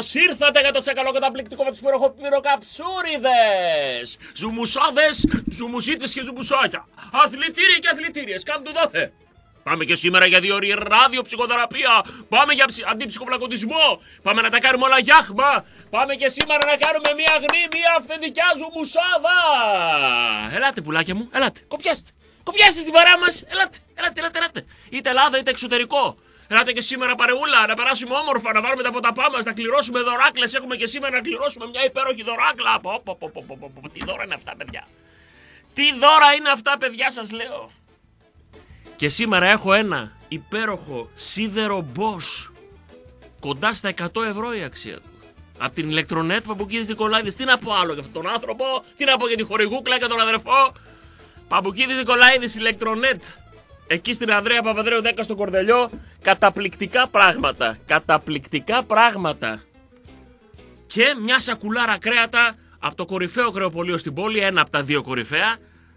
Καλώς ήρθατε για το τσακαλό καταπληκτικό με τους πυροκαψούριδες. Ζουμουσάδες, ζουμουσίτες και ζουμουσάκια. Αθλητήριοι και αθλητήριες, κάντε δόθε. Πάμε και σήμερα για 2 ώρες ραδιοψυχοθεραπεία. Πάμε για αντιψυχοπλακωτισμό. Πάμε να τα κάνουμε όλα γιάχμα. Πάμε και σήμερα να κάνουμε μια αγνή, μια αυθεντικιά ζουμουσάδα. Ελάτε πουλάκια μου, ελάτε, κοπιάστε. Κοπιάστε την παρέα μας, ελάτε. Είτε Ελλάδα είτε εξωτερικό. Ελάτε και σήμερα παρεούλα, να περάσουμε όμορφα, να βάλουμε τα ποταπά μας, να κληρώσουμε δωράκλες. Έχουμε και σήμερα να κληρώσουμε μια υπέροχη δωράκλα. Τι δώρα είναι αυτά, παιδιά. Τι δώρα είναι αυτά, παιδιά, σας λέω. Και σήμερα έχω ένα υπέροχο σίδερο Bosch. Κοντά στα 100 ευρώ η αξία του. Από την ηλεκτρονέτ Παπουκίδης Νικολάηδης. Τι να πω άλλο για αυτόν τον άνθρωπο, τι να πω για τη χορηγούκλα και τον αδερφό. Παπουκίδης Νικολάηδης ηλεκτρονέτ. Εκεί στην Ανδρέα Παπανδρέου 10 στο Κορδελιό. Καταπληκτικά πράγματα. Καταπληκτικά πράγματα. Και μια σακουλάρα κρέατα από το κορυφαίο κρεοπωλείο στην πόλη. Ένα από τα 2 κορυφαία.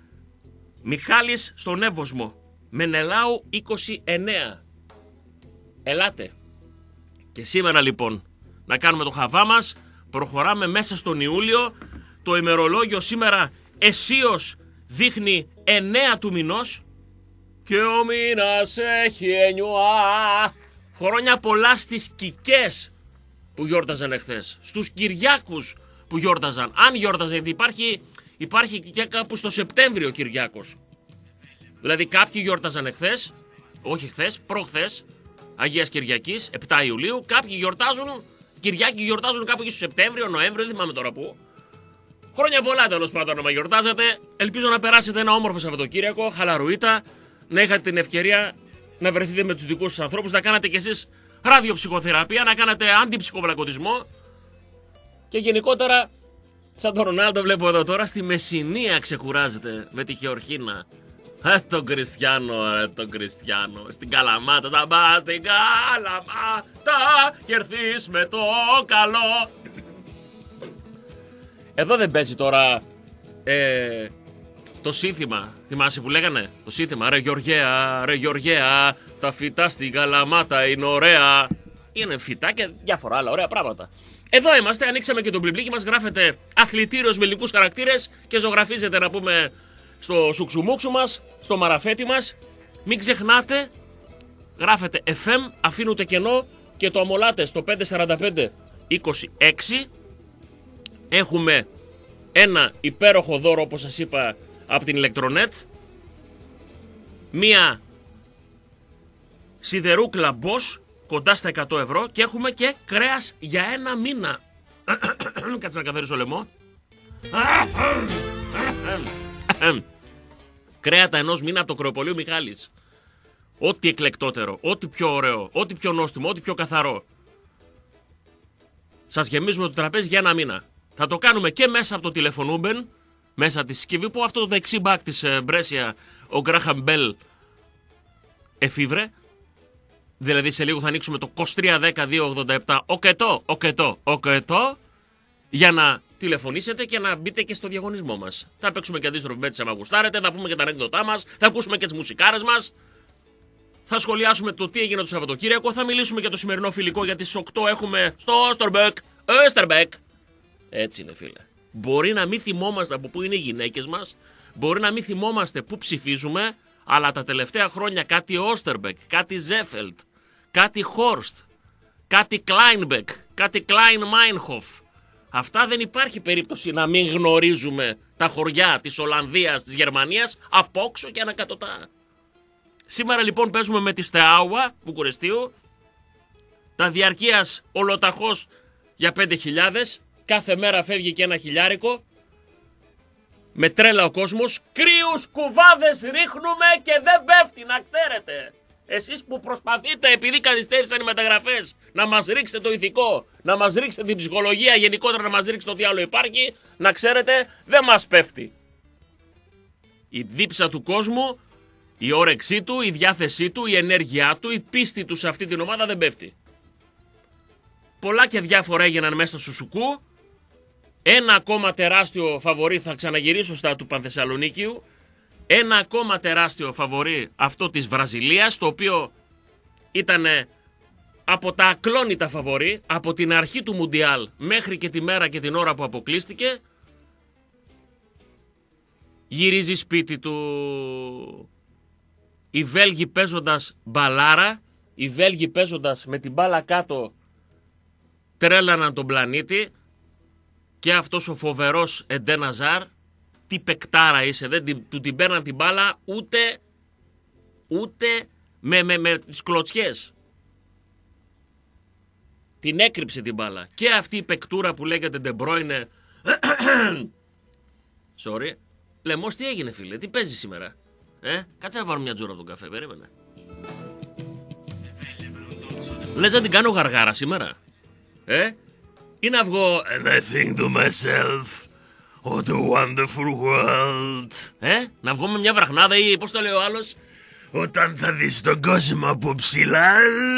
Μιχάλης στον Εύωσμο. Μενελάου 29. Ελάτε. Και σήμερα λοιπόν να κάνουμε το χαβά μας. Προχωράμε μέσα στον Ιούλιο. Το ημερολόγιο σήμερα αισίως δείχνει 9 του μηνός. Και ο μήνας έχει 9. Χρόνια πολλά στις Κικές που γιόρταζαν εχθές. Στους Κυριάκους που γιόρταζαν. Αν γιόρταζαν, γιατί υπάρχει και κάπου στο Σεπτέμβριο Κυριάκος. Δηλαδή κάποιοι γιόρταζαν εχθές, όχι χθες, προχθές, Αγίας Κυριακής, 7 Ιουλίου. Κάποιοι γιορτάζουν, Κυριάκοι γιορτάζουν κάπου εκεί στο Σεπτέμβριο, Νοέμβριο, δεν θυμάμαι τώρα πού. Χρόνια πολλά τέλος πάντων να γιορτάζετε. Ελπίζω να περάσετε ένα όμορφο Σαββατοκύριακο, χαλαρουίτα, να είχατε την ευκαιρία να βρεθείτε με τους δικούς σας ανθρώπους, να κάνατε κι εσείς ραδιοψυχοθεραπεία, να κάνατε αντιψυχοπλακωτισμό. Και γενικότερα, σαν τον Ρονάλντο βλέπω εδώ τώρα, στη Μεσσηνία ξεκουράζεται με τη Γεωργίνα. Τον Κριστιανό, τον Κριστιανό. Στην Καλαμάτα, θα πας στην Καλαμάτα και έρθεις με το καλό. Εδώ δεν παίζει τώρα το σύνθημα. Θυμάσαι που λέγανε το σύνθημα? Ρε Γεωργέα, τα φυτά στην Καλαμάτα είναι ωραία. Είναι φυτά και διάφορα άλλα ωραία πράγματα. Εδώ είμαστε, ανοίξαμε και τον μπιμπλίκι μας. Γράφετε αθλητήριος με ελληνικούς χαρακτήρες και ζωγραφίζετε, να πούμε, στο σουξουμούξου μας, στο μαραφέτη μας. Μην ξεχνάτε, γράφετε FM, αφήνετε κενό και το αμολάτε στο 54526. Έχουμε ένα υπέροχο δώρο, όπως σας είπα, από την ηλεκτρονέτ. Μία σιδερούκλα Bosch κοντά στα 100 ευρώ και έχουμε και κρέας για 1 μήνα. Κάτσε να καθαρίσω λαιμό. Κρέατα 1 μήνα από το κρεοπωλείο Μιχάλης. Ό,τι εκλεκτότερο, ό,τι πιο ωραίο, ό,τι πιο νόστιμο, ό,τι πιο καθαρό. Σας γεμίζουμε το τραπέζι για 1 μήνα. Θα το κάνουμε και μέσα από το τηλεφωνούμπεν, μέσα από τη συσκευή που αυτό το δεξί μπακ της Μπρέσια, ο Γκράχαμ Μπέλ εφήβρε. Δηλαδή σε λίγο θα ανοίξουμε το 2310-287 οκετό για να τηλεφωνήσετε και να μπείτε και στο διαγωνισμό μας. Θα παίξουμε και αντίστροφη μέτρηση άμα γουστάρετε, θα πούμε και τα ανέκδοτά μας, θα ακούσουμε και τις μουσικάρες μας. Θα σχολιάσουμε το τι έγινε το Σαββατοκύριακο, θα μιλήσουμε για το σημερινό φιλικό, γιατί στις 8 έχουμε στο Όστερμπεκ. Έτσι είναι, φίλε. Μπορεί να μην θυμόμαστε από πού είναι οι γυναίκες μας, μπορεί να μην θυμόμαστε πού ψηφίζουμε, αλλά τα τελευταία χρόνια κάτι Όστερμπεκ, κάτι Ζέφελτ, κάτι Χόρστ, κάτι Κλάινμπεκ, κάτι Κλάιν Μάινχοφ. Αυτά δεν υπάρχει περίπτωση να μην γνωρίζουμε τα χωριά της Ολλανδίας, της Γερμανίας, απόξω και ανακατοτά. Σήμερα λοιπόν παίζουμε με τη Στεάουα Βουκουρεστίου, τα διαρκείας ολοταχώς για 5.000, κάθε μέρα φεύγει και 1.000. Με τρέλα ο κόσμος, κρύους κουβάδες ρίχνουμε και δεν πέφτει, να ξέρετε. Εσείς που προσπαθείτε, επειδή καθυστέρησαν οι μεταγραφές, να μας ρίξετε το ηθικό, να μας ρίξετε την ψυχολογία, γενικότερα να μας ρίξετε ό,τι άλλο υπάρχει, να ξέρετε, δεν μας πέφτει. Η δίψα του κόσμου, η όρεξή του, η διάθεσή του, η ενέργειά του, η πίστη του σε αυτή την ομάδα δεν πέφτει. Πολλά και διάφορα έγιναν μέσα στο Σουσουκού. Ένα ακόμα τεράστιο φαβορί, θα ξαναγυρίσω στα του Πανθεσσαλονίκιου. Ένα ακόμα τεράστιο φαβορί, αυτό της Βραζιλίας, το οποίο ήταν από τα ακλόνητα φαβορί, από την αρχή του Μουντιάλ μέχρι και τη μέρα και την ώρα που αποκλείστηκε, γυρίζει σπίτι του. Οι Βέλγοι παίζοντας μπαλάρα, οι Βέλγοι παίζοντας με την μπάλα κάτω, τρέλαναν τον πλανήτη. Και αυτός ο φοβερός Εντέν Αζάρ, τι παικτάρα είσαι, δεν του την παίρναν την μπάλα ούτε με τις κλωτσιές. Την έκρυψε την μπάλα. Και αυτή η παικτούρα που λέγεται De Bruyne. Sorry. Λεμός, τι έγινε φίλε, τι παίζει σήμερα? Κάτσε να πάρω μια τζούρα από τον καφέ, περίμενε. Λες να την κάνω γαργάρα σήμερα? Ή να βγω and I think to myself, what a wonderful world. Να βγω με μια βραχνάδα ή πώς το λέει ο άλλος, όταν θα δεις τον κόσμο από ψηλά,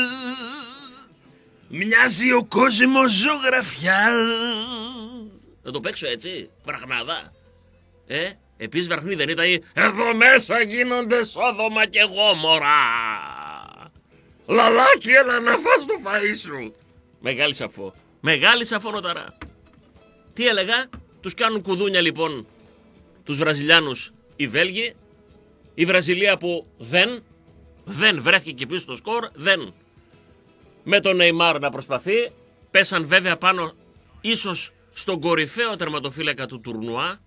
μοιάζει ο κόσμος ζωγραφιά. Να το παίξω έτσι, βραχνάδα. Επίσης βραχνή δεν ήταν η εδώ μέσα γίνονται Σόδομα και Γόμορα. Λαλάκι, έλα να φας το φαΐ σου. Μεγάλη σαφό. Μεγάλη σαφώνοταρα. Τι έλεγα? Τους κάνουν κουδούνια λοιπόν τους Βραζιλιάνους οι Βέλγοι. Η Βραζιλία που δεν βρέθηκε και πίσω στο σκορ. Δεν. Με τον Νεϊμάρ να προσπαθεί. Πέσαν βέβαια πάνω ίσως στον κορυφαίο τερματοφύλακα του τουρνουά.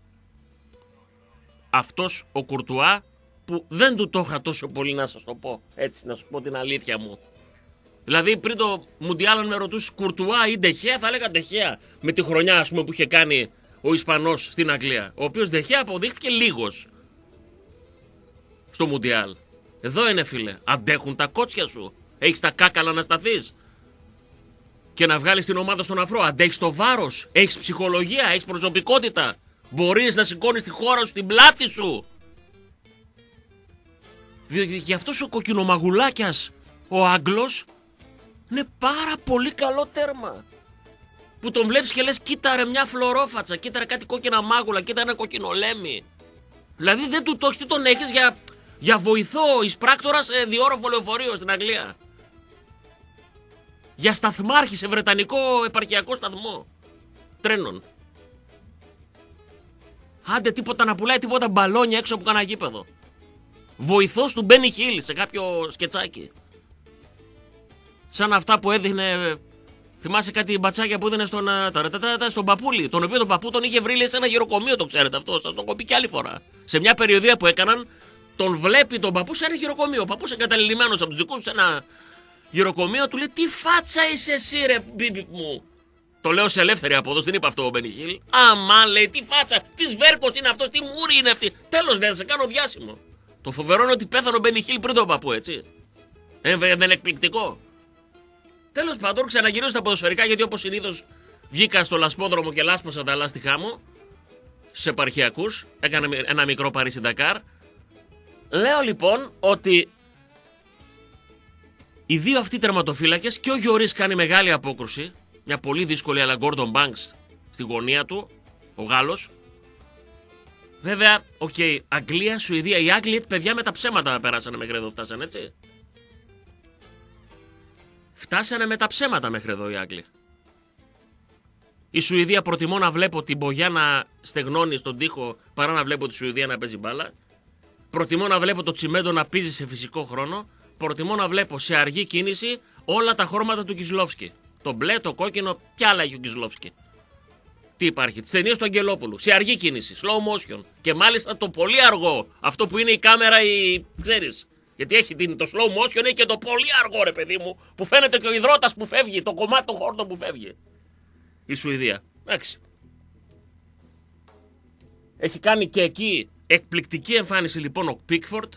Αυτός ο Κουρτουά που δεν του το είχα τόσο πολύ, να σας το πω. Έτσι, να σου πω την αλήθεια μου. Δηλαδή πριν το Μουντιάλ αν με ρωτούσε Κουρτουά ή Ντεχέα, θα έλεγα Ντεχέα. Με τη χρονιά ας πούμε που είχε κάνει ο Ισπανός στην Αγγλία. Ο οποίος Ντεχέα αποδείχτηκε λίγος στο Μουντιάλ. Εδώ είναι φίλε. Αντέχουν τα κότσια σου. Έχεις τα κάκαλα να σταθείς και να βγάλεις την ομάδα στον αφρό. Αντέχεις το βάρος. Έχεις ψυχολογία. Έχεις προσωπικότητα. Μπορείς να σηκώνεις τη χώρα σου στην πλάτη σου. Διότι και αυτός ο κοκκινομαγουλάκιας ο Άγγλος είναι πάρα πολύ καλό τέρμα. Που τον βλέπεις και λες κοίτα ρε μια φλωρόφατσα, κοίτα ρε κάτι κόκκινα μάγουλα, κοίτα ένα κοκκινολέμι. Δηλαδή δεν του το έχεις, τι τον έχεις για βοηθό εισπράκτορα σε διόροφο λεωφορείο στην Αγγλία. Για σταθμάρχη σε βρετανικό επαρχιακό σταθμό τρένων. Άντε τίποτα να πουλάει, τίποτα μπαλόνια έξω από κανένα γήπεδο. Βοηθός του Μπένι Χίλ σε κάποιο σκετσάκι. Σαν αυτά που έδινε. Θυμάσαι κάτι μπατσάκια που έδινε στον Παπούλη. Τον οποίο τον παππού τον είχε βρει σε ένα γυροκομείο, το ξέρετε αυτό. Σας το έχω πει και άλλη φορά. Σε μια περιοδία που έκαναν, τον βλέπει τον παππού σε ένα γυροκομείο. Ο παππούς εγκαταλειμμένος από τους δικούς του σε ένα γυροκομείο, του λέει τι φάτσα είσαι εσύ, ρε μπίμπι μου. Το λέω σε ελεύθερη απόδοση, δεν είπα αυτό ο Μπένι Χίλ. Αμά λέει τι φάτσα, τι σβέρκος είναι αυτό, τι μούρη είναι αυτή. Τέλος λέει, θα σε κάνω διάσημο. Το φοβερό είναι ότι πέθανε ο Μπένι Χίλ πριν τον παππού, έτσι. Δεν είναι εκπληκτικό. Τέλος πάντων, ξαναγυρίζω στα ποδοσφαιρικά γιατί όπως συνήθως βγήκα στο λασπόδρομο και λάσπωσα τα λάστιχά μου στους επαρχιακούς. Έκανα ένα μικρό Παρίσι Ντακάρ. Λέω λοιπόν ότι οι δύο αυτοί τερματοφύλακες και ο Γιωρίς κάνει μεγάλη απόκρουση. Μια πολύ δύσκολη, αλλά Gordon Banks στη γωνία του, ο Γάλλος. Βέβαια, Αγγλία, Σουηδία. Οι Άγγλοι, παιδιά, με τα ψέματα πέρασανε μέχρι εδώ, φτάσανε έτσι. Φτάσανε με τα ψέματα μέχρι εδώ οι Άγγλοι. Η Σουηδία προτιμώ να βλέπω την Μπογιά να στεγνώνει στον τοίχο παρά να βλέπω τη Σουηδία να παίζει μπάλα. Προτιμώ να βλέπω το Τσιμέντο να πίζει σε φυσικό χρόνο. Προτιμώ να βλέπω σε αργή κίνηση όλα τα χρώματα του Κισλόφσκι. Το μπλε, το κόκκινο, ποια άλλα έχει ο Κισλόφσκι. Τι υπάρχει, τις ταινίες του Αγγελόπουλου. Σε αργή κίνηση, slow motion. Και μάλιστα το πολύ αργό. Αυτό που είναι η κάμερα, ξέρεις. Γιατί έχει το slow motion, έχει και το πολύ αργό ρε παιδί μου. Που φαίνεται και ο υδρότας που φεύγει, το κομμάτι του χόρτο που φεύγει. Η Σουηδία. Εντάξει. Έχει κάνει και εκεί εκπληκτική εμφάνιση λοιπόν ο Πίκφορντ.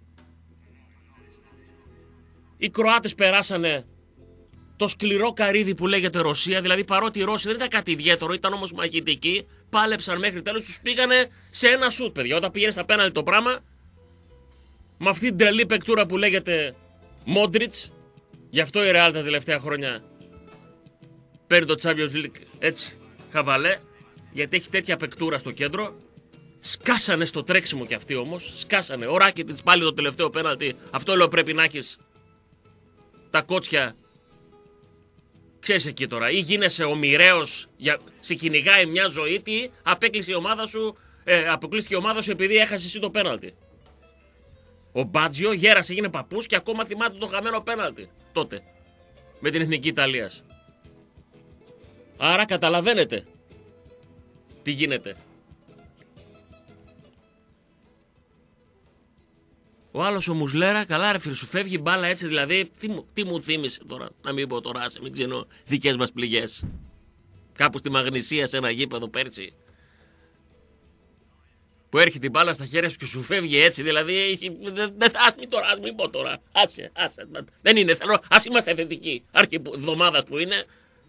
Οι Κροάτες περάσανε το σκληρό καρύδι που λέγεται Ρωσία. Δηλαδή παρότι οι Ρώσοι δεν ήταν κάτι ιδιαίτερο, ήταν όμως μαχητικοί. Πάλεψαν μέχρι τέλος, τους πήγανε σε ένα σουτ, παιδιά. Όταν πήγαινε στα πέναλτι το πράγμα, με αυτή την τρελή παικτούρα που λέγεται Μόντριτς, γι' αυτό η Real τα τελευταία χρόνια παίρνει το Champions League έτσι, χαβαλέ, γιατί έχει τέτοια παικτούρα στο κέντρο. Σκάσανε στο τρέξιμο κι αυτοί όμως, σκάσανε. Ο Ράκιτιτς πάλι το τελευταίο πέναλτι, αυτό λέω πρέπει να έχεις τα κότσια Ξέρεις εκεί τώρα, ή γίνεσαι ο μοιραίος, σε κυνηγάει μια ζωή, τι αποκλείστηκε η ομάδα σου επειδή έχασε εσύ το πέναλτι. Ο Μπάτζιο γέρασε, έγινε παππούς και ακόμα θυμάται το χαμένο πέναλτι τότε με την Εθνική Ιταλίας. Άρα καταλαβαίνετε τι γίνεται. Ο άλλος ο Μουσλέρα, καλά ρε φίλε, σου φεύγει μπάλα έτσι, δηλαδή, τι μου θύμισε τώρα, να μην πω τώρα, σε μην ξενώ δικές μας πληγές. Κάπου στη Μαγνησία σε ένα γήπεδο πέρσι, που έρχεται την μπάλα στα χέρια σου και σου φεύγει έτσι, δηλαδή, ας μην πω τώρα, άσε, δεν είναι, θέλω, ας είμαστε θετικοί, άρχη εβδομάδας που είναι,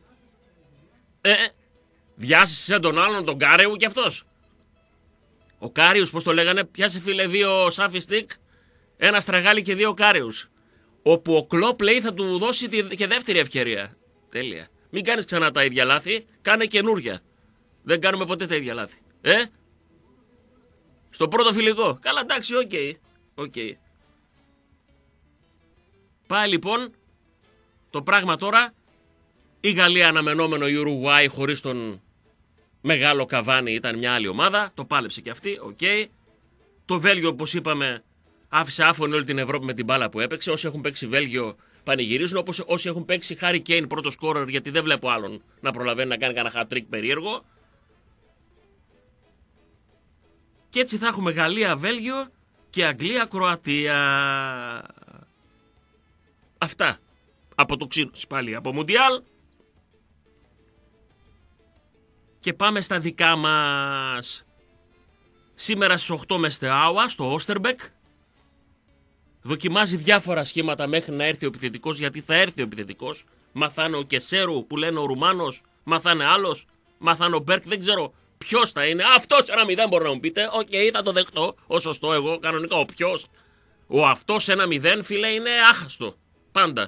διάσησε σαν τον άλλον τον Κάριου κι αυτός. Ο Κάριους, πώς το λέγανε, πιάσε φίλε 2 σάφι στικ, 1 στραγάλι και 2 Κάριους. Όπου ο Κλόπ λέει θα του δώσει και δεύτερη ευκαιρία. Τέλεια. Μην κάνεις ξανά τα ίδια λάθη, κάνε καινούρια. Δεν κάνουμε ποτέ τα ίδια λάθη. Στο πρώτο φιλικό. Καλά, εντάξει, οκ. Πάει λοιπόν το πράγμα τώρα. Η Γαλλία αναμενόμενο, η Ουρουγουάη χωρίς τον μεγάλο Καβάνι ήταν μια άλλη ομάδα. Το πάλεψε και αυτή, οκ. Το Βέλγιο, όπως είπαμε, άφησε άφωνη όλη την Ευρώπη με την μπάλα που έπαιξε. Όσοι έχουν παίξει Βέλγιο πανηγυρίζουν, όπως όσοι έχουν παίξει Χάρι Κέιν πρώτο σκόρερ, γιατί δεν βλέπω άλλον να προλαβαίνει να κάνει κανένα hat-trick περίεργο. Και έτσι θα έχουμε Γαλλία-Βέλγιο και Αγγλία-Κροατία. Αυτά από το ξύνος πάλι, από Μουντιάλ. Και πάμε στα δικά μας. Σήμερα στις 8 με Στεάουα, στο Όστερμπεκ. Δοκιμάζει διάφορα σχήματα μέχρι να έρθει ο επιθετικός, γιατί θα έρθει ο επιθετικός. Μαθάνε ο Κεσέρου που λένε ο Ρουμάνος, μαθάνε άλλος, μαθάνε ο Μπέρκ, δεν ξέρω ποιος θα είναι. Αυτός 1-0 μπορεί να μου πείτε, οκ, θα το δεχτώ, ως σωστό εγώ, κανονικά ο ποιος. Ο αυτός 1-0 φίλε είναι άχαστο, πάντα.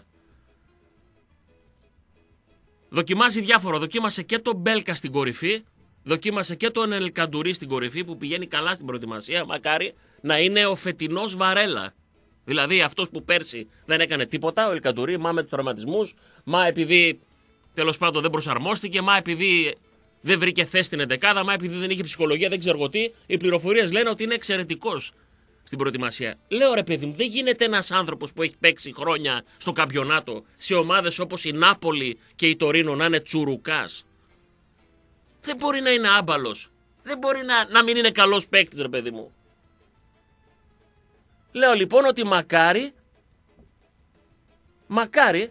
Δοκιμάζει διάφορα, δοκίμασε και τον Μπέλκα στην κορυφή, δοκίμασε και τον Ελκαντουρί στην κορυφή που πηγαίνει καλά στην προετοιμασία, μακάρι να είναι ο φετινός Βαρέλα. Δηλαδή αυτός που πέρσι δεν έκανε τίποτα, ο Ελκαντουρί, μα με τους τραυματισμούς, μα επειδή τέλος πάντων δεν προσαρμόστηκε, μα επειδή δεν βρήκε θέση στην εντεκάδα, μα επειδή δεν είχε ψυχολογία, δεν ξέρω τι, οι πληροφορίες λένε ότι είναι εξαιρετικός στην προετοιμασία. Λέω ρε παιδί μου, δεν γίνεται ένας άνθρωπος που έχει παίξει χρόνια στο καμπιονάτο σε ομάδες όπως η Νάπολη και η Τωρίνο να είναι τσουρουκάς. Δεν μπορεί να είναι άμπαλος. Δεν μπορεί να μην είναι καλός παίκτης ρε παιδί μου. Λέω λοιπόν ότι μακάρι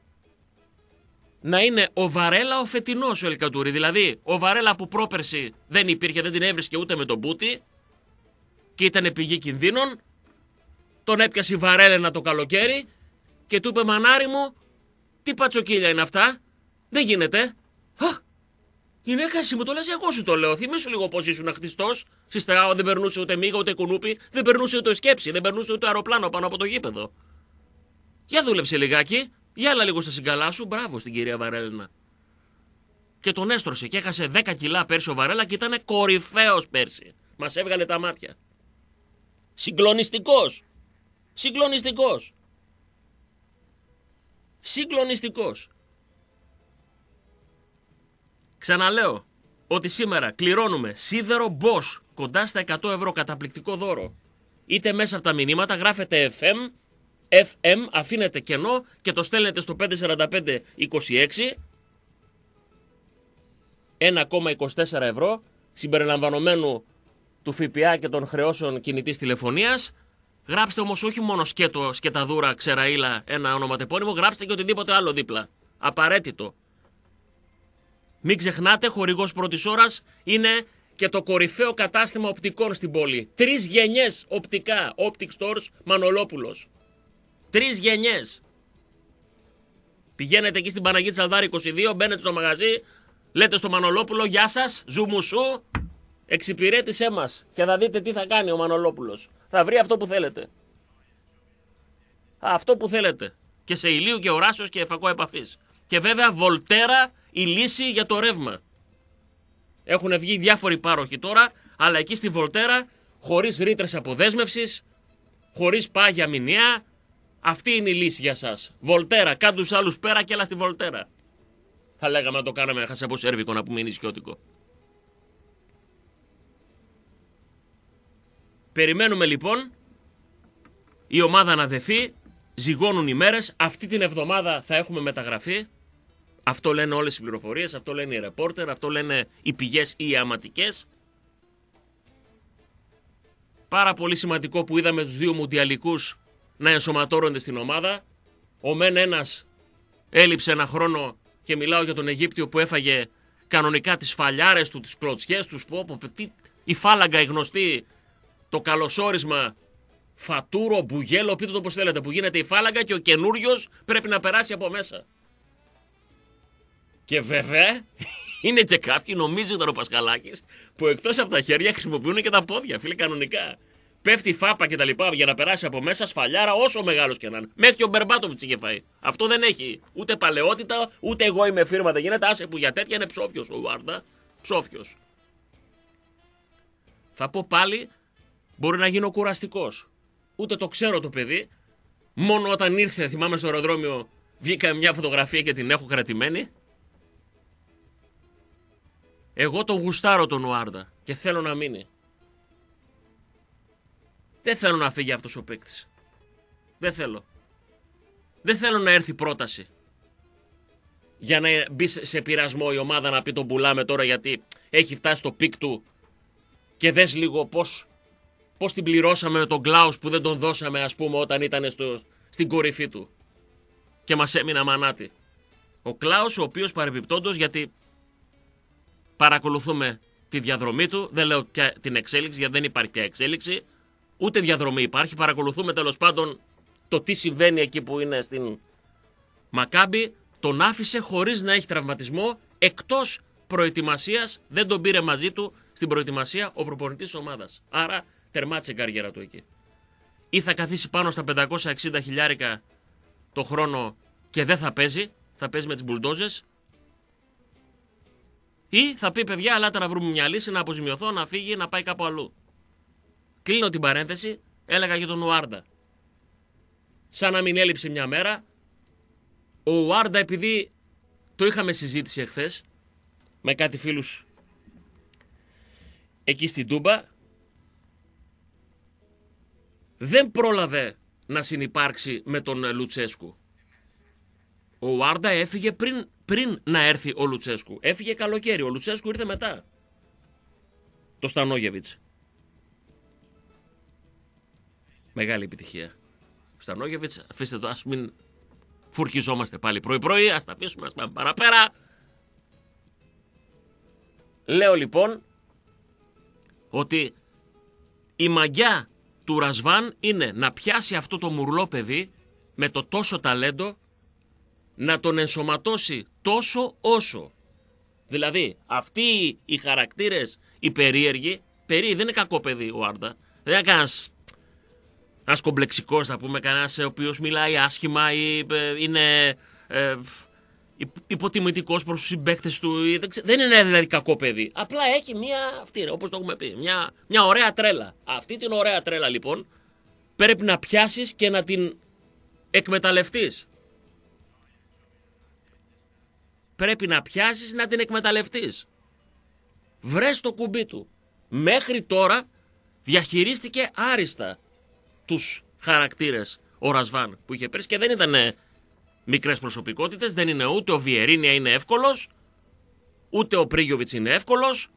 να είναι ο Βαρέλα ο φετινός ο Ελκαντουρί. Δηλαδή ο Βαρέλα που πρόπερση δεν υπήρχε, δεν την έβρισκε ούτε με τον Μπούτι και ήταν πηγή κινδύνων. Τον έπιασε η Βαρέλενα το καλοκαίρι και του είπε μανάρι μου, τι πατσοκίλια είναι αυτά, δεν γίνεται. Γυναίκα εσύ μου το λες, εγώ σου το λέω. Θυμήσου λίγο πώς ήσουν χτιστός. Στη Στεάο δεν περνούσε ούτε μίγα ούτε κουνούπι, δεν περνούσε ούτε σκέψη, δεν περνούσε ούτε αεροπλάνο πάνω από το γήπεδο. Για δούλεψε λιγάκι, για άλλα λίγο στα συγκαλά σου. Μπράβο στην κυρία Βαρέλνα. Και τον έστρωσε και έχασε 10 κιλά πέρσι ο Βαρέλα και ήταν κορυφαίος πέρσι. Μας έβγαλε τα μάτια. Συγκλονιστικός. Συγκλονιστικός. Συγκλονιστικός. Ξαναλέω ότι σήμερα κληρώνουμε σίδερο Bosch κοντά στα 100 ευρώ, καταπληκτικό δώρο. Είτε μέσα από τα μηνύματα γράφετε FM, αφήνετε κενό και το στέλνετε στο 54526, 1,24 ευρώ, συμπεριλαμβανομένου του ΦΠΑ και των χρεώσεων κινητής τηλεφωνίας. Γράψτε όμως όχι μόνο σκέτο, σκεταδούρα, ξεραΐλα, ένα ονοματεπώνυμο, γράψτε και οτιδήποτε άλλο δίπλα. Απαραίτητο. Μην ξεχνάτε, χορηγός πρώτης ώρας είναι και το κορυφαίο κατάστημα οπτικών στην πόλη. 3 γενιές οπτικά, Optic Stores Μανολόπουλος. 3 γενιές. Πηγαίνετε εκεί στην Παναγία Τσαλδάρη 22, μπαίνετε στο μαγαζί, λέτε στο Μανολόπουλο, γεια σας, ζουμουσού, εξυπηρέτησέ μας και θα δείτε τι θα κάνει ο Μανολόπουλος. Θα βρει αυτό που θέλετε. Αυτό που θέλετε. Και σε ηλίου και οράσεως και φακό επαφής. Και βέβαια Βολτέρα η λύση για το ρεύμα. Έχουν βγει διάφοροι πάροχοι τώρα, αλλά εκεί στη Βολτέρα, χωρίς ρήτρες αποδέσμευσης, χωρίς πάγια μηνιαία, αυτή είναι η λύση για σας. Βολτέρα, κάντε τους άλλους πέρα και έλα στη Βολτέρα. Θα λέγαμε να το κάναμε χασαποσέρβικο, να πούμε νησιώτικο. Περιμένουμε λοιπόν η ομάδα να δεθεί, ζυγώνουν οι μέρες, αυτή την εβδομάδα θα έχουμε μεταγραφή. Αυτό λένε όλες οι πληροφορίες, αυτό λένε οι ρεπόρτερ, αυτό λένε οι πηγές ή οι αματικές. Πάρα πολύ σημαντικό που είδαμε τους δύο μουντιαλικούς να ενσωματώνονται στην ομάδα. Ο μεν ένας έλειψε ένα χρόνο και μιλάω για τον Αιγύπτιο που έφαγε κανονικά τις φαλιάρες του, τις κλωτσιές τους. Η φάλαγγα η γνωστή, το καλωσόρισμα Φατούρο, Μπουγέλο, πείτε το πώς θέλετε, που γίνεται η φάλαγγα και ο καινούριος πρέπει να περάσει από μέσα. Και βέβαια είναι και κάποιοι, νομίζει ήταν ο Πασχαλάκης, που εκτός από τα χέρια χρησιμοποιούν και τα πόδια, φίλε, κανονικά. Πέφτει η φάπα και τα λοιπά για να περάσει από μέσα, σφαλιάρα όσο μεγάλος και να είναι. Μέχρι και ο Μπερμπάτοβιτς είχε φάει. Αυτό δεν έχει ούτε παλαιότητα, ούτε εγώ είμαι φίρμα, δεν γίνεται. Άσε που για τέτοια είναι ψόφιος ο Βάρντα. Ψόφιος. Θα πω πάλι, μπορεί να γίνω κουραστικός. Ούτε το ξέρω το παιδί. Μόνο όταν ήρθε, θυμάμαι στο αεροδρόμιο, βγήκα μια φωτογραφία και την έχω κρατημένη. Εγώ τον γουστάρω τον Ουάρντα και θέλω να μείνει. Δεν θέλω να φύγει αυτός ο παίκτης. Δεν θέλω. Δεν θέλω να έρθει πρόταση για να μπει σε πειρασμό η ομάδα να πει τον πουλάμε τώρα γιατί έχει φτάσει στο πικ του και δες λίγο πώς την πληρώσαμε με τον Κλάους που δεν τον δώσαμε, ας πούμε, όταν ήταν στην κορυφή του και μας έμεινα μανάτι. Ο Κλάους, ο οποίος παρεμπιπτόντος, γιατί παρακολουθούμε τη διαδρομή του, δεν λέω πια την εξέλιξη γιατί δεν υπάρχει πια εξέλιξη, ούτε διαδρομή υπάρχει, παρακολουθούμε τέλος πάντων το τι συμβαίνει εκεί που είναι στην Μακάμπι. Τον άφησε χωρίς να έχει τραυματισμό, εκτός προετοιμασίας, δεν τον πήρε μαζί του στην προετοιμασία ο προπονητής της ομάδας. Άρα τερμάτισε η καριέρα του εκεί. Ή θα καθίσει πάνω στα 560 χιλιάρικα το χρόνο και δεν θα παίζει, θα παίζει με τις μπουλντόζες, ή θα πει παιδιά, ελάτε να βρούμε μια λύση, να αποζημιωθώ, να φύγει, να πάει κάπου αλλού. Κλείνω την παρένθεση, έλεγα για τον Ουάρντα. Σαν να μην έλειψε μια μέρα, ο Ουάρντα, επειδή το είχαμε συζήτηση εχθές με κάτι φίλους εκεί στην Τούμπα, δεν πρόλαβε να συνυπάρξει με τον Λουτσέσκου. Ο Ουάρντα έφυγε πριν να έρθει ο Λουτσέσκου. Έφυγε καλοκαίρι, ο Λουτσέσκου ήρθε μετά. Το Στανόγεβιτς. Μεγάλη επιτυχία. Ο Στανόγεβιτς, αφήστε το, ας μην φουρκιζόμαστε πάλι πρωί-πρωί, ας τα αφήσουμε, ας πάμε παραπέρα. Λέω λοιπόν ότι η μαγιά του Ρασβάν είναι να πιάσει αυτό το μουρλό παιδί με το τόσο ταλέντο, να τον ενσωματώσει τόσο όσο. Δηλαδή αυτοί οι χαρακτήρες οι περίεργοι, δεν είναι κακό παιδί ο Άρντα, δεν είναι κανένας κομπλεξικός, θα πούμε, κανένας ο οποίος μιλάει άσχημα ή είναι υποτιμητικός προς τους συμπαίκτες του, δεν είναι δηλαδή κακό παιδί, απλά έχει όπως το έχουμε πει, μια ωραία τρέλα. Αυτή την ωραία τρέλα λοιπόν πρέπει να πιάσεις και να την εκμεταλλευτείς. Πρέπει να πιάσεις να την εκμεταλλευτείς. Βρες το κουμπί του. Μέχρι τώρα διαχειρίστηκε άριστα τους χαρακτήρες ο Ρασβάν που είχε πέρσει και δεν ήταν μικρές προσωπικότητες, δεν είναι ούτε ο Βιερίνια είναι εύκολος, ούτε ο Πρίγιοβιτς είναι εύκολος,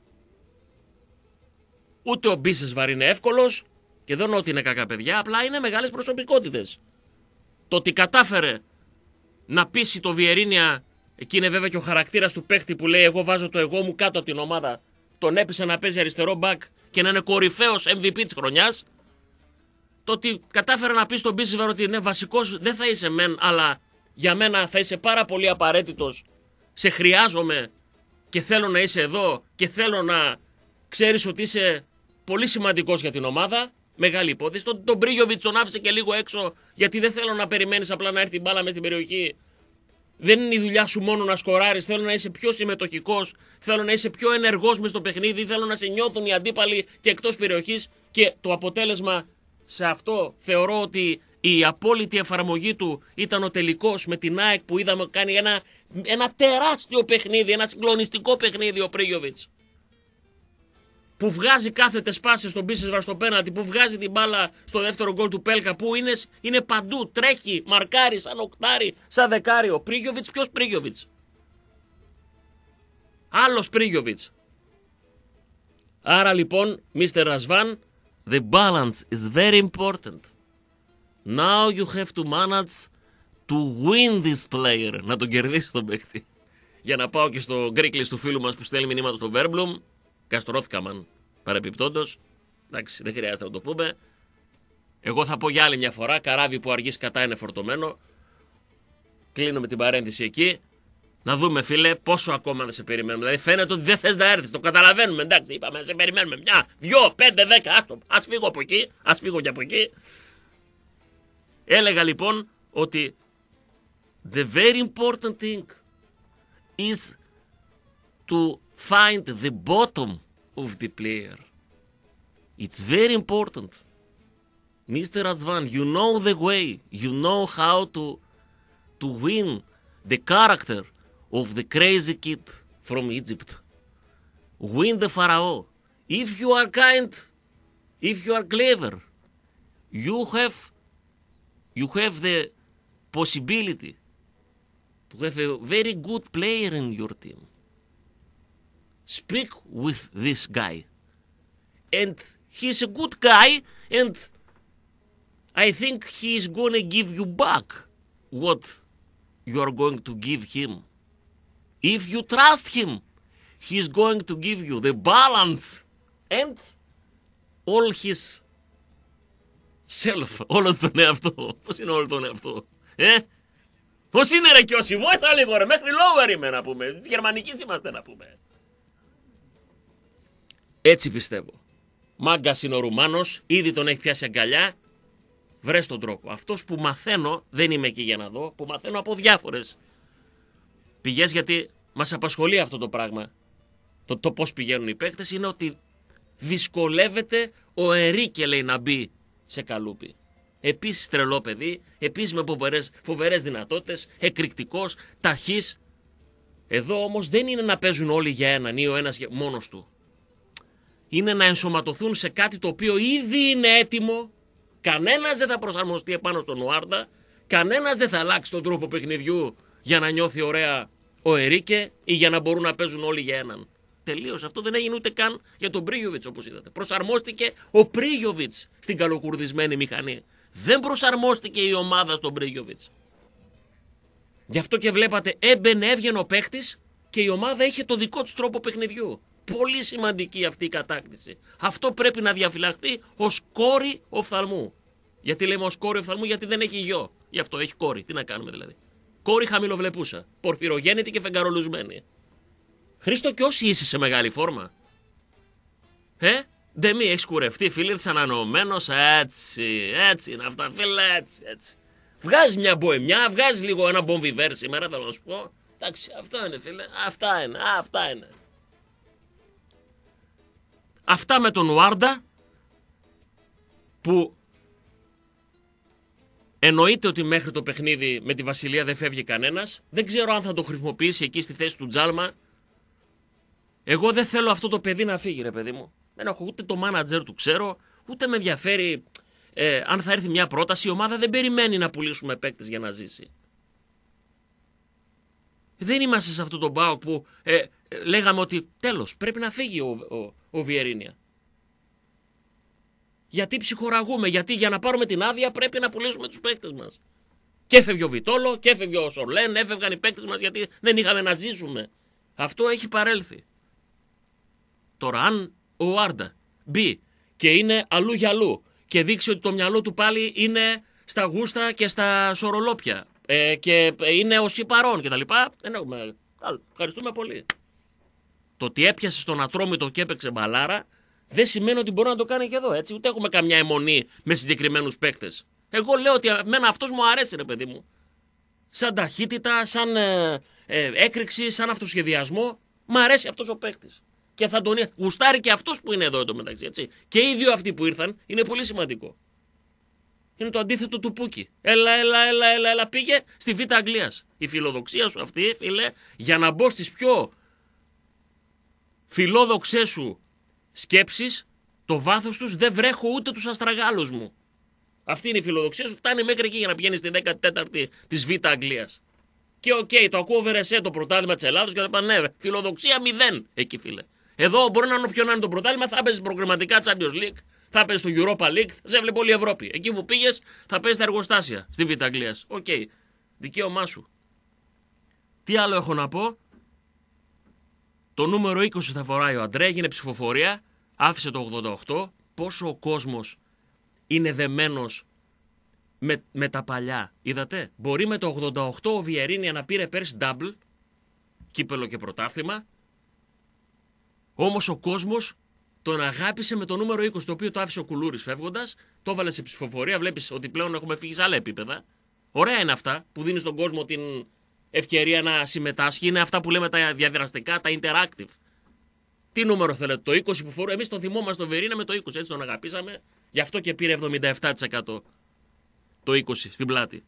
ούτε ο Μπίσεσβαρ είναι εύκολος και δεν ότι είναι κακά παιδιά, απλά είναι μεγάλες προσωπικότητες. Το ότι κατάφερε να πείσει το Βιερίνια, εκεί είναι βέβαια και ο χαρακτήρας του παίχτη που λέει εγώ βάζω το εγώ μου κάτω από την ομάδα, τον έπεισε να παίζει αριστερό μπακ και να είναι κορυφαίος MVP της χρονιάς. Το ότι κατάφερε να πει στον Μπίσεσβαρ ότι είναι βασικός, δεν θα είσαι μεν, αλλά για μένα θα είσαι πάρα πολύ απαραίτητος, σε χρειάζομαι και θέλω να είσαι εδώ και θέλω να ξέρεις ότι είσαι πολύ σημαντικός για την ομάδα. Μεγάλη υπόθεση. Τον Πρίγιοβιτς τον άφησε και λίγο έξω γιατί δεν θέλω να περιμένεις απλά να έρθει η μπάλα μες στην περιοχή. Δεν είναι η δουλειά σου μόνο να σκοράρεις, θέλω να είσαι πιο συμμετοχικός, θέλω να είσαι πιο ενεργός μες στο παιχνίδι, θέλω να σε νιώθουν οι αντίπαλοι και εκτός περιοχής και το αποτέλεσμα σε αυτό θεωρώ ότι η απόλυτη εφαρμογή του ήταν ο τελικός με την ΑΕΚ που είδαμε κάνει ένα ένα τεράστιο παιχνίδι, ένα συγκλονιστικό παιχνίδι ο Πρίγιοβιτς. Που βγάζει κάθετες πάσες στον Μπίσεσβαρ στο πέναλτι, που βγάζει την μπάλα στο δεύτερο γκολ του Πέλκα, που είναι παντού, τρέχει, μαρκάρει, σαν οκτάρι, σαν δεκάρι. Ο Πρίγιοβιτς, ποιος Πρίγιοβιτς? Άλλος Πρίγιοβιτς. Άρα λοιπόν, Mr. Razvan, the balance is very important. Now you have to manage to win this player. Να τον κερδίσει τον παίκτη. Για να πάω και στο γκρίκλις του φίλου μας που στέλνει μηνύματα στο Βέρμπλουμ. Καστρώθηκα μαν παρεπιπτόντος. Εντάξει, δεν χρειάζεται να το πούμε. Εγώ θα πω για άλλη μια φορά. Καράβι που αργείς κατά είναι φορτωμένο. Κλείνω με την παρένθεση εκεί. Να δούμε, φίλε, πόσο ακόμα δεν σε περιμένουμε. Δηλαδή, φαίνεται ότι δεν θες να έρθεις. Το καταλαβαίνουμε. Εντάξει, είπαμε να σε περιμένουμε. Μια, 2, 5, 10. Ας φύγω από εκεί. Ας φύγω και από εκεί. Έλεγα λοιπόν ότι the very important thing is to find the bottom of the player. It's very important. Mr. Razvan, you know the way. You know how to win the character of the crazy kid from Egypt. Win the Pharaoh. If you are kind, if you are clever, you have the possibility to have a very good player in your team. Speak with this guy. And he's a good guy, and I think he's gonna give you back what you are going to give him. If you trust him, he's going to give you the balance and all his self. Όλο τον εαυτό. Πώς είναι όλο τον εαυτό? Πώς είναι ρε Κιώση? Βόηθα λίγο ρε. Μέχρι lower είμαι να πούμε. Της γερμανικής είμαστε να πούμε. Έτσι πιστεύω. Μάγκας είναι ο Ρουμάνος. Ήδη τον έχει πιάσει αγκαλιά. Βρες τον τρόπο. Αυτός που μαθαίνω, δεν είμαι εκεί για να δω, που μαθαίνω από διάφορες πηγές, γιατί μας απασχολεί αυτό το πράγμα. Το πώς πηγαίνουν οι παίκτες, είναι ότι δυσκολεύεται ο Ενρίκε, λέει, να μπει σε καλούπι. Επίσης τρελό παιδί, επίσης με φοβερές δυνατότητες, εκρηκτικός, ταχύς. Εδώ όμως δεν είναι να παίζουν όλοι για έναν ή ο ένας μόνος του. Είναι να ενσωματωθούν σε κάτι το οποίο ήδη είναι έτοιμο. Κανένας δεν θα προσαρμοστεί επάνω στον Ουάρντα, κανένας δεν θα αλλάξει τον τρόπο παιχνιδιού για να νιώθει ωραία ο Ερίκε ή για να μπορούν να παίζουν όλοι για έναν. Τελείως. Αυτό δεν έγινε ούτε καν για τον Πρίγιοβιτς, όπως είδατε. Προσαρμόστηκε ο Πρίγιοβιτς στην καλοκουρδισμένη μηχανή. Δεν προσαρμόστηκε η ομάδα στον Πρίγιοβιτς. Γι' αυτό και βλέπατε έβγαινε ο παίχτης και η ομάδα είχε το δικό της τρόπο παιχνιδιού. Πολύ σημαντική αυτή η κατάκτηση. Αυτό πρέπει να διαφυλαχθεί ως κόρη οφθαλμού. Γιατί λέμε ως κόρη οφθαλμού? Γιατί δεν έχει γιο. Γι' αυτό έχει κόρη. Τι να κάνουμε δηλαδή? Κόρη χαμηλοβλεπούσα. Πορφυρογέννητη και φεγγαρολουσμένη. Χρήστο, και όσοι είσαι σε μεγάλη φόρμα. Δεν μη έχεις κουρευτεί, φίλε, της ανανομένος. Έτσι είναι αυτά, φίλε, έτσι. Βγάζει μια μποεμιά, βγάζει λίγο ένα μπομβιβέρ σήμερα, θέλω να σου πω. Εντάξει, αυτό είναι, φίλε. Αυτά είναι. Αυτά με τον Ουάρντα, που εννοείται ότι μέχρι το παιχνίδι με τη Βασιλεία δεν φεύγει κανένας. Δεν ξέρω αν θα το χρησιμοποιήσει εκεί στη θέση του Τζάλμα. Εγώ δεν θέλω αυτό το παιδί να φύγει, ρε παιδί μου. Δεν έχω ούτε το μάνατζερ του ξέρω, ούτε με ενδιαφέρει αν θα έρθει μια πρόταση. Η ομάδα δεν περιμένει να πουλήσουμε παίκτες για να ζήσει. Δεν είμαστε σε αυτό το ΠΑΟΚ που λέγαμε ότι τέλος πρέπει να φύγει ο Βιερίνια. Γιατί ψυχοραγούμε, γιατί για να πάρουμε την άδεια πρέπει να πουλήσουμε τους παίκτες μας. Και έφευγε ο Βιτόλο, και έφευγε ο Σορλέν, έφευγαν οι παίκτες μας γιατί δεν είχαμε να ζήσουμε. Αυτό έχει παρέλθει. Τώρα αν ο Άρντα μπει και είναι αλλού για αλλού και δείξει ότι το μυαλό του πάλι είναι στα γούστα και στα σορολόπια και είναι ως παρόν κτλ. Δεν έχουμε. Ευχαριστούμε πολύ. Το ότι έπιασε στον Ατρόμητο και έπαιξε μπαλάρα δεν σημαίνει ότι μπορεί να το κάνει και εδώ. Έτσι. Ούτε έχουμε καμιά αιμονή με συγκεκριμένους παίκτες. Εγώ λέω ότι εμένα αυτός μου αρέσει, ρε παιδί μου. Σαν ταχύτητα, σαν έκρηξη, σαν αυτοσχεδιασμό. Μ' αρέσει αυτός ο παίκτης. Και θα τον γουστάρει και αυτός που είναι εδώ εντωμεταξύ. Έτσι. Και οι δύο αυτοί που ήρθαν είναι πολύ σημαντικό. Είναι το αντίθετο του Πούκι. Έλα, πήγε στη Β' Αγγλίας. Η φιλοδοξία σου αυτή, φίλε, για να μπω στις πιο φιλόδοξές σου σκέψεις, το βάθος τους δεν βρέχω ούτε τους αστραγάλους μου. Αυτή είναι η φιλοδοξία σου, φτάνει μέχρι εκεί για να πηγαίνεις στη 14η της Β' Αγγλίας. Και το ακούω Βερεσέ το πρωτάθλημα της Ελλάδος και θα πάνε, ναι, φιλοδοξία 0 εκεί, φίλε. Εδώ μπορεί να είναι όποιο να είναι το πρωτάθλημα, θα παίζεις προκριματικά Champions League, θα παίζεις στο Europa League, θα σε βλέπει όλη η Ευρώπη. Εκεί που πήγες θα παίζεις τα εργοστάσια στη Β' Αγγλίας. Οκ, δικαίωμά σου. Τι άλλο έχω να πω? Το νούμερο 20 θα φοράει ο Αντρέ, έγινε ψηφοφορία, άφησε το 88. Πόσο ο κόσμος είναι δεμένος με τα παλιά. Είδατε, μπορεί με το 88 ο Βιερίνια να πήρε πέρσι double, κύπελο και πρωτάθλημα. Όμως ο κόσμος τον αγάπησε με το νούμερο 20, το οποίο το άφησε ο Κουλούρης φεύγοντας, το έβαλε σε ψηφοφορία. Βλέπεις ότι πλέον έχουμε φύγει σε άλλα επίπεδα. Ωραία είναι αυτά που δίνει στον κόσμο την ευκαιρία να συμμετάσχει. Είναι αυτά που λέμε τα διαδραστικά, τα interactive. Τι νούμερο θέλετε, το 20 που φορούμε? Εμείς τον θυμόμαστε τον Βιερίνια με το 20, έτσι τον αγαπήσαμε. Γι' αυτό και πήρε 77% το 20 στην πλάτη.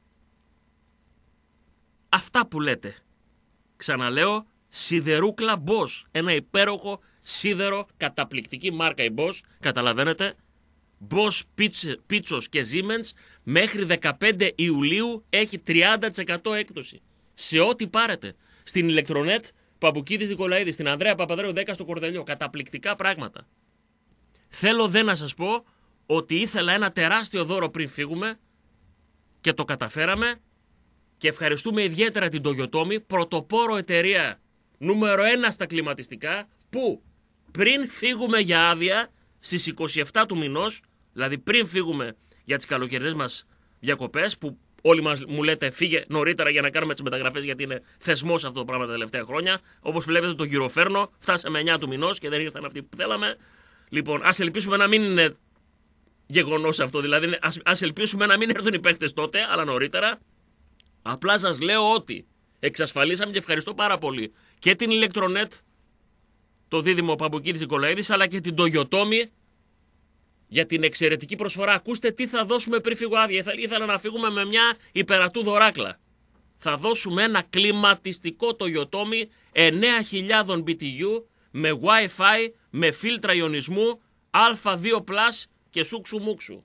Αυτά που λέτε. Ξαναλέω, σιδερούκλα Bosch. Ένα υπέροχο σίδερο, καταπληκτική μάρκα η Bosch. Καταλαβαίνετε. Bosch, Πίτσος και Siemens μέχρι 15 Ιουλίου έχει 30% έκπτωση. Σε ό,τι πάρετε. Στην Ηλεκτρονέτ Παπουκίδης Νικολαίδης, στην Ανδρέα Παπαδρέου 10 στο Κορδελιό. Καταπληκτικά πράγματα. Θέλω δε να σας πω ότι ήθελα ένα τεράστιο δώρο πριν φύγουμε και το καταφέραμε και ευχαριστούμε ιδιαίτερα την Toyotomi, πρωτοπόρο εταιρεία νούμερο 1 στα κλιματιστικά, που πριν φύγουμε για άδεια στις 27 του μηνός, δηλαδή πριν φύγουμε για τις καλοκαιρινές μας διακοπές, που όλοι μας μου λέτε φύγε νωρίτερα για να κάνουμε τις μεταγραφές, γιατί είναι θεσμός αυτό το πράγμα τα τελευταία χρόνια. Όπως βλέπετε τον γυροφέρνο, φτάσαμε 9 του μηνός και δεν ήρθαν αυτοί που θέλαμε. Λοιπόν, ας ελπίσουμε να μην είναι γεγονός αυτό, δηλαδή ας ελπίσουμε να μην έρθουν οι παίκτες τότε, αλλά νωρίτερα. Απλά σας λέω ότι εξασφαλίσαμε, και ευχαριστώ πάρα πολύ, και την Ηλεκτρονέτ, το δίδυμο Παπουκίδης Νικολαίδης, αλλά και την Toyotomi για την εξαιρετική προσφορά. Ακούστε τι θα δώσουμε πριν φύγω άδεια. Ήθελα να φύγουμε με μια υπερατού δωράκλα. Θα δώσουμε ένα κλιματιστικό Toyotomi 9.000 BTU με Wi-Fi, με φίλτρα ιονισμού Α2+ και σούξου μουξου.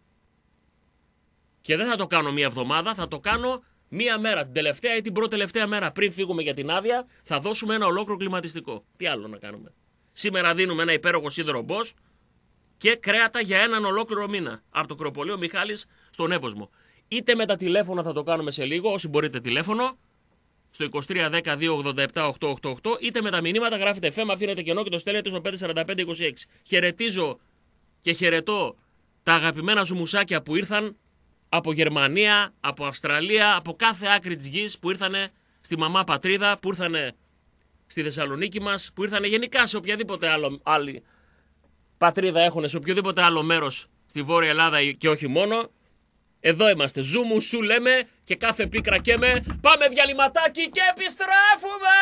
Και δεν θα το κάνω μία εβδομάδα, θα το κάνω μία μέρα. Την τελευταία ή την πρώτη τελευταία μέρα πριν φύγουμε για την άδεια, θα δώσουμε ένα ολόκληρο κλιματιστικό. Τι άλλο να κάνουμε? Σήμερα δίνουμε ένα υπέροχο σίδερο Bosch και κρέατα για έναν ολόκληρο μήνα. Από το Κρεοπολείο Μιχάλης στον Εύωσμο. Είτε με τα τηλέφωνα θα το κάνουμε σε λίγο, όσοι μπορείτε τηλέφωνο, στο 2310-287-888, είτε με τα μηνύματα γράφετε FM, αφήνετε κενό και το στέλνετε στο 54526. Χαιρετίζω και χαιρετώ τα αγαπημένα σου μουσάκια που ήρθαν από Γερμανία, από Αυστραλία, από κάθε άκρη της γης, που ήρθανε στη μαμά πατρίδα, που ήρθανε στη Θεσσαλονίκη μας, που ήρθανε γενικά σε οποιαδήποτε άλλη πατρίδα έχουν, σε οποιοδήποτε άλλο μέρος στη Βόρεια Ελλάδα και όχι μόνο. Εδώ είμαστε, ζούμου σου λέμε και κάθε πίκρα καίμε. Πάμε διαλυματάκι και επιστρέφουμε!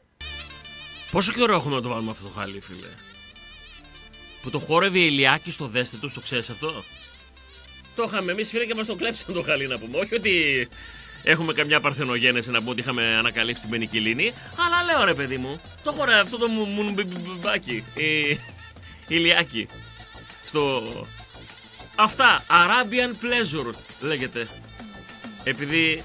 Πόσο καιρό έχουμε να το βάλουμε αυτό το χάλι, φίλε? Που το χόρευε η Ηλιάκη στο δέστε τους, το ξέρεις αυτό? Το είχαμε εμείς, φίλε, και μας το κλέψαν το χαλί, να πούμε. Όχι ότι έχουμε καμιά παρθενογένεση να πούμε ότι είχαμε ανακαλύψει την πενικυλίνη, αλλά λέω ρε παιδί μου, το χορεύει αυτό το μουνμπιμπάκι, η Ηλιάκη. Αυτά, Arabian Pleasure λέγεται. Επειδή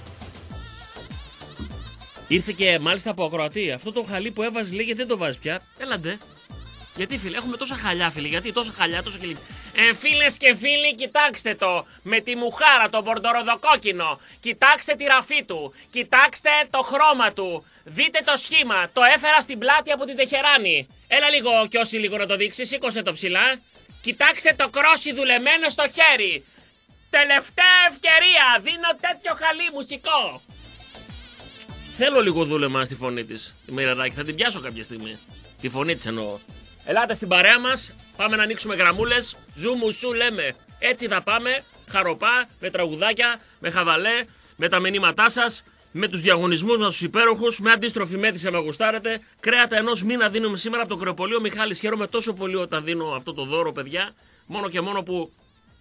ήρθε και μάλιστα από ακροατή. Αυτό το χαλί που έβαζε λέγεται δεν το βάζει πια. Έλαντε. Γιατί, φίλε, έχουμε τόσα χαλιά, φίλε. Γιατί τόσα χαλιά, τόσα χαλιά. Φίλες και φίλοι, κοιτάξτε το. Με τη μουχάρα, το μπορντοροδοκόκκινο. Κοιτάξτε τη ραφή του. Κοιτάξτε το χρώμα του. Δείτε το σχήμα. Το έφερα στην πλάτη από την Τεχεράνη. Έλα λίγο κι όσοι λίγο να το δείξει. Σήκωσε το ψηλά. Κοιτάξτε το κρόσι δουλεμένο στο χέρι. Τελευταία ευκαιρία. Δίνω τέτοιο χαλί μουσικό. Θέλω λίγο δούλεμα στη φωνή της. Η Μοιραδάκη, θα την πιάσω κάποια στιγμή. Τη φωνή της εννοώ. Ελάτε στην παρέα μας. Πάμε να ανοίξουμε γραμμούλες. Ζούμου σου λέμε. Έτσι θα πάμε. Χαροπά, με τραγουδάκια, με χαβαλέ, με τα μηνύματά σας, με τους διαγωνισμούς μας τους υπέροχους, με αντίστροφη μέτρηση άμα γουστάρετε. Κρέατα ενός μήνα δίνουμε σήμερα από το Κρεοπολείο Μιχάλης. Χαίρομαι τόσο πολύ όταν δίνω αυτό το δώρο, παιδιά. Μόνο και μόνο που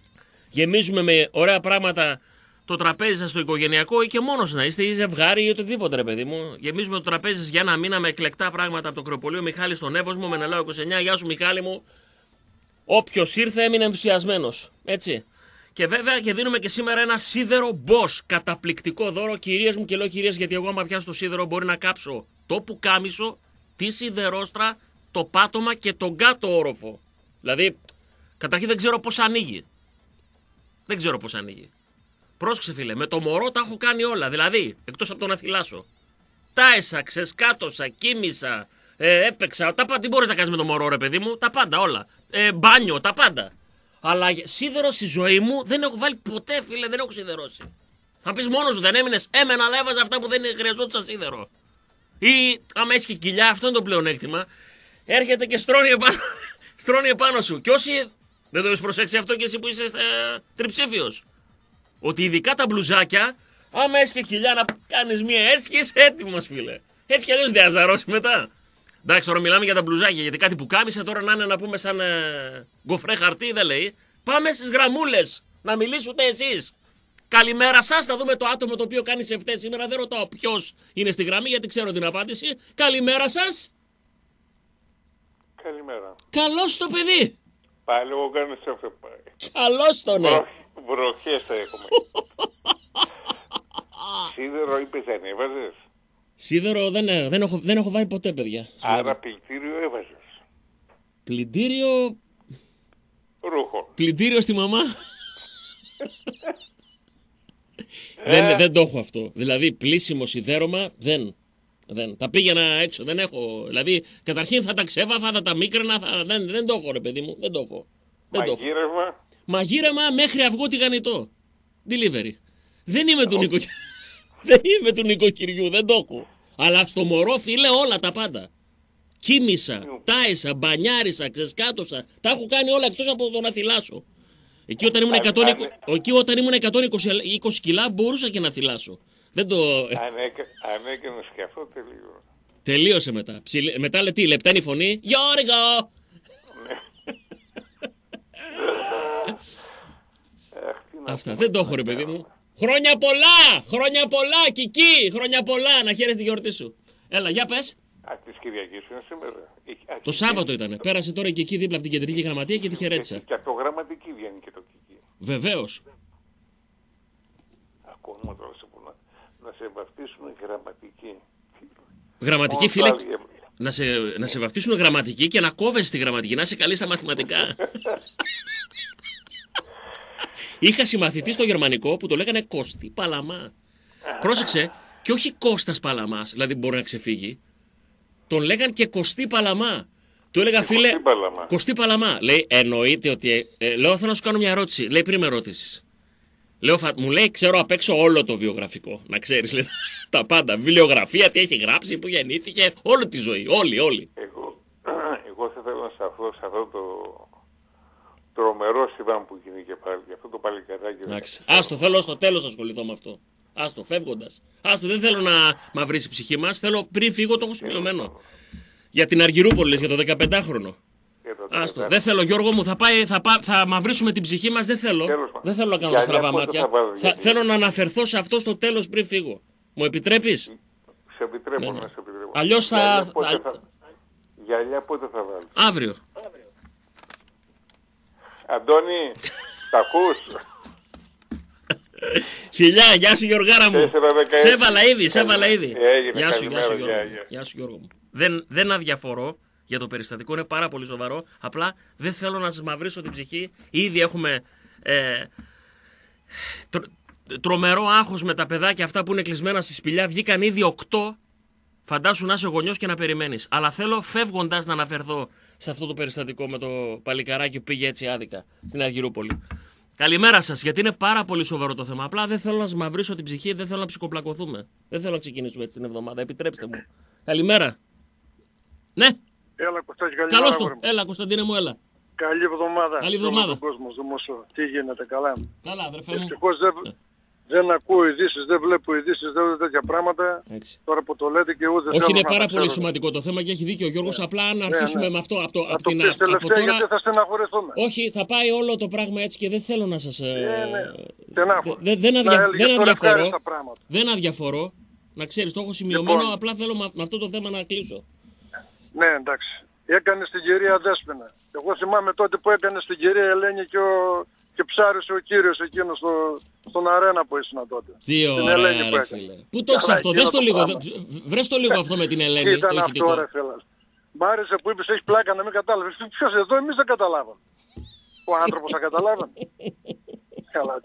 Γεμίζουμε με ωραία πράγματα το τραπέζι σας στο οικογενειακό ή και μόνος να είστε, ή ζευγάρι ή οτιδήποτε, ρε παιδί μου. Γεμίζουμε το τραπέζι σας για ένα μήνα με εκλεκτά πράγματα από το Κρεοπολείο. Μιχάλης στον Εύωσμο, Μενελάο 29. Γεια σου, Μιχάλη μου. Όποιος ήρθε έμεινε ενθουσιασμένος. Έτσι. Και βέβαια και δίνουμε και σήμερα ένα σίδερο Bosch. Καταπληκτικό δώρο, κυρίες μου, και λέω κυρίες γιατί εγώ άμα πιάσω το σίδερο μπορεί να κάψω το πουκάμισο, τη σιδερόστρα, το πάτωμα και τον κάτω όροφο. Δηλαδή, καταρχήν δεν ξέρω πώς ανοίγει. Δεν ξέρω πώς ανοίγει. Πρόσεξε φίλε, με το μωρό τα έχω κάνει όλα. Δηλαδή, εκτός από το να θυλάσω. Τάεσα, ξεσκάτωσα, κοίμησα, έπαιξα. Τι μπορείς να κάνεις με το μωρό, ρε παιδί μου, τα πάντα όλα. Μπάνιο, τα πάντα. Αλλά σίδερο στη ζωή μου δεν έχω βάλει ποτέ, φίλε, δεν έχω σιδερώσει. Θα πεις μόνος σου, δεν έμεινες. Έμενα, αλλά έβαζα αυτά που δεν χρειαζόντουσαν σίδερο. Ή άμα έχει και κοιλιά, αυτό είναι το πλεονέκτημα. Έρχεται και στρώνει επάνω σου. Και όσοι δεν το έχεις προσέξει αυτό και εσύ που είσαι τριψήφιος. Ότι ειδικά τα μπλουζάκια, άμα έχει και κοιλιά να κάνεις μία έσκηση, έτοιμος φίλε. Έτσι κι αλλιώς δεν αζαρώσει μετά. Εντάξει, τώρα μιλάμε για τα μπλουζάκια, γιατί κάτι που κάμισε τώρα να είναι να πούμε σαν γκοφρέ χαρτί, δεν λέει. Πάμε στις γραμμούλες, να μιλήσετε εσείς. Καλημέρα σας, θα δούμε το άτομο το οποίο κάνει σε ευτές σήμερα. Δεν ρωτάω ποιος είναι στη γραμμή, γιατί ξέρω την απάντηση. Καλημέρα σας. Καλημέρα. Καλώς το παιδί. Πάλι εγώ κάνω σε αυτό πάει. Καλώς το ναι. Βροχές θα έχουμε. Σίδερο είπες δεν έβαζες? Σίδερο δεν έχω βάλει ποτέ, παιδιά. Άρα πλυντήριο έβαζες? Πλυντήριο... Ρούχο. Πλυντήριο στη μαμά. Δεν το έχω αυτό. Δηλαδή πλύσιμο σιδέρωμα δεν. Τα πήγαινα έξω, δεν έχω. Δηλαδή καταρχήν θα τα ξέβαφα, θα τα μίκραινα, δεν το έχω ρε παιδί μου. Δεν το έχω. Μαγείρευμα? Μαγείρεμα μέχρι αυγό τηγανιτό. Delivery. Δεν είμαι του νοικοκυριού. Δεν είμαι του νοικοκυριού, δεν το έχω. Αλλά στο μωρό φίλε όλα τα πάντα. Κοίμησα, τάισα, μπανιάρισα, ξεσκάτωσα. Τα έχω κάνει όλα εκτός από το να θυλάσω. Εκεί όταν ήμουν 120 κιλά μπορούσα και να θυλάσω. Δεν το... Αν έκανες και αυτό τελείω. Τελείωσε μετά. Μετά λέει τι, λεπτάνει η φωνή. Γιώργο! Αυτά, δεν το έχω ρε παιδί μου. Χρόνια πολλά! Χρόνια πολλά, Κική! Χρόνια πολλά! Να χαίρεσαι τη γιορτή σου. Έλα, για πες. Της Κυριακής είναι σήμερα. Το Σάββατο ήτανε. Πέρασε τώρα και εκεί δίπλα από την κεντρική γραμματεία και τη χαιρέτησα. Και από το γραμματική βγαίνει και το Κική. Βεβαίως. Ακόμα τώρα να σε βαφτίσουν γραμματική. Γραμματική φίλε. Να σε βαφτίσουν γραμματική και να κόβεσαι τη γραμματική. Να είσαι καλή στα μαθηματικά. Είχα συμμαθητή στο γερμανικό που το λέγανε Κώστη Παλαμά. Πρόσεξε, και όχι Κώστας Παλαμάς, δηλαδή μπορεί να ξεφύγει. Τον λέγαν και Κωστή Παλαμά. Του έλεγα φίλε. Κωστή Παλαμά. Λέει, εννοείται ότι. Λέω, θέλω να σου κάνω μια ερώτηση. Λέει, πριν με ρώτησες. Λέω, μου λέει, ξέρω απ' έξω όλο το βιογραφικό. Να ξέρεις, λέει, τα πάντα. Βιβλιογραφία, τι έχει γράψει, που γεννήθηκε. Όλη τη ζωή. Όλοι. Εγώ θα θέλω να σταθώ σε αυτό το τρομερό συμβάν που γίνει και πάλι. Αυτό το παλικαράκι. Εντάξει. Άστο, θέλω στο τέλος να ασχοληθώ με αυτό. Άστο, φεύγοντας. Άστο, δεν θέλω να μαυρίσει η ψυχή μας. Θέλω πριν φύγω, το έχω σημειωμένο. Για την Αργυρούπολη, για το 15χρονο. Άστο, δεν θέλω Γιώργο μου, θα μαυρίσουμε την ψυχή μας, δεν θέλω. Δεν θέλω να κάνω στραβά μάτια. Θέλω να αναφερθώ σε αυτό στο τέλος πριν φύγω. Μου επιτρέπεις? Σε επιτρέπω, να σε επιτρέπω. Αλλιώς θα... Γυαλιά πότε θα βάλεις? Αύριο. Αντώνη, τα ακούς? Φιλιά, γεια σου Γιωργάρα μου. Σε έβαλα ήδη. Γεια σου Γιώργο μου. Δεν αδιαφορώ για το περιστατικό, είναι πάρα πολύ σοβαρό. Απλά δεν θέλω να σας μαυρίσω την ψυχή. Ήδη έχουμε τρομερό άγχος με τα παιδάκια αυτά που είναι κλεισμένα στη σπηλιά. Βγήκαν ήδη 8. Φαντάσου να είσαι γονιός και να περιμένεις. Αλλά θέλω φεύγοντας να αναφερθώ σε αυτό το περιστατικό με το παλικαράκι που πήγε έτσι άδικα στην Αργυρούπολη. Καλημέρα σας, γιατί είναι πάρα πολύ σοβαρό το θέμα. Απλά δεν θέλω να σας μαυρίσω την ψυχή, δεν θέλω να ψυχοπλακωθούμε. Δεν θέλω να ξεκινήσουμε έτσι την εβδομάδα. Επιτρέψτε μου. Καλημέρα. Ναι. Έλα, Κωστάκη, καλώς το. Έλα, Κωνσταντίνε μου, έλα. Καλή εβδομάδα. Καλή εβδομάδα. Κόσμο, τι γίνεται, καλά? Καλά, αδερφέ μου. Ευτυχώς Δεν ακούω ειδήσεις, δεν βλέπω ειδήσεις, δεν βλέπω τέτοια πράγματα. Εντάξει. Τώρα που το λέτε και ούτε Όχι, είναι πάρα πολύ σημαντικό το θέμα και έχει δίκιο ο Γιώργος. Απλά αν αρχίσουμε με αυτό από το πεις τελευταία τώρα. γιατί θα στεναχωρηθούμε. Όχι, θα πάει όλο το πράγμα έτσι και δεν θέλω να σας. Δεν αδιαφορώ. Να ξέρεις, το έχω σημειωμένο. Λοιπόν, απλά θέλω με αυτό το θέμα να κλείσω. Ναι, εντάξει. Έκανε στην κυρία Δέσποινα. Εγώ θυμάμαι τότε που έκανε στην κυρία Ελένη και ψάρισε ο κύριος εκείνος στον αρένα που ήσουν τότε. Τι ωραία ρε φίλε. Πού το έχεις αυτό, δες το λίγο. Βρες το λίγο αυτό με την Ελένη. Ήταν αυτό ρε φίλε. Μ' άρεσε που είπες έχει πλάκα να μην κατάλαβες. Ποιος εδώ, εμείς δεν καταλάβαμε. Ο άνθρωπος θα καταλάβανε. Καλά.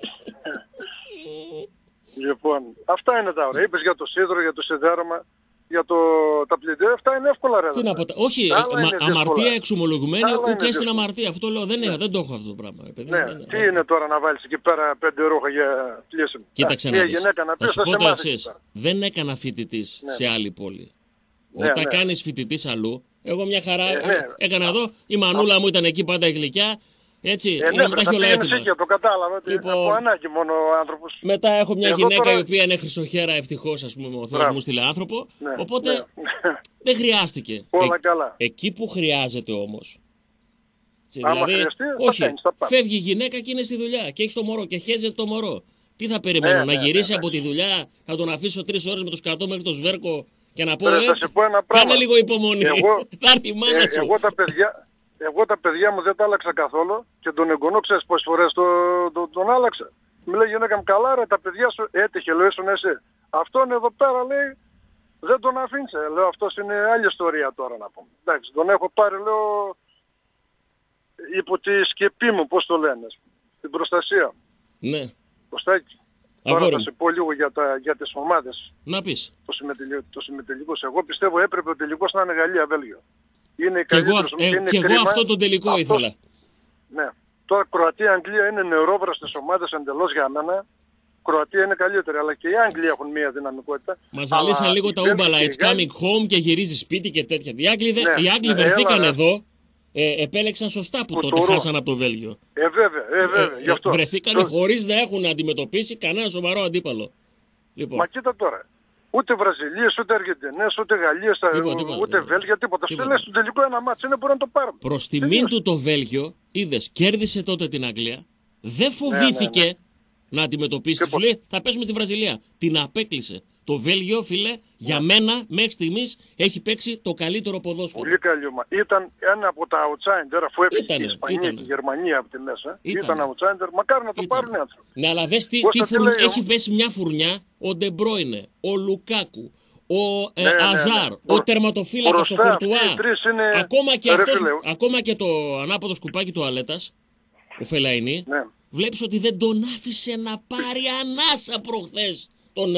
Λοιπόν, αυτά είναι τα ωραία. Είπες για το σίδερο, για το σιδέρωμα, για τα πλυντήρια. Αυτά είναι εύκολα ρε. Τι να πω, όχι, αμαρτία εξομολογουμένη, ούτε στην αμαρτία. Αυτό λέω, δεν το έχω αυτό το πράγμα. Ναι, τι είναι τώρα να βάλεις εκεί πέρα 5 ρούχα για πλήσιμο. Κοίταξε να δεις. Θα σου πω το εξής. Δεν έκανα φοιτητής σε άλλη πόλη. Όταν κάνεις φοιτητής αλλού, εγώ μια χαρά έκανα εδώ, η μανούλα μου ήταν εκεί πάντα η γλυκιά. Έτσι, ναι, τα έχει όλα έτοιμα. Το κατάλαβα, λοιπόν, από ανάγκη μόνο ο άνθρωπος. Μετά έχω μια γυναίκα τώρα... η οποία είναι χρυσοχέρα, ευτυχώς, ας πούμε, ο Θεός μου στείλε άνθρωπο. Ναι, οπότε δεν χρειάστηκε. Όλα καλά. Εκεί που χρειάζεται όμως. Άμα δηλαδή, χρειαστεί, όχι, φεύγει η γυναίκα και είναι στη δουλειά και έχει το μωρό και χέζεται το μωρό. Τι θα περιμένω, να γυρίσει από τη δουλειά, θα τον αφήσω 3 ώρες με το σκατό μέχρι το Σβέρκο και να πω, κάνε λίγο υπομονή. Θα έρθει η μάνα σου. Εγώ τα παιδιά μου δεν τα άλλαξα καθόλου και τον εγγονό ξέρεις πόσες φορές τον άλλαξα. Μου λέει γυναίκα μου καλά ρε τα παιδιά σου έτυχε λέω ήσουν εσύ. Αυτόν εδώ πέρα λέει δεν τον αφήνσε. Λέω αυτός είναι άλλη ιστορία τώρα να πούμε. Εντάξει τον έχω πάρει λέω υπό τη σκεπή μου πώς το λένε. Την προστασία. Ναι. Κωστάκι. Τώρα θα σε πω λίγο για τις ομάδες. Να πεις. Το συμμετελικός. Εγώ πιστεύω έπρεπε ο τελικός να είναι Γαλλία-Βέλγιο. Και εγώ αυτό το τελικό ήθελα. Ναι. Τώρα Κροατία-Αγγλία είναι νευρόβραστες ομάδες εντελώς για μένα. Κροατία είναι καλύτερη, αλλά και οι Άγγλοι έχουν μία δυναμικότητα. Μας ζαλίσαν λίγο τα ούμπαλα, it's coming home και γυρίζει σπίτι και τέτοια. Οι Άγγλοι βρεθήκαν εδώ, επέλεξαν σωστά που τότε χάσαν από το Βέλγιο. Βέβαια. Βρεθήκαν χωρίς να έχουν αντιμετωπίσει κανένα σοβαρό αντίπαλο. Μα κοίτα τώρα. Ούτε Βραζιλίες, ούτε Αργεντινές, ούτε Γαλλίες, ούτε Βέλγια, τίποτα. Στο λες του τελικό ένα μάτσο είναι μπορεί να το πάρουν. Προς τιμήν του το Βέλγιο, είδες, κέρδισε τότε την Αγγλία, δεν φοβήθηκε να αντιμετωπίσει. Σου λέει θα πέσουμε στη Βραζιλία. Την απέκλεισε. Το Βέλγιο, φίλε, για μένα μέχρι στιγμής έχει παίξει το καλύτερο ποδόσφαιρο. Πολύ καλή ομάδα. Ήταν ένα από τα outsider, αφού έπαιξε η Ισπανία και η Γερμανία από τη μέσα. Ήταν outsider, μακάρι να το πάρουν έτσι. Ναι, αλλά δες έχει πέσει μια φουρνιά ο Ντεμπρόινε, ο Λουκάκου, ο Αζάρ, ο τερματοφύλακας ο Κορτουά. Ακόμα και το ανάποδο σκουπάκι του Αλέτας, ο Φελαϊνί, βλέπεις ότι δεν τον άφησε να πάρει ανάσα προχθές. Τον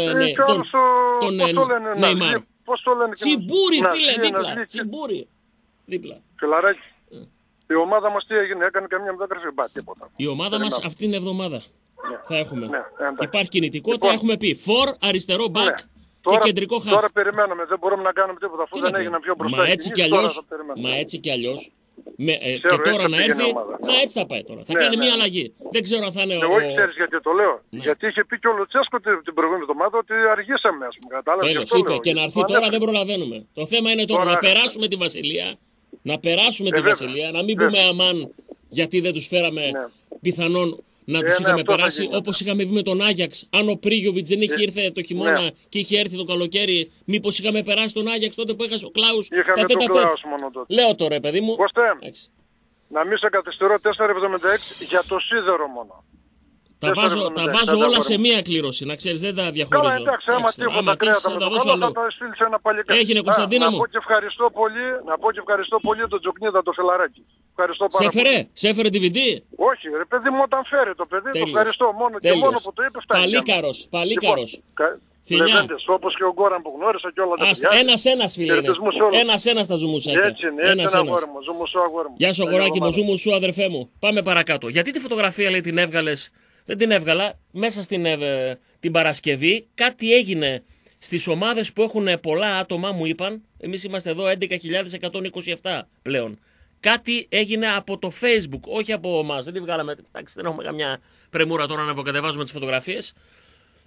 Νεϊμάρ. Τσιμπούρι φίλε δίπλα. Τσιμπούρι δίπλα. Φιλαράκι. Η ομάδα μας τι έγινε, έκανε καμιά μεταγραφή, τίποτα. Η ομάδα μας αυτήν την εβδομάδα θα έχουμε. Υπάρχει κινητικότητα, έχουμε πει φορ, αριστερό μπακ και κεντρικό χαφ. Τώρα περιμένουμε, δεν μπορούμε να κάνουμε τίποτα αφού δεν έγιναν πιο μπροστά. Μα έτσι κι αλλιώς. Και τώρα να έρθει, έτσι θα πάει τώρα. Θα κάνει μια αλλαγή. Δεν ξέρω αν θα είναι εγώ ξέρεις γιατί το λέω. Γιατί είχε πει και ο Λουτσέσκο την προηγούμενη εβδομάδα ότι αργήσαμε, ας πούμε. Τέλος, είπε και να έρθει τώρα δεν προλαβαίνουμε. Το θέμα είναι τώρα να περάσουμε τη Βασιλεία. Να περάσουμε τη Βασιλεία, να μην πούμε αμάν γιατί δεν τους φέραμε πιθανόν να τους είχαμε περάσει όπως είχαμε πει με τον Άγιαξ. Αν ο Πρίγιοβιτς δεν είχε ήρθε το χειμώνα και είχε έρθει το καλοκαίρι, μήπως είχαμε περάσει τον Άγιαξ τότε που έχασε ο Κλάους. Είχαμε τον Κλάους μόνο τότε. Λέω τώρα, παιδί μου. Κωστέ, να μην σε καθυστερώ 4,76 για το σίδερο μόνο. Τα βάζω όλα σε μία κλήρωση, να ξέρεις, δεν τα διαχωρίζω. Καλά, εντάξει, άμα τίποτα κρέατα με το καλό θα τα στείλεις ένα παλικάρι. Έγινε, Κωνσταντίνα μου. Να πω και ευχαριστώ πολύ τον Τζοκνίδα, το φιλαράκι. Ευχαριστώ πάρα πολύ. Σε έφερε DVD? Όχι, ρε παιδί μου, όταν φέρει το παιδί, το ευχαριστώ μόνο και μόνο που το είπε φτάνει. Παλίκαρος. Λεβέντες, όπως και ο Γκόραν που γνώρισα και όλα τα παιδιά. Ένας φίλε είναι. Ένας τα ζουμουσάκια. Έτσι είναι, έτσι είναι αγόρι μου. Ζουμουσού αγόρι μου. Γεια σου αγοράκι μου, ζουμουσού αδερφέ μου. Πάμε παρακάτω. Γιατί τη φωτογραφία λέει την έβγαλες? Δεν την έβγαλα. Μέσα την Παρασκευή κάτι έγινε στις ομάδες που έχουν πολλά άτομα, μου είπαν. Εμείς είμαστε εδώ 11.127 πλέον. Κάτι έγινε από το Facebook, όχι από εμάς. Δεν τη βγάλαμε. Εντάξει, δεν έχουμε καμιά πρεμούρα τώρα να κατεβάζουμε τις φωτογραφίες.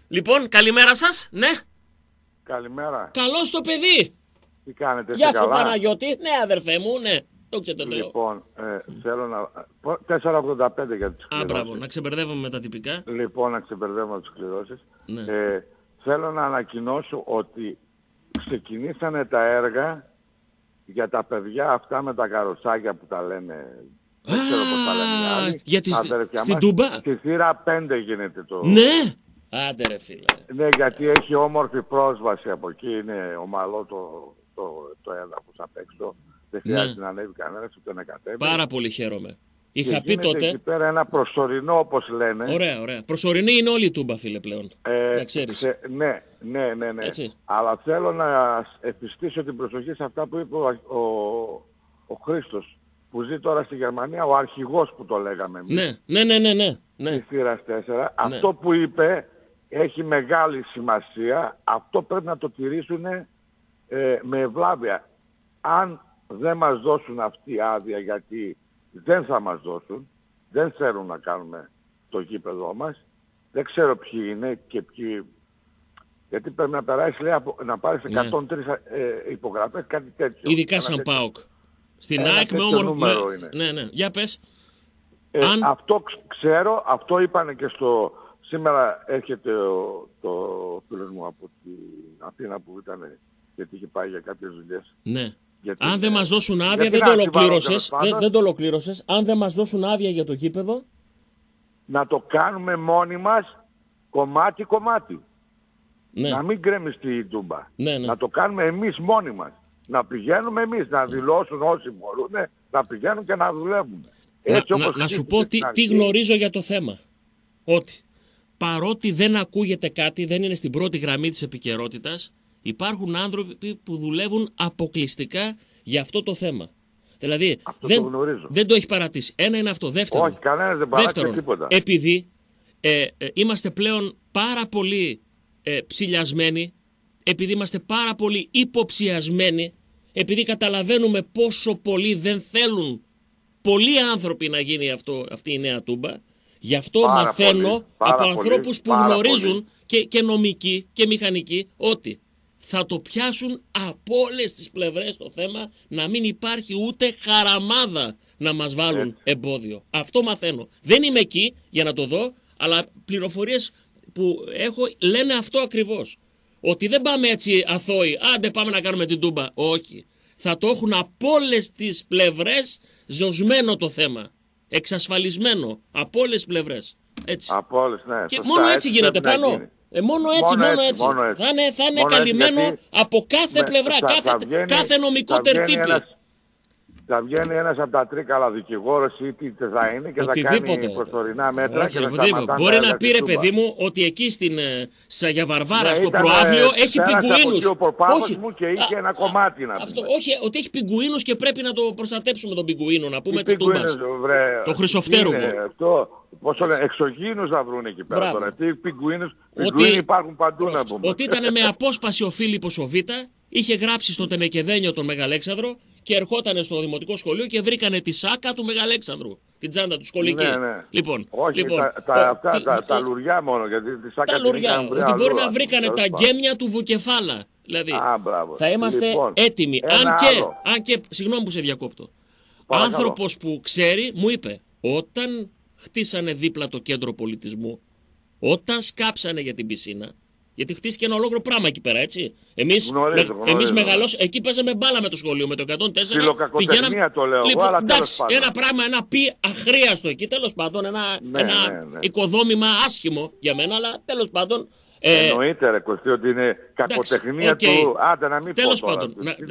Λοιπόν, καλημέρα σας. Ναι. Καλημέρα. Καλώς το παιδί. Τι κάνετε, Γεια σου καλά? Παναγιώτη. Ναι αδερφέ μου, ναι. Το ξέρω. Λοιπόν, θέλω να... 4,85 για τις Α, μπράβο, κληρώσεις. να ξεμπερδεύουμε με τα τυπικά. Λοιπόν, να ξεπερδεύουμε τις κληρώσεις. Ναι. Θέλω να ανακοινώσω ότι ξεκινήσανε τα έργα για τα παιδιά αυτά με τα καροτσάκια που τα λένε... Δεν ξέρω πώς τα λένε οι άλλοι. Γιατί Αδέρφια στην μας. Τούμπα. Στη θύρα 5 γίνεται το... Ναι. Άντε ρε φίλε. Ναι, γιατί έχει όμορφη πρόσβαση από εκεί. Είναι ομαλό το έδαφος απ' έξω. Δεν χρειάζεται να ανέβει κανένας ούτε να κατέβει. Πάρα πολύ χαίρομαι. Είχα Και πει γίνεται τότε. εκεί πέρα ένα προσωρινό, όπως λένε. Ωραία, ωραία. Προσωρινή είναι όλη η Τούμπα, φίλε, πλέον. Να ξέρεις. Ναι. Έτσι. Αλλά θέλω να επιστήσω την προσοχή σε αυτά που είπε ο Χρήστος, που ζει τώρα στη Γερμανία, ο αρχηγός που το λέγαμε εμείς. Ναι. Της θύρας 4. Αυτό που είπε έχει μεγάλη σημασία. Αυτό πρέπει να το τηρήσουν με ευλάβεια. Αν δεν μας δώσουν αυτή άδεια, γιατί δεν θα μας δώσουν, δεν θέλουν να κάνουμε το γήπεδό μας, δεν ξέρω ποιοι είναι και ποιοι... Γιατί πρέπει να περάσει, λέει, να πάρεις 103 υπογραφές, κάτι τέτοιο. Ειδικά σαν ΠΑΟΚ. Στην ένα ΑΕΚ με τέτοιο όμορφο. νούμερο είναι. Ναι. Για πες. Αυτό ξέρω, αυτό είπανε και στο... Σήμερα έρχεται το φίλος μου από την Αθήνα που ήταν, γιατί είχε πάει για κάποιες δουλειές. Ναι. Γιατί, αν δεν μας δώσουν άδεια, γιατί δεν το ολοκλήρωσες. πάντων, Δεν το ολοκλήρωσες. Αν δεν μας δώσουν άδεια για το γήπεδο. Να το κάνουμε μόνοι μας, κομμάτι-κομμάτι. Ναι. Να μην γκρεμιστεί η Τούμπα. Ναι. Να το κάνουμε εμείς μόνοι μας. Να πηγαίνουμε εμείς, να δηλώσουν όσοι μπορούν, να πηγαίνουν και να δουλεύουν. Να σου πω τι γνωρίζω για το θέμα. Ότι παρότι δεν ακούγεται κάτι, δεν είναι στην πρώτη γραμμή της επικαιρότητας, υπάρχουν άνθρωποι που δουλεύουν αποκλειστικά για αυτό το θέμα. Δηλαδή δεν το έχει παρατήσει. Ένα είναι αυτό. Δεύτερον, όχι, κανένας δεν παράτησε τίποτα. Επειδή είμαστε πλέον πάρα πολύ ψηλιασμένοι, επειδή είμαστε πάρα πολύ υποψιασμένοι, επειδή καταλαβαίνουμε πόσο πολύ δεν θέλουν πολλοί άνθρωποι να γίνει αυτή η νέα Τούμπα, γι' αυτό μαθαίνω από ανθρώπους που γνωρίζουν και νομικοί και μηχανικοί ότι θα το πιάσουν από όλες τις πλευρές το θέμα, να μην υπάρχει ούτε χαραμάδα να μας βάλουν εμπόδιο. Αυτό μαθαίνω. Δεν είμαι εκεί για να το δω, αλλά πληροφορίες που έχω λένε αυτό ακριβώς. Ότι δεν πάμε έτσι αθώοι, άντε πάμε να κάνουμε την Τούμπα. Όχι. Θα το έχουν από όλες τις πλευρές ζωσμένο το θέμα. Εξασφαλισμένο από όλες τις πλευρές. Έτσι. Από όλες, ναι. Και μόνο έτσι γίνεται πάνω. Μόνο έτσι. Θα είναι καλυμμένο από κάθε πλευρά, κάθε νομικό τερτύπη. Θα βγαίνει ένας από τα τρίκαλα δικηγόρος ή τι θα είναι και θα κάνει προσωρινά μέτρα και θα σταματάνε. Μπορεί να πει ρε παιδί μου ότι εκεί στην Σαγιαβαρβάρα στο προάβλιο έχει πιγκουίνους. Ο προπάπος μου και είχε ένα κομμάτι να πούμε. Όχι, ότι έχει πιγκουίνους και πρέπει να το προστατέψουμε τον πιγκουίνο, να πούμε της Τούμπας. Το Χρυσοφτέρουγο. Πώς το λένε, εξωγήινους να βρουν εκεί πέρα τώρα. Τι πιγκουίνους υπάρχουν παντού να πούμε. Ότι ήταν με απόσπαση ο Φίλιππος ο Β, είχε γράψει στο Τενεκεδένιο τον Μεγαλέξανδρο και ερχότανε στο δημοτικό σχολείο και βρήκανε τη σάκα του Μεγαλέξανδρου. Την τσάντα του σχολική. Ναι. Λοιπόν, τα λουριά μόνο, γιατί τη σάκα τα λουριά. Ότι μπορεί να βρήκανε τα γκέμια του Βουκεφάλα. Δηλαδή, θα είμαστε έτοιμοι. Αν και, συγγνώμη που σε διακόπτω. Άνθρωπος που ξέρει μου είπε, όταν χτίσανε δίπλα το κέντρο πολιτισμού, όταν σκάψανε για την πισίνα, γιατί χτίστηκε ένα ολόκληρο πράγμα εκεί πέρα, έτσι. Εμείς μεγαλώσαμε, εκεί παίζαμε μπάλα με το σχολείο, με το 104. Πηγαίναμε. Το λέω λοιπόν, εγώ, εντάξει, ένα πράγμα, ένα πι αχρίαστο εκεί, τέλος πάντων, ένα οικοδόμημα άσχημο για μένα, αλλά τέλος πάντων. Εννοείται ρε Κωστή ότι είναι κακοτεχνία του, άντε να μην πω. Τέλος πάντων,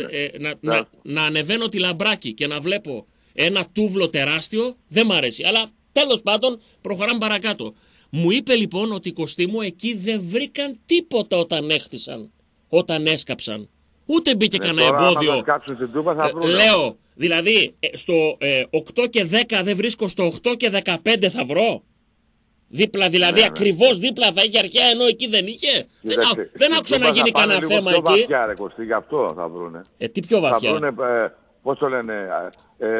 να ανεβαίνω τη Λαμπράκη και να βλέπω ένα τούβλο τεράστιο, δεν μ' αρέσει, αλλά τέλος πάντων προχωράμε παρακάτω. Μου είπε λοιπόν ότι Κωστή μου εκεί δεν βρήκαν τίποτα όταν έχτισαν, όταν έσκαψαν. Ούτε μπήκε κανένα εμπόδιο. Λέω, δηλαδή στο 8 και 10 δεν βρίσκω, στο 8 και 15 θα βρω. Δίπλα δηλαδή, ακριβώς δίπλα θα είχε αρχαία, ενώ εκεί δεν είχε. Δεν άκουσα να γίνει κανένα θέμα εκεί. Πιο βαθιά ρε Κωστή, γι' αυτό θα βρούνε. Τι πιο βαθιά. Θα βρούνε, πώς το λένε,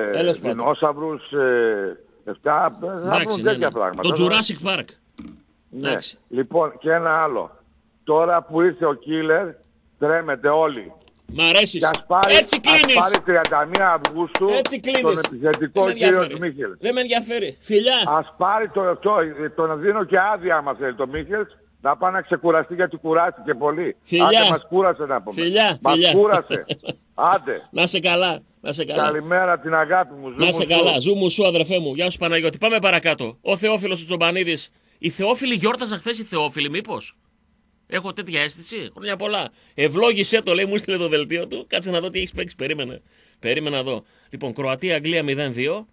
δεινόσαυρους, θα βρουν τέτοια πράγματα. Το Jurassic Park. Ναι. Εντάξει. Λοιπόν, και ένα άλλο. Τώρα που ήρθε ο Κίλερ, τρέμετε όλοι. Μ' αρέσεις. Και ας πάρει, Έτσι κλείνεις. Ας πάρει 31 Αυγούστου Έτσι κλείνεις. τον επιθετικό κύριο Μίχελ. Δεν με ενδιαφέρει. Φιλιά. Ας πάρει τον δίνω και άδεια άμα θέλει το Μίχελ να πάει να ξεκουραστεί γιατί κουράστηκε πολύ. Φιλιά. Άντε μας κούρασε να πούμε. Φιλιά. Μας κούρασε. Άντε. Να σε καλά. Να σε καλά. Καλημέρα την αγάπη μου. Να σε καλά. Ζου μου σου αδερφέ μου. Γεια σου Παναγιώτη. Πάμε παρακάτω. Ο Θεόφιλος ο Τζομπανίδης. Οι Θεόφιλοι γιόρταζαν χθες οι Θεόφιλοι μήπως? Έχω τέτοια αίσθηση. Χρόνια πολλά. Ευλόγησέ το, λέει, μου στείλε το δελτίο του. Κάτσε να δω τι έχεις παίξει. Περίμενα εδώ. Λοιπόν, Κροατία-Αγγλία 0-2.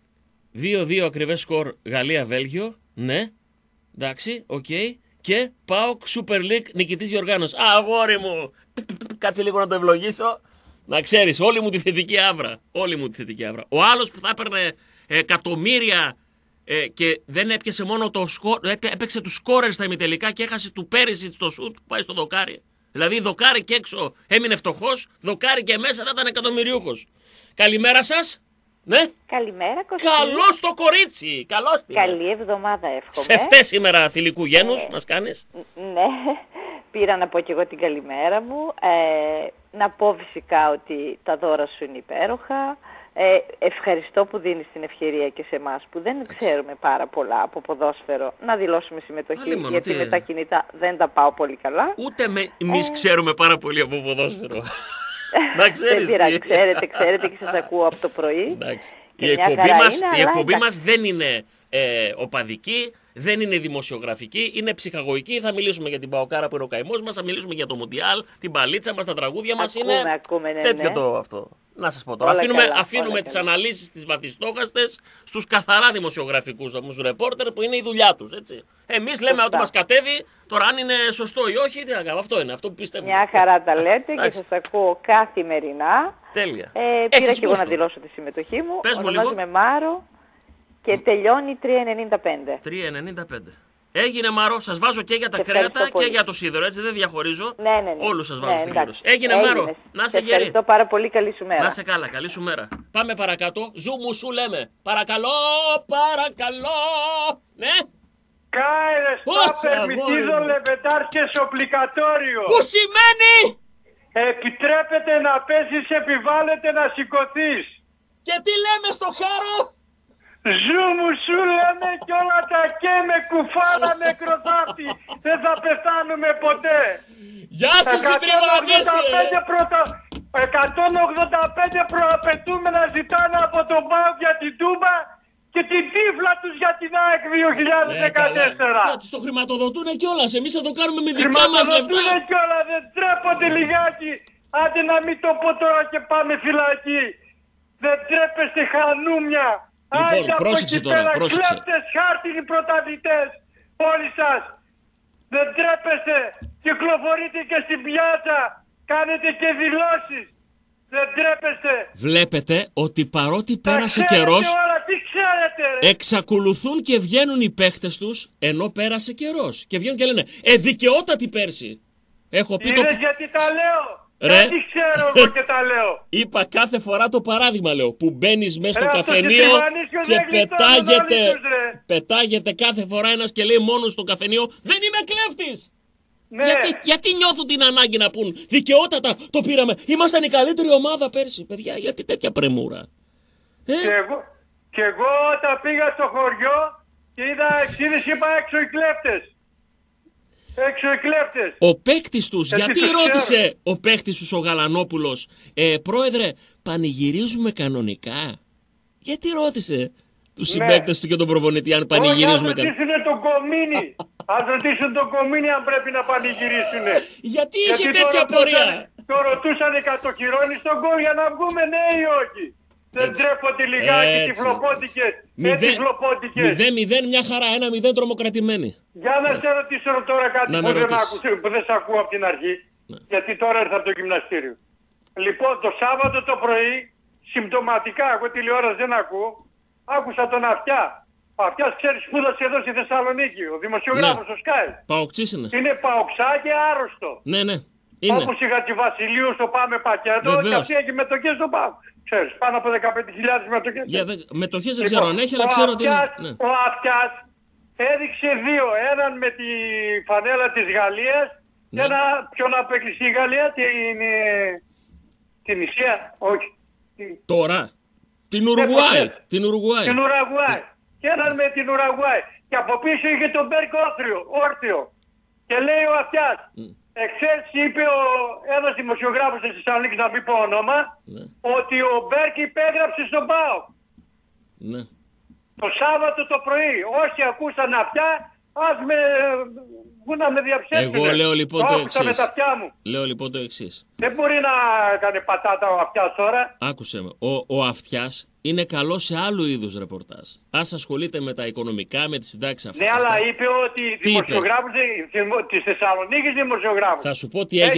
2-2 ακριβές σκορ Γαλλία-Βέλγιο. Ναι. Εντάξει, οκ. Και ΠΑΟΚ Super League νικητής Γιωργάνος. Α, αγόρι μου. Κάτσε λίγο να το ευλογήσω. Να ξέρεις, όλη μου τη θετική άβρα. Όλη μου τη θετική άβρα. Ο άλλος που θα έπαιρνε εκατομμύρια και δεν έπιασε μόνο το σκορ, έπαιξε τους σκόρερ στα ημιτελικά και έχασε του πέρυσι το σουτ που πάει στο δοκάρι. Δηλαδή δοκάρι και έξω έμεινε φτωχός, δοκάρι και μέσα θα ήταν εκατομμυριούχος. Καλημέρα σας. Ναι. Καλημέρα, Κωστή. Καλώς το κορίτσι. Καλώς την. Καλή εβδομάδα εύχομαι. Σε φταίς σήμερα θηλυκού γένους να κάνεις. Ναι, πήρα να πω και εγώ την καλημέρα μου. Να πω φυσικά ότι τα δώρα σου είναι υπέροχα. Ευχαριστώ που δίνεις την ευκαιρία και σε εμάς που δεν ξέρουμε πάρα πολλά από ποδόσφαιρο να δηλώσουμε συμμετοχή, γιατί με τα κινητά δεν τα πάω πολύ καλά. Ούτε εμείς ξέρουμε πάρα πολύ από ποδόσφαιρο. Να ξέρεις. Ξέρετε και σας ακούω από το πρωί. Εντάξει. Η εκπομπή μας δεν είναι οπαδική, δεν είναι δημοσιογραφική, είναι ψυχαγωγική. Θα μιλήσουμε για την Παοκάρα που είναι ο καημός μας, θα μιλήσουμε για το Μουντιάλ, την παλίτσα μας, τα τραγούδια μας. Ακούμε, ναι, τέτοιο ναι. το αυτό. Να σας πω τώρα. Αφήνουμε τις αναλύσεις, τις βαθιστόχαστες στους καθαρά δημοσιογραφικούς ρεπόρτερ που είναι η δουλειά τους. Έτσι. Εμείς λέμε ότι μας κατέβει, τώρα αν είναι σωστό ή όχι, τι να κάνουμε. Αυτό είναι, αυτό που πιστεύουμε. Μια χαρά τα λέτε και σας ακούω καθημερινά. Τέλεια. Πήρα και εγώ να δηλώσω τη συμμετοχή μου. Ονομάζομαι Μάρο και τελειώνει 3,95. 3,95. Έγινε Μάρο, σας βάζω και για τα κρέατα και για το σίδερο, έτσι δεν διαχωρίζω. Ναι. Όλους σας βάζω στην κλήρωση. Έγινε Μάρο, να σε γερή. Ευχαριστώ πάρα πολύ, καλή σου μέρα. Να σε καλά, καλή σου μέρα. Πάμε παρακάτω, ζου μου σου λέμε. Παρακαλώ, παρακαλώ. Ναι. Κάερες τα permitido levantar και σοπλικατόριο. Που σημαίνει? Επιτρέπεται να παίζεις, επιβάλλεται να σηκωθείς. Και τι λέμε στο χάρο? Ζου μου σου λέμε κι όλα τα και με κουφάλα νεκροθάφτη. Δεν θα πεθάνουμε ποτέ. Γεια σου συντριβανέσαι. 185 προαπαιτούμενα ζητάνε από τον ΠΑΟΚ για την Τούμπα και την τύφλα τους για την ΑΕΚ 2014. Τους το χρηματοδοτούν κιόλας. Εμείς θα το κάνουμε με δικά μας λεφτά. Χρηματοδοτούν κιόλας. Δεν τρέπονται λιγάκι. Άντε να μην το πω τώρα και πάμε φυλακή. Δεν τρέπεστε χανούμια. Λοιπόν, πρόσεξε τώρα, πρόσεξε. Κλέπτες, χάρτινοι πρωταθλητές, όλοι σας. Δεν τρέπεστε, κυκλοφορείτε και στην πιάτσα, κάνετε και δηλώσεις. Δεν τρέπεστε. Βλέπετε ότι παρότι πέρασε καιρός, τι ξέρετε, εξακολουθούν και βγαίνουν οι παίχτες τους, ενώ πέρασε καιρός. Και βγαίνουν και λένε, δικαιότατη πέρσι. Έχω πει γιατί τα λέω. Ρε. Τι ξέρω εγώ και τα λέω. Είπα κάθε φορά το παράδειγμα, λέω, που μπαίνεις μέσα στο καφενείο και πετάγεται κάθε φορά ένας και λέει μόνος στο καφενείο, δεν είμαι κλέφτης. Ναι. Γιατί νιώθουν την ανάγκη να πούν δικαιότατα το πήραμε. Ήμασταν η καλύτερη ομάδα πέρσι, παιδιά. Γιατί τέτοια πρεμούρα. Και εγώ όταν πήγα στο χωριό και είδα εξίδηση, είπα έξω οι κλέφτες. Έξω οι κλέφτες. Ο παίκτης τους, γιατί ρώτησε ο παίκτης τους ο Γαλανόπουλος, πρόεδρε, πανηγυρίζουμε κανονικά? Γιατί ρώτησε τους συμπαίκτες του και τον προπονητή αν πανηγυρίζουμε κανονικά? Ας ρωτήσουν τον Κομίνη αν πρέπει να πανηγυρίσουν. Γιατί είχε τέτοια πορεία? Το ρωτούσαν κατοχυρώνει στον κόλ για να βγούμε ναι ή όχι. Δεν τρέπονται λιγάκι τυφλοπόντικες. 0-0 μια χαρά, 1-0 τρομοκρατημένοι. Για να σε ρωτήσω τώρα κάτι που δεν σ' ακούω από την αρχή. Γιατί τώρα ήρθα από το γυμναστήριο. Λοιπόν, το Σάββατο το πρωί, συμπτωματικά, εγώ τηλεόραση δεν ακούω, άκουσα τον Αυτιά. Ο Αυτιάς, ξέρεις, σπούδασε εδώ στη Θεσσαλονίκη, ο δημοσιογράφος, ο Σκάι. Παοξής είναι. Είναι παοξά και άρρωστο. Ναι. Όπως η Χατζηβασιλείου στο Πάμε Πακέτο και αυτή έχει μετοχές στο Πάμε. Ξέρεις, πάνω από 15.000 μετοχές. Μετοχές δεν ξέρω αν έχει, αλλά ξέρω ότι είναι. Ο Αυτιάς έδειξε 2. Έναν με τη φανέλα της Γαλλίας και ένα ποιον απέκλεισε η Γαλλία, την Ισία, όχι. Τώρα. Την Ουρουγουάη. Την Ουρουγουάη. Και έναν με την Ουρουγουάη. Και από πίσω είχε τον Μπέρκ όρθιο. Και λέει ο αυτιάς. Εχθές είπε ένας δημοσιογράφος της Θεσσαλονίκης, να μην πω όνομα, ότι ο Μπέρκ υπέγραψε στον ΠΑΟΚ. Ναι. Το Σάββατο το πρωί. Όσοι ακούσαν αυτιά, ας με διαψεύσουν. Εγώ λέω λοιπόν το εξής. Λέω λοιπόν το εξής. Δεν μπορεί να κάνει πατάτα ο αυτιάς τώρα. Άκουσε με. Ο αυτιάς είναι καλό σε άλλου είδους ρεπορτάζ. Ας ασχολείται με τα οικονομικά, με τις συντάξεις αυτά. Ναι, αλλά είπε ότι δημοσιογράφους της Θεσσαλονίκης δημοσιογράφους. Θα σου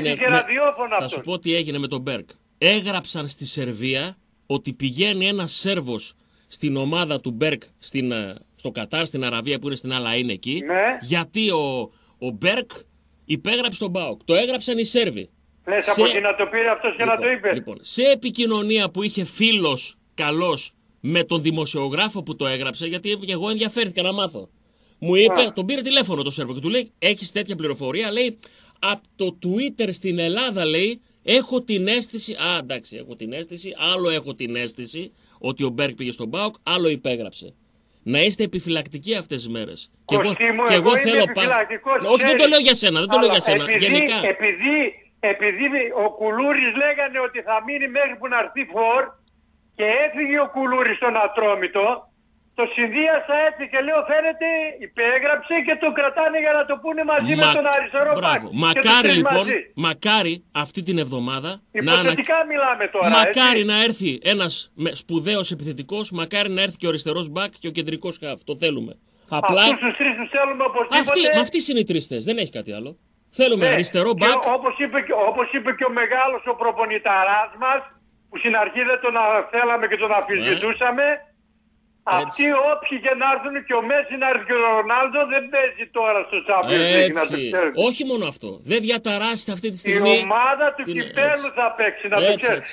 πω τι έγινε με τον Μπέρκ. Έγραψαν στη Σερβία ότι πηγαίνει ένας Σέρβος στην ομάδα του Μπέρκ στο Κατάρ, στην Αραβία που είναι στην Αλαΐν εκεί, γιατί ο Μπέρκ υπέγραψε τον ΠΑΟΚ. Το έγραψαν οι Σέρβοι. Λες από εκεί να το πήρε αυτός και να το είπε. Λοιπόν, σε επικοινωνία που είχε φίλος καλός με τον δημοσιογράφο που το έγραψε, γιατί εγώ ενδιαφέρθηκα να μάθω. Μου είπε, τον πήρε τηλέφωνο το Σέρβο και του λέει, έχεις τέτοια πληροφορία? Λέει, από το Twitter στην Ελλάδα, λέει, έχω την αίσθηση, έχω την αίσθηση ότι ο Μπέρκ πήγε στον ΠΑΟΚ, άλλο υπέγραψε. Να είστε επιφυλακτικοί αυτές τις μέρες. Και εγώ θέλω όχι, δεν το λέω για σένα, γενικά. Επειδή ο Κουλούρης λέγανε ότι θα μείνει μέχρι που να έρθει φορ και έφυγε ο Κουλούρης στον Ατρόμητο, το συνδύασα έτσι και λέω φαίνεται υπέγραψε και το κρατάνε για να το πούνε μαζί με τον αριστερό μπακ. Μακάρι λοιπόν, μακάρι αυτή την εβδομάδα μιλάμε τώρα, μακάρι να έρθει ένας σπουδαίος επιθετικός, μακάρι να έρθει και ο αριστερός μπακ και ο κεντρικός χαφ. Το θέλουμε. Απλά αυτούς τους τρεις τους θέλουμε οπωσδήποτε. Αυτοί είναι οι τρεις θες, δεν έχει κάτι άλλο. Θέλουμε αριστερό μπακ. Όπως είπε και ο μεγάλος ο προπονηταράς μας, που στην αρχή δεν τον θέλαμε και τον αμφισβητούσαμε. Αυτοί όποιοι και να έρθουν και ο Μέση να έρθει και ο Ρονάλντο δεν παίζει τώρα στο Champions League, να το ξέρετε. Όχι μόνο αυτό. Δεν διαταράσσεται αυτή τη στιγμή. Η ομάδα του κυπέλου θα παίξει, να το ξέρετε.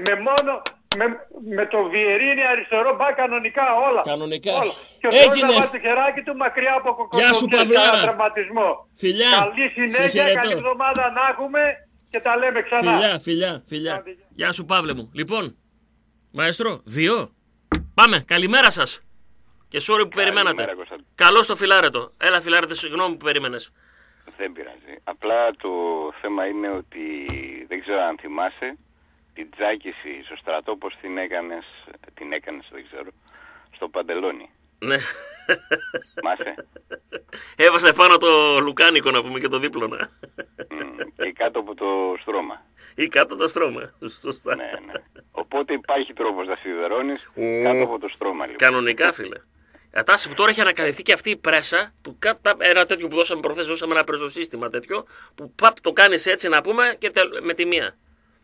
Με το Βιερίνη αριστερό μπακ κανονικά όλα. Κανονικά. Όλα. Και ο Θεός να βάλει το χεράκι του μακριά από κοκκοτοπιές, τραυματισμό. Φιλιά. Καλή συνέχεια, καλή εβδομάδα να έχουμε και τα λέμε ξανά. Φιλιά. Γεια σου Παύλε μου. Λοιπόν, μαέστρο, 2. Πάμε, καλημέρα σας. Και sorry που περιμένατε. Καλώς το φιλάρετο. Έλα φιλάρετε, συγγνώμη που περίμενες. Δεν πειράζει. Απλά το θέμα είναι ότι δεν ξέρω αν θυμάσαι την τζάκιση στο στρατό πως την έκανες δεν ξέρω, στο παντελόνι. Ναι. Θυμάσαι? Έβασα πάνω το λουκάνικο να πούμε και το δίπλωνα. Και κάτω από το στρώμα. Ή κάτω το στρώμα. Σωστά. Ναι. Οπότε υπάρχει τρόπος να σιδερώνεις κάτω από το στρώμα. Λοιπόν. Κανονικά φίλε. Ατάση που τώρα έχει ανακαλυφθεί και αυτή η πρέσα, που ένα τέτοιο που δώσαμε προχθές, δώσαμε ένα πρεσοσύστημα τέτοιο, που το κάνεις έτσι να πούμε και με τη μία.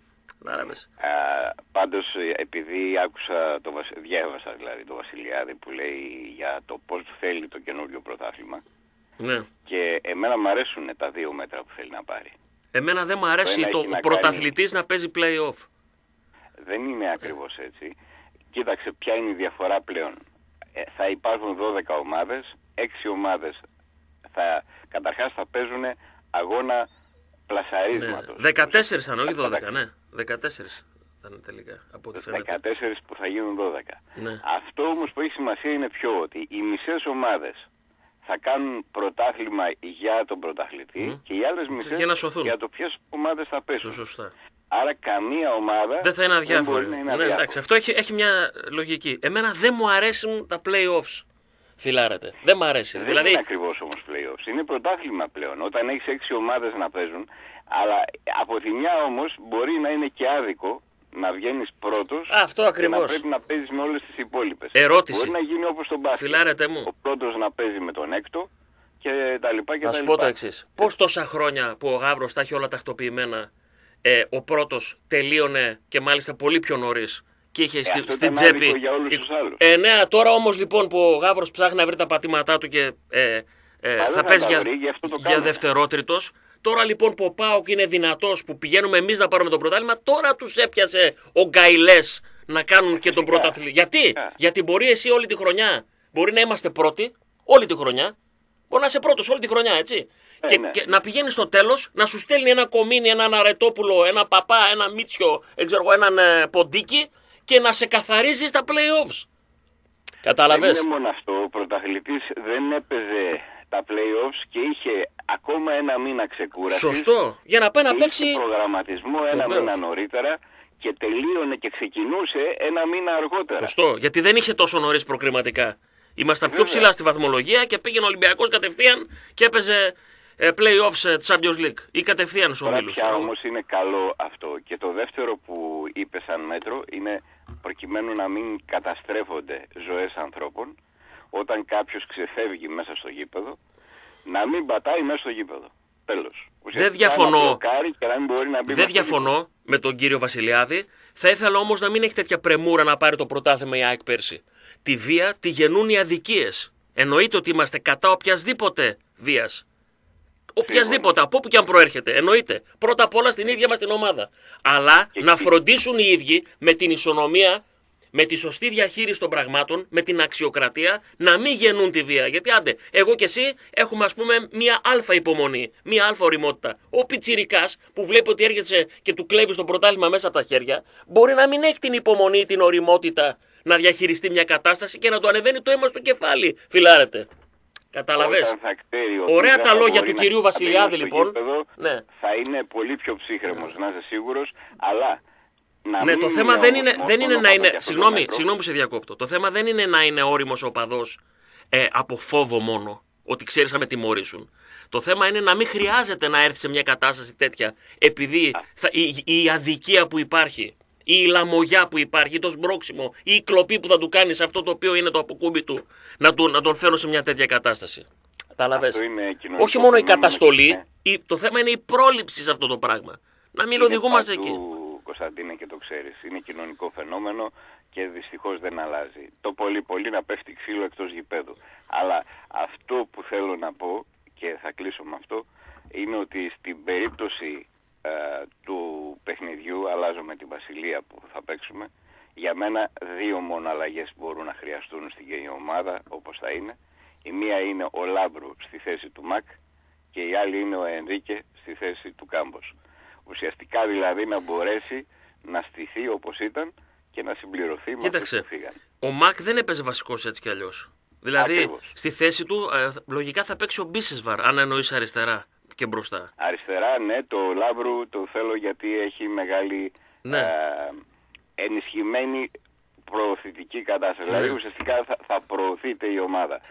Πάντως επειδή διάβασα δηλαδή το Βασιλιάδη που λέει για το πώς θέλει το καινούριο πρωτάθλημα, ναι. Και εμένα μου αρέσουν τα 2 μέτρα που θέλει να πάρει. Εμένα δεν μου αρέσει ο πρωταθλητής να παίζει play-off. Δεν είναι ακριβώς έτσι. Κοίταξε ποια είναι η διαφορά πλέον. Θα υπάρχουν 12 ομάδες, 6 ομάδες καταρχάς θα παίζουν αγώνα πλασαρίσματος. 14 αν όχι 12, ναι. 14 ήταν τελικά, από ό,τι φαίνεται. 14 που θα γίνουν 12. Ναι. Αυτό όμως που έχει σημασία είναι ότι οι μισές ομάδες θα κάνουν πρωτάθλημα για τον πρωταθλητή και οι άλλες μισές για το ποιες ομάδες θα πέσουν. Σωστά. Άρα καμία ομάδα δεν θα είναι αδιάφορη. Δεν μπορεί να είναι αδιάφορη. Εντάξει, αυτό έχει μια λογική. Εμένα δεν μου αρέσουν τα play-offs. Φιλάρετε. Δεν μου αρέσει. Δεν δηλαδή... είναι ακριβώς όμως play-offs. Είναι πρωτάθλημα πλέον. Όταν έχεις 6 ομάδες να παίζουν, αλλά από τη μια όμως μπορεί να είναι και άδικο να βγαίνεις πρώτος. Αυτό ακριβώς. Και να πρέπει να παίζεις με όλες τις υπόλοιπες. Ερώτηση. Μπορεί να γίνει όπως τον μπάσκετ. Φιλάρετε μου. Ο πρώτος να παίζει με τον έκτο και τα λοιπά και τα λοιπά. Θα σου πω το εξής. Πώς τόσα χρόνια που ο Γαύρος τα έχει όλα τακτοποιημένα, ο πρώτος τελείωνε και μάλιστα πολύ πιο νωρίς. Και είχε στην τσέπη. Για όλους τους άλλους. Ναι, τώρα όμως λοιπόν που ο Γαύρος ψάχνει να βρει τα πατήματά του και θα παίζει για δευτερότριτος. Τώρα λοιπόν που ο ΠΑΟΚ είναι δυνατός, που πηγαίνουμε εμείς να πάρουμε το πρωτάθλημα, τώρα τους έπιασε ο Γκαϊλές να κάνουν και τον πρωταθλητή. Γιατί? Γιατί μπορεί εσύ όλη τη χρονιά, μπορεί να είμαστε πρώτοι όλη τη χρονιά Μπορεί να είσαι πρώτος όλη τη χρονιά, έτσι. Ναι. Και να πηγαίνει στο τέλος, να σου στέλνει ένα Κομίνι, έναν Αρετόπουλο, ένα Παπά, ένα Μίτσιο, έναν Ποντίκι και να σε καθαρίζει στα play-offs. Κατάλαβες. Δεν είναι μόνο αυτό. Ο πρωταθλητής δεν έπαιζε τα play-offs και είχε ακόμα ένα μήνα ξεκούρασης. Σωστό. Για να πάει να παίξει. Είχε προγραμματισμό ένα μήνα νωρίτερα και τελείωνε και ξεκινούσε ένα μήνα αργότερα. Σωστό. Γιατί δεν είχε τόσο νωρίς προκριματικά. Ήμασταν πιο ψηλά στη βαθμολογία και πήγαινε ο Ολυμπιακός κατευθείαν και έπαιζε play-offs Champions League ή κατευθείαν στους ομίλους. Πια όμως είναι καλό αυτό. Και το δεύτερο που είπε σαν μέτρο είναι προκειμένου να μην καταστρέφονται ζωές ανθρώπων, όταν κάποιος ξεφεύγει μέσα στο γήπεδο, να μην πατάει μέσα στο γήπεδο. Τέλος. Δεν διαφωνώ. Δεν διαφωνώ με τον κύριο Βασιλιάδη. Θα ήθελα όμως να μην έχει τέτοια πρεμούρα να πάρει το πρωτάθλημα η ΑΕΚ πέρσι. Τη βία τη γεννούν οι αδικίες. Εννοείται ότι είμαστε κατά οποιασδήποτε βίας. Οποιασδήποτε, από όπου και αν προέρχεται. Εννοείται. Πρώτα απ' όλα στην ίδια μας την ομάδα. Αλλά να φροντίσουν οι ίδιοι με την ισονομία, με τη σωστή διαχείριση των πραγμάτων, με την αξιοκρατία, να μην γεννούν τη βία. Γιατί άντε, εγώ και εσύ έχουμε ας πούμε μία αλφα υπομονή, μία αλφα ωριμότητα. Ο πιτσιρικάς που βλέπει ότι έρχεσαι και του κλέβει το πρωτάθλημα μέσα από τα χέρια, μπορεί να μην έχει την υπομονή, την ωριμότητα να διαχειριστεί μια κατάσταση και να του ανεβαίνει το αίμα στο κεφάλι. Φιλάρετε. Καταλαβες. Ωραία τα λόγια του κυρίου Βασιλιάδη λοιπόν. Ναι. Θα είναι πολύ πιο ψύχρεμος, να είσαι σίγουρος, αλλά. Ναι, το θέμα δεν είναι να είναι. Συγγνώμη που σε διακόπτω. Το θέμα δεν είναι να είναι όριμος ο οπαδός από φόβο μόνο, ότι ξέρεις να με τιμωρήσουν. Το θέμα είναι να μην χρειάζεται να έρθει σε μια κατάσταση τέτοια, επειδή η αδικία που υπάρχει, ή η λαμογιά που υπάρχει, ή το σμπρόξιμο, ή η κλοπή που θα του κάνει σε αυτό το οποίο είναι το αποκούμπι του, να τον φέρω σε μια τέτοια κατάσταση. Καταλαβες. Όχι μόνο η καταστολή, το θέμα είναι η πρόληψη σε αυτό το πράγμα. Να μην οδηγούμαστε εκεί. Κωνσταντίνε, και το ξέρεις, είναι κοινωνικό φαινόμενο και δυστυχώς δεν αλλάζει. Το πολύ να πέφτει ξύλο εκτός γηπέδου. Αλλά αυτό που θέλω να πω, και θα κλείσω με αυτό, είναι ότι στην περίπτωση του παιχνιδιού, αλλάζω με την Βασιλεία που θα παίξουμε, για μένα δύο μόνο αλλαγές μπορούν να χρειαστούν στην ομάδα όπως θα είναι. Η μία είναι ο Λάμπρου στη θέση του Μακ και η άλλη είναι ο Ενρίκε στη θέση του Κάμπος. Ουσιαστικά δηλαδή να μπορέσει να στηθεί όπως ήταν και να συμπληρωθεί με αυτούς που φύγαν. Ο Μακ δεν έπαιζε βασικός έτσι κι αλλιώς. Δηλαδή ακριβώς. Στη θέση του λογικά θα παίξει ο Μπίσεσβαρ, αν εννοείς αριστερά και μπροστά. Αριστερά, ναι, το Λάμπρου το θέλω γιατί έχει μεγάλη ενισχυμένη προωθητική κατάσταση. Ναι. Δηλαδή ουσιαστικά θα προωθείται η ομάδα.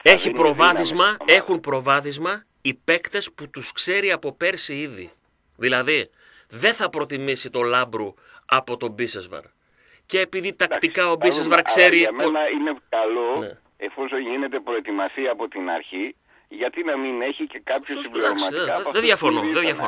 Έχουν προβάδισμα οι παίκτες που τους ξέρει από πέρσι ήδη. Δηλαδή, δεν θα προτιμήσει το Λάμπρου από τον Μπίσεσβαρ. Και επειδή τακτικά ο Μπίσεσβαρ ξέρει. Για μένα είναι καλό, εφόσον γίνεται προετοιμασία από την αρχή, γιατί να μην έχει και κάποιο συμπληρωματικά. Δεν διαφωνώ.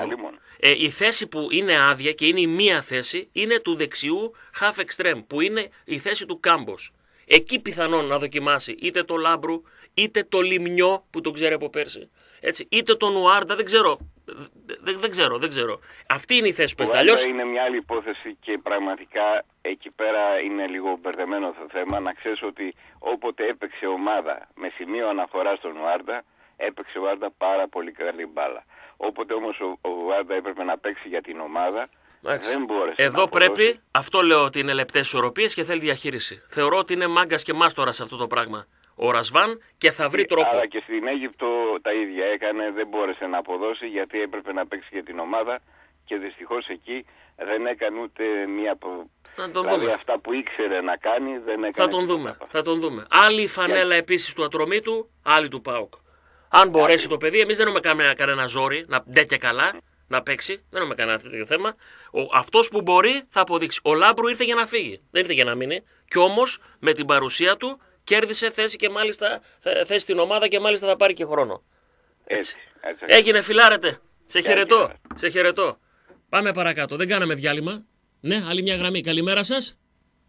Η θέση που είναι άδεια και είναι η μία θέση είναι του δεξιού half extreme, που είναι η θέση του Κάμπος. Εκεί πιθανόν να δοκιμάσει είτε το Λάμπρου, είτε το Λιμνιό που τον ξέρει από πέρσι. Έτσι, είτε τον Ουάρντα, δεν ξέρω. Δεν ξέρω. Αυτή είναι η θέση που έστω. Αλλιώς είναι μια άλλη υπόθεση και πραγματικά εκεί πέρα είναι λίγο μπερδεμένο το θέμα. Να ξέρεις ότι όποτε έπαιξε ομάδα με σημείο αναφορά στον Ουάρντα, έπαιξε ο Ουάρντα πάρα πολύ καλή μπάλα. Όποτε όμως ο Ουάρντα έπρεπε να παίξει για την ομάδα, δεν μπόρεσε. Εδώ πρέπει, αυτό λέω ότι είναι λεπτές ισορροπίες και θέλει διαχείριση. Θεωρώ ότι είναι μάγκας και μάστορας σε αυτό το πράγμα. Ο Ρασβάν και θα βρει τρόπο. Αλλά και στην Αίγυπτο τα ίδια έκανε, δεν μπόρεσε να αποδώσει γιατί έπρεπε να παίξει για την ομάδα και δυστυχώς εκεί δεν έκανε ούτε μία. Δηλαδή αυτά που ήξερε να κάνει δεν έκανε. Θα τον δούμε. Άλλη η φανέλα επίσης του Ατρομήτου, άλλη του ΠΑΟΚ. Αν μπορέσει το παιδί, εμείς δεν έχουμε κανένα ζόρι να ντε και καλά να παίξει, δεν έχουμε κανένα τέτοιο θέμα. Αυτός που μπορεί θα αποδείξει. Ο Λάμπρου ήρθε για να φύγει, δεν ήρθε για να μείνει. Κι όμως με την παρουσία του κέρδισε θέση και μάλιστα θέση στην ομάδα και μάλιστα θα πάρει και χρόνο. Έτσι. Έγινε, φιλάρετε. Σε χαιρετώ. Πάμε παρακάτω. Δεν κάναμε διάλειμμα. Ναι, άλλη μια γραμμή. Καλημέρα σας.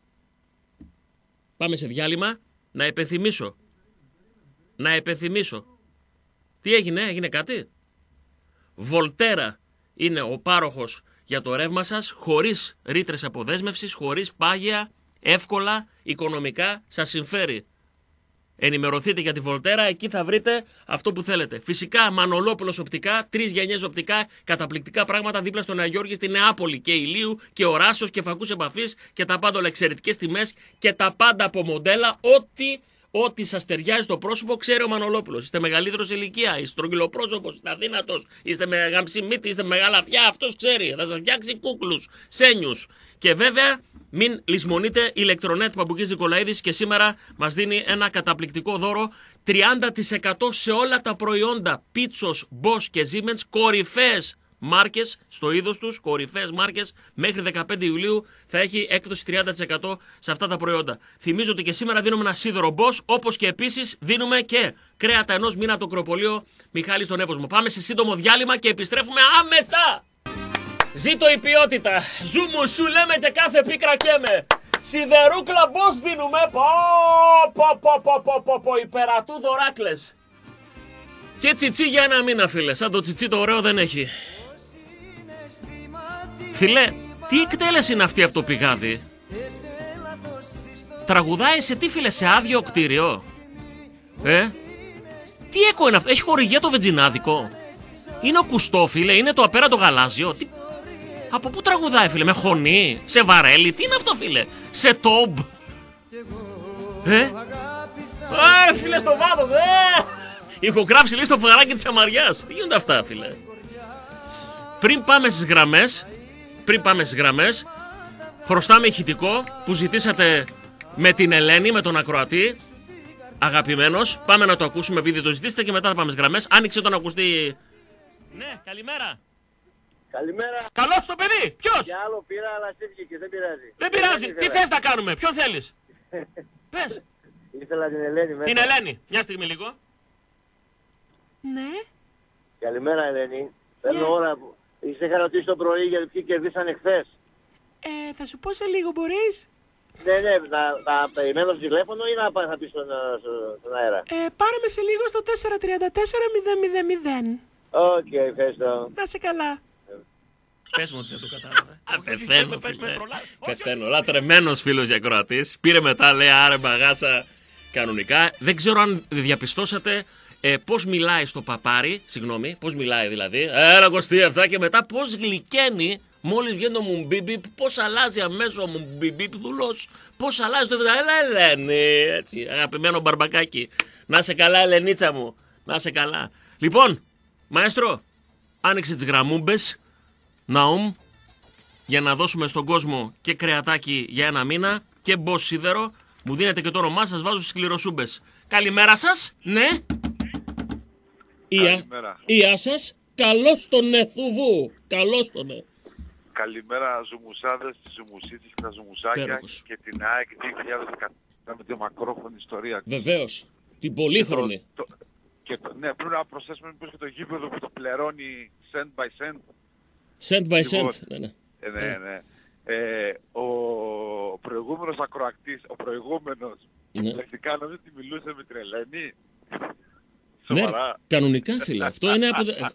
Πάμε σε διάλειμμα. Να υπενθυμίσω. Τι έγινε κάτι? Βολτέρα είναι ο πάροχος για το ρεύμα σας, χωρίς ρήτρες αποδέσμευσης, χωρίς πάγια, εύκολα, οικονομικά, σας συμφέρει. Ενημερωθείτε για τη Βολτέρα, εκεί θα βρείτε αυτό που θέλετε. Φυσικά, Μανολόπουλος οπτικά, 3 γενιές οπτικά, καταπληκτικά πράγματα δίπλα στον Αγιώργη στη Νεάπολη. Και ηλίου και οράσος και φακούς επαφής και τα πάντα όλα, εξαιρετικές τιμές και τα πάντα από μοντέλα. Ό,τι σας ταιριάζει στο πρόσωπο, ξέρει ο Μανολόπουλος. Είστε μεγαλύτερος σε ηλικία, είστε στρογγυλοπρόσωπος, είστε αδύνατος, είστε με γαμψή μύτη, είστε με μεγάλα αυτιά. Αυτός ξέρει. Θα σας φτιάξει κούκλους, σένιους. Και βέβαια, μην λησμονείτε, Ηλεκτρονέτ Παμπουκής Νικολαίδης και σήμερα μας δίνει ένα καταπληκτικό δώρο. 30% σε όλα τα προϊόντα Πίτσος, Bosch και Siemens, κορυφαίες μάρκες στο είδος τους, κορυφαίες μάρκες. Μέχρι 15 Ιουλίου θα έχει έκπτωση 30% σε αυτά τα προϊόντα. Θυμίζω ότι και σήμερα δίνουμε ένα σίδερο Bosch, όπως και επίσης δίνουμε και κρέατα ενός μήνα το κροπολείο Μιχάλη στον Εύωσμο. Πάμε σε σύντομο διάλειμμα και επιστρέφουμε άμεσα! Ζήτω η ποιότητα! Ζούμου σου λέμε και κάθε πίκρα καίμε! Σιδερούκλα Bosch δίνουμε! Πω υπερατού δωράκλες! Και τσιτσί για ένα μήνα, φίλε. Σαν το τσιτσί το ωραίο δεν έχει. Φίλε, τι εκτέλεση είναι αυτή από το πηγάδι? Τραγουδάει σε τι, φίλε, σε άδειο κτίριο? Τι έκο είναι αυτό? Έχει χορηγία το βενζινάδικο? Είναι ο κουστό, φίλε? Είναι το απέραντο γαλάζιο? Από πού τραγουδάει, φίλε? Με χωνή? Σε βαρέλι? Τι είναι αυτό, φίλε? Σε τόμπ? Φίλε, στο βάθος! Ηχογράφηση, λέει, στο φαράκι της Αμαριάς. Τι γίνονται αυτά, φίλε? Πριν πάμε στις γραμμές, χρωστάμε ηχητικό που ζητήσατε με την Ελένη, με τον ακροατή, αγαπημένος. Πάμε να το ακούσουμε επειδή το ζητήσετε και μετά θα πάμε στις γραμμές. Άνοιξε τον ακουστή. Ναι, καλημέρα. Καλημέρα. Καλώς το παιδί. Ποιος? Και άλλο πήρα, αλλά στήθηκε, δεν πειράζει. Δεν πειράζει. Τι θες να κάνουμε? Ποιον θέλεις? Πες. Ήθελα την Ελένη μέσα. Την Ελένη. Μια στιγμή λίγο. Ναι. Καλημέρα, Ελένη. Παίρνω ώρα που... είχα ρωτήσει το πρωί γιατί ποιοι κερδίσανε χθες. Θα σου πω σε λίγο, μπορείς? Ναι, να περιμένω στο τηλέφωνο ή θα πει στον αέρα? Πάρε με σε λίγο στο 434-000. Οκ, ευχαριστώ. Να σε καλά. Πες μου ότι δεν το κατάλαβε. Πεθαίνω, φίλε. Πεθαίνω. Λατρεμένος φίλος για Κροατής. Πήρε μετά, λέει, άρε μπαγάσα κανονικά. Δεν ξέρω αν διαπιστώσατε πώς μιλάει στο παπάρι. Συγγνώμη, πώς μιλάει δηλαδή. Έλα Κωστή αυτά, και μετά πώς γλυκαίνει μόλις βγαίνει το μουμπιμπιπ. Πώς αλλάζει αμέσως ο μουμπιμπιπ δούλος. Πώς αλλάζει το βιδά. Έλα Ελένη. Έτσι, αγαπημένο μπαρμπακάκι. Να σε καλά, Ελενίτσα μου. Να σε καλά. Λοιπόν, μαέστρο, άνοιξε τις γραμμούμπες. Ναούμ, για να δώσουμε στον κόσμο και κρεατάκι για ένα μήνα και Bosch σίδερο. Μου δίνετε και το όνομά σας, βάζω στις σκληροσούμπες. Καλημέρα σας, ναι. Γεια σας, καλώς τον Εθουβού. Καλώς τον Καλημέρα ζουμουσάδες, τις ζουμουσίτες και τα ζουμουσάκια. Πέροχος. Και την ΑΕΚ 2017 με τη μακρόχρονη ιστορία. Βεβαίως, την πολύχρονη. Ναι, πρέπει να προσθέσουμε μήπως και το γήπεδο που το πληρώνει cent by cent. Cent by cent, ναι. Ο προηγούμενος ακροακτής, λεκτικά νομίζω ότι μιλούσε με την Ελένη. Σοβαρά. Ναι, κανονικά, φίλε. Αυτό είναι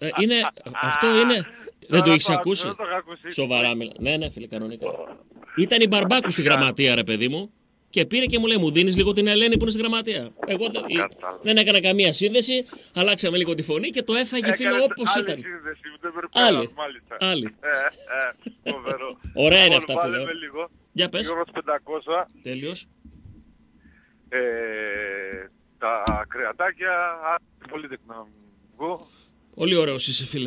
δεν το έχεις ακούσει? Σοβαρά μιλά. Ναι, φίλε, κανονικά. Ήταν η Μπαρμπάκου στη γραμματεία, ρε παιδί μου. Και πήρε και μου λέει, μου δίνεις λίγο την Ελένη που είναι στη γραμματεία. Εγώ δεν έκανα καμία σύνδεση, αλλάξαμε λίγο τη φωνή και το έφαγε, φίλε, όπως ήταν. Άλλη. Ωραία είναι αυτά, φίλε. Για πες. Τέλειος. Τα κρεατάκια, πολύ δεκτά. Πολύ ωραίος είσαι, φίλε.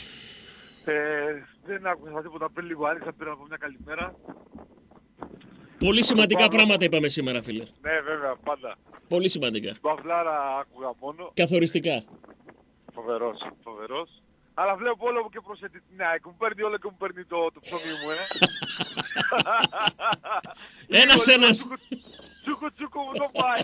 Δεν άκουσα τίποτα πριν, λίγο άνοιξα, πήρα από μια καλημέρα. Πολύ σημαντικά πράγματα είπαμε σήμερα, φίλε. Ναι, βέβαια, πάντα. Πολύ σημαντικά. Παυλάρα άκουγα μόνο. Καθοριστικά. Φοβερός. Αλλά βλέπω όλο μου και προσθέτει την ΑΕΚ. Μου παίρνει όλο και μου παίρνει το ψωμί μου, Ένας. Τσούκο μου το πάει.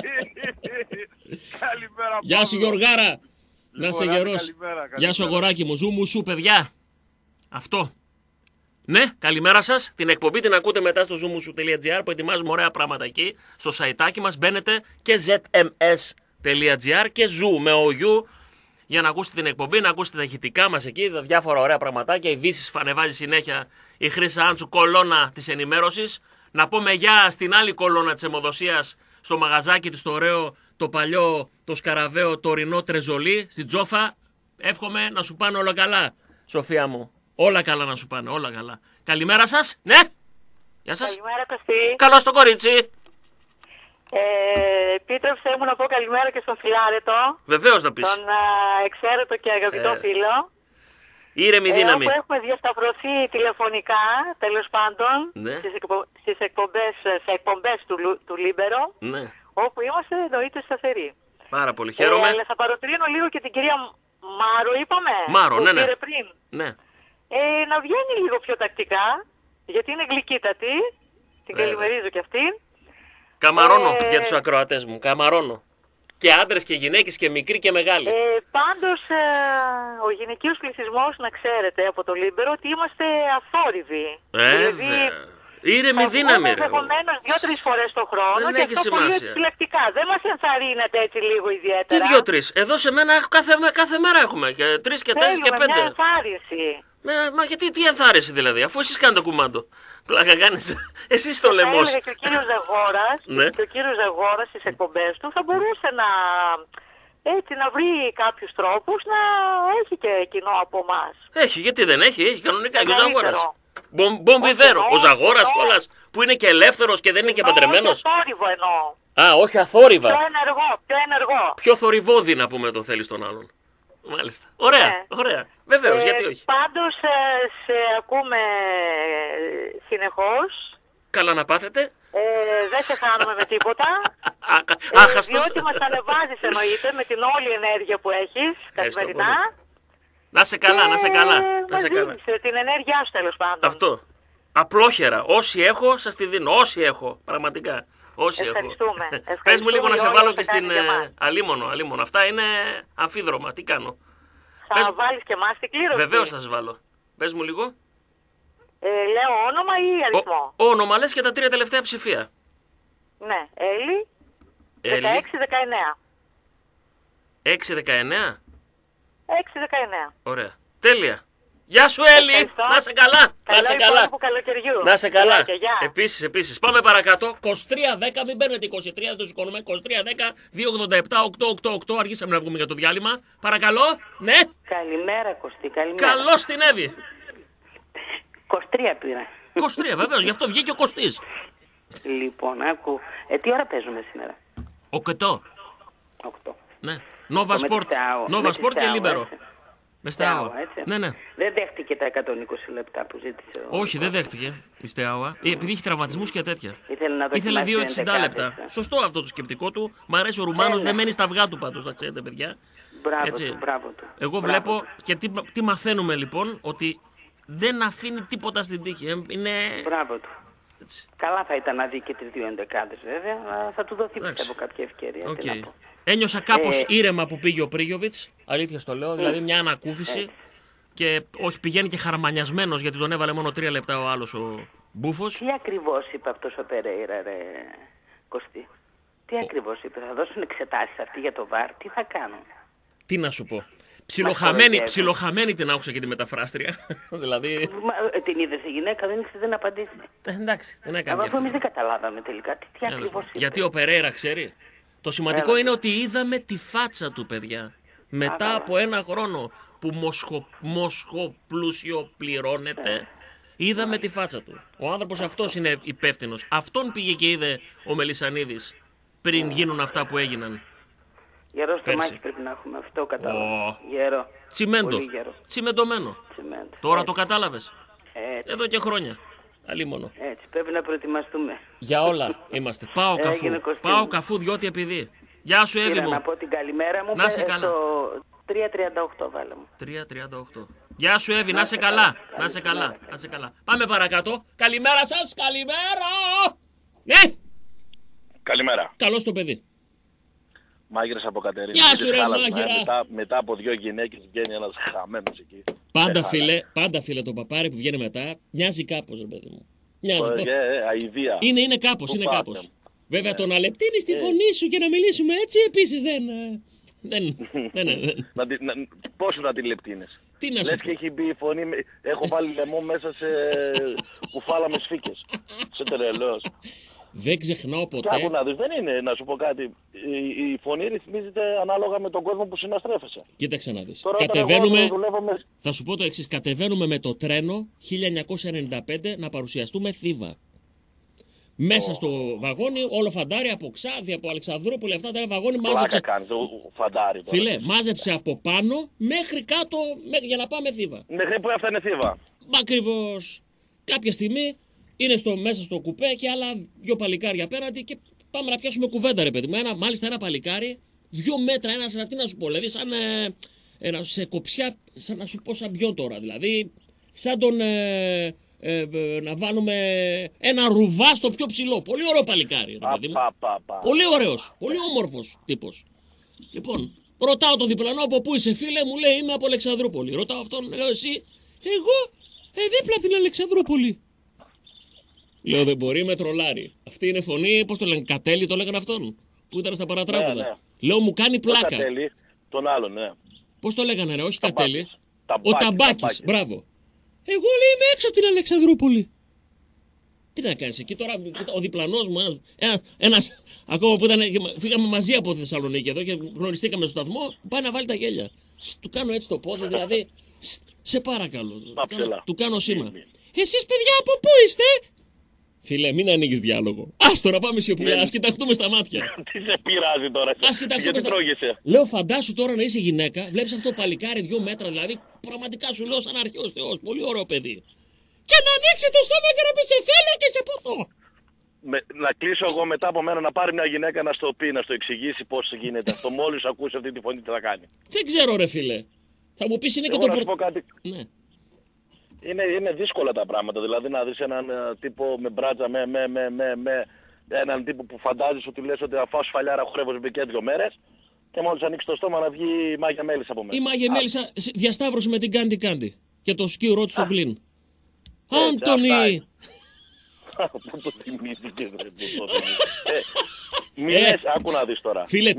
Καλημέρα. Γεια σου Γιωργάρα. Να είσαι γερός. Γεια σου αγοράκι μου. Ζούμου σου, παιδιά. Αυτό. Ναι, καλημέρα σας. Την εκπομπή την ακούτε μετά στο zoomusu.gr που ετοιμάζουμε ωραία πράγματα εκεί. Στο σαϊτάκι μας μπαίνετε και zms.gr και zoo με ογιού για να ακούσετε την εκπομπή, να ακούσετε τα ηχητικά μας εκεί, τα διάφορα ωραία πραγματάκια. Ειδήσεις ανεβάζει συνέχεια η Χρύσα Άντσου, κολόνα της ενημέρωσης. Να πούμε γεια στην άλλη κολόνα της αιμοδοσίας, στο μαγαζάκι της, το ωραίο το παλιό, το σκαραβαίο τωρινό τρεζολί στην Τζόφα. Εύχομαι να σου πάνε όλα καλά, Σοφία μου. Όλα καλά να σου πάνε, όλα καλά. Καλημέρα σας, ναι. Γεια σας. Καλημέρα, Κωστή. Καλώς το κορίτσι. Επίτρεψέ μου να πω καλημέρα και στον Φιλάρετο. Βεβαίως να πεις. Τον εξαίρετο και αγαπητό φίλο. Ήρεμη δύναμη. Όπου έχουμε διασταυρωθεί τηλεφωνικά, τέλος πάντων, Ναι. στις εκπομπές του Λίμπερο, Ναι. όπου είμαστε εννοείται σταθεροί. Πάρα πολύ. Χαίρομαι. Αλλά θα παροτρύνω λίγο και την κυρία Μάρο, είπαμε. Μάρο, που ναι, ναι. πήρε πριν. Ναι. Να βγαίνει λίγο πιο τακτικά, γιατί είναι γλυκύτατη. Την καλημερίζω κι αυτήν. Καμαρώνω για τους ακροατές μου. Καμαρώνω. Και άντρες και γυναίκες και μικροί και μεγάλοι. Πάντως, ο γυναικείος πληθυσμός, να ξέρετε από το Λίμπερο, ότι είμαστε αθόρυβοι. Δηλαδή, ήρεμη δύναμη, ρε. Ενδεχομένως 2-3 φορές το χρόνο Δεν και έχει αυτό πολύ σημασία. επιλεκτικά. Δεν μας ενθαρρύνεται έτσι λίγο Τι ιδιαίτερα. 2-3. Εδώ σε μένα κάθε μέρα έχουμε. Και 3 και 4 και 5. Θέλουμε μια ενθάρρυνση. Μα γιατί τι ενθάρρυνση δηλαδή, αφού εσείς κάνετε το κουμάντο. Πλάκα κάνεις. Εσείς το λαιμός. Θα έλεγα και ο κύριος Ζαγόρας, Ναι. και ο κύριος Ζαγόρας στις εκπομπές του θα μπορούσε να βρει κάποιους τρόπους να έχει και κοινό από εμάς. Έχει, γιατί δεν έχει κανονικά και ο Μεγαλύτερο. Ζαγόρας. Μπομπιδέρο, ο Ζαγόρας κιόλας που είναι και ελεύθερος και δεν είναι και παντρεμένος. Όχι αθόρυβο εννοώ. Α, όχι αθόρυβα. Πιο ενεργό. Πιο θορυβόδη να πούμε το θέλει τον άλλον. Μάλιστα. Ωραία, Ναι. ωραία. Βεβαίως, γιατί όχι. Πάντως σε ακούμε συνεχώς. Καλά να πάθετε. Δεν σε χάνουμε με τίποτα. Διότι μας ανεβάζεις εννοείται με την όλη ενέργεια που έχεις καθημερινά. Να σε καλά, να σε καλά. Να Μας σε καλά. δίνεις την ενέργειά σου τέλος πάντων. Αυτό. Απλόχερα. Όσοι έχω, σας τη δίνω. Όσοι έχω. Πραγματικά. Όσοι Ευχαριστούμε. έχω. Πες μου λίγο να σε όλοι βάλω όσα και στην. κάνεις για μας. Αλίμονο. Αυτά είναι αμφίδρομα. Τι κάνω. Θα βάλεις και εμάς την κλήρωση. Βεβαίως θα σας βάλω. Πες μου λίγο. Λέω όνομα ή αριθμό. Όνομα λες και τα 3 τελευταία ψηφία. Ναι. Έλλη. 16-19. 6-19. 6-19. Ωραία. Τέλεια. Γεια σου Έλλη. Ευχαριστώ. Να σε καλά. Να σε καλά. υπόλοιπο καλοκαιριού. Να σε καλά. Γεια και γεια. Επίσης. Πάμε παρακάτω. 2310, μην παίρνετε 23, δεν το σηκώνουμε. 2310, 287-888. Αργήσαμε να βγούμε για το διάλειμμα. Παρακαλώ. Ναι. Καλημέρα Κωστή, καλημέρα. Καλώς την Εύη. 23 πήρα. 23, βεβαίως. Γι' αυτό βγήκε ο Κωστής. Λοιπόν, άκου. Τι ώρα παίζουμε σήμερα? 8. 8. Ναι. Nova Sport και Libero. Με Στεάουα. Ναι. Δεν δέχτηκε τα 120 λεπτά που ζήτησε. Όχι, δεν δέχτηκε η Στεάουα. Επειδή έχει τραυματισμούς και τέτοια. Ήθελε 2,60 λεπτά. Σωστό αυτό το σκεπτικό του. Μ' αρέσει ο Ρουμάνος, δεν μένει στα αυγά του πάντως, να ξέρετε, παιδιά. Μπράβο του. Εγώ βλέπω και τι μαθαίνουμε λοιπόν, ότι δεν αφήνει τίποτα στην τύχη. Μπράβο του. Έτσι. Καλά θα ήταν να δει και τις 2 ενδεκάδες βέβαια, αλλά θα του δοθεί πιστεύω κάποια ευκαιρία. Okay. Ένιωσα κάπως ήρεμα που πήγε ο Πρίγιοβιτς, αλήθεια στο λέω, δηλαδή μια ανακούφιση και όχι πηγαίνει και χαραμανιασμένος γιατί τον έβαλε μόνο 3 λεπτά ο άλλος ο Μπούφος. Τι ακριβώς είπε αυτός ο Περέιρα ρε Κωστή? Τι ακριβώς είπε? Θα δώσουν εξετάσεις αυτοί για το ΒΑΡ, τι θα κάνουν? Τι να σου πω. Ψιλοχαμένη την άκουσα και τη μεταφράστρια. Δηλαδή... Την είδες η γυναίκα, δεν ήξερε να απαντήσει. Εντάξει, δεν έκανε. Αλλά εμείς δεν καταλάβαμε τελικά τι ακριβώς είπε. Γιατί ο Περέιρα ξέρει. Το σημαντικό είναι ότι είδαμε τη φάτσα του, παιδιά. Μετά από ένα χρόνο που μοσχοπλούσιο πληρώνεται, είδαμε τη φάτσα του. Ο άνθρωπος αυτός είναι υπεύθυνος. Αυτόν πήγε και είδε ο Μελισσανίδης πριν γίνουν αυτά που έγιναν. Γερό στο μάχη πρέπει να έχουμε, αυτό κατάλαβα. Γερό. Τσιμέντο. Τσιμεντωμένο. Τώρα το κατάλαβες. Εδώ και χρόνια. Αλλήμονο. Έτσι, πρέπει να προετοιμαστούμε. Για όλα είμαστε. Πάω καφού διότι επειδή. Γεια σου Εύη μου. Να πω την καλημέρα μου. Να σε καλά. Στο 3.38 βάλε μου. 3.38. Γεια σου Εύη, να σε καλά. Να σε καλά. Πάμε παρακάτω. Καλημέρα σας, καλημέρα. Ναι. Καλημέρα. Καλώς το παιδί. Μάγειρας από Κατερίνα. Γεια σου ρε Μάγειρα. Μετά από 2 γυναίκες βγαίνει ένας χαμένος εκεί. Πάντα φίλε το παπάρι που βγαίνει μετά. Μοιάζει κάπως ρε παιδί μου. Αηδία. Είναι κάπως. Βέβαια το να λεπτύνεις τη φωνή σου και να μιλήσουμε έτσι επίσης δεν... Πόσο να τη λεπτύνεις? Τι να σου λες και έχει μπει η φωνή, έχω βάλει λαιμό μέσα σε κουφάλα με σφίκες. Σε τρελός. Δεν ξεχνάω ποτέ. Και άκου να δεις, δεν είναι, να σου πω κάτι. Η φωνή ρυθμίζεται ανάλογα με τον κόσμο που συναστρέφεσαι. Κοίταξε να δεις. Τώρα, Κατεβαίνουμε. δουλεύουμε... Θα σου πω το εξής. Κατεβαίνουμε με το τρένο 1995 να παρουσιαστούμε Θήβα. Μέσα στο βαγόνι, όλο φαντάρι από Ξάδη, από Αλεξανδρούπολη, αυτά τα βαγόνι μάζεψε. Κάνει το φαντάρι τώρα. Φιλέ, μάζεψε από πάνω μέχρι κάτω για να πάμε Θήβα. Μέχρι που έφτανε Θήβα. Ακριβώς. Κάποια στιγμή είναι μέσα στο κουπέ και άλλα δυο παλικάρια απέναντι και πάμε να πιάσουμε κουβέντα, ρε παιδί μου. Μάλιστα ένα παλικάρι, 2 μέτρα, ένα, τι να σου πω, δηλαδή σαν σε κοψιά, σαν να σου πω σαν ποιον τώρα, δηλαδή σαν τον. Να βάλουμε ένα ρουβά στο πιο ψηλό. Πολύ ωραίο παλικάρι. Πολύ ωραίος. Πολύ όμορφος τύπος. Λοιπόν, ρωτάω τον διπλανό από πού είσαι, φίλε, μου λέει είμαι από Αλεξανδρούπολη. Ρωτάω αυτόν, λέω εσύ, εγώ δίπλα από την Αλεξανδρούπολη. Λέω δεν μπορεί, με τρολάρι. Αυτή είναι φωνή, πώς το λένε, Κατέλη το λέγανε αυτόν, που ήταν στα παρατράγουδα. Ναι. Λέω μου κάνει πλάκα. Κατέλη, τον άλλον, ναι. Πώς το λέγανε ρε, όχι Κατέλη. Ο Ταμπάκης, μπράβο. Εγώ λέει είμαι έξω από την Αλεξανδρούπολη. Τι να κάνεις εκεί τώρα, ο διπλανός μου, ένας ακόμα που φύγαμε μαζί από Θεσσαλονίκη εδώ και γνωριστήκαμε στο σταθμό, πάει να βάλει τα γέλια. Του κάνω έτσι το πόδι, δηλαδή, σε παρακαλώ, του κάνω σήμα. Εσείς παιδιά από πού είστε? Φίλε, μην ανοίγεις διάλογο. Άστο να πάμε σιωπηλά, ας κοιταχτούμε στα μάτια. Τι σε πειράζει τώρα, γιατί τρώγεσαι. Λέω φαντάσου τώρα να είσαι γυναίκα, βλέπεις αυτό το παλικάρι 2 μέτρα, δηλαδή πραγματικά σου λέω σαν αρχαίος θεός, πολύ ωραίο παιδί. Και να ανοίξει το στόμα και να πει σε θέλω και σε ποθώ. Να κλείσω εγώ μετά από μένα να πάρει μια γυναίκα να στο πει, να στο εξηγήσει πώς γίνεται αυτό. Μόλις ακούσει αυτή τη φωνή τι θα κάνει. Δεν ξέρω ρε φίλε. Θα μου πεις είναι εγώ και το να σου πω κάτι. Ναι. Είναι δύσκολα τα πράγματα, δηλαδή να δεις έναν τύπο με μπράτζα, με έναν τύπο που φαντάζεις ότι λες ότι αφού σφαλιάρα χορεύω και 2 μέρες και μόλις ανοίξει το στόμα να βγει η Μάγια Μέλισσα από μέσα. Η Μάγια Μέλισσα διασταύρωσε με την Κάντι Κάντι και το σκύρο της στον πλήν. Άντωνη! Πού το θυμήθηκες ρε, πού το θυμήθηκες. Άκου να δεις τώρα. Φίλε,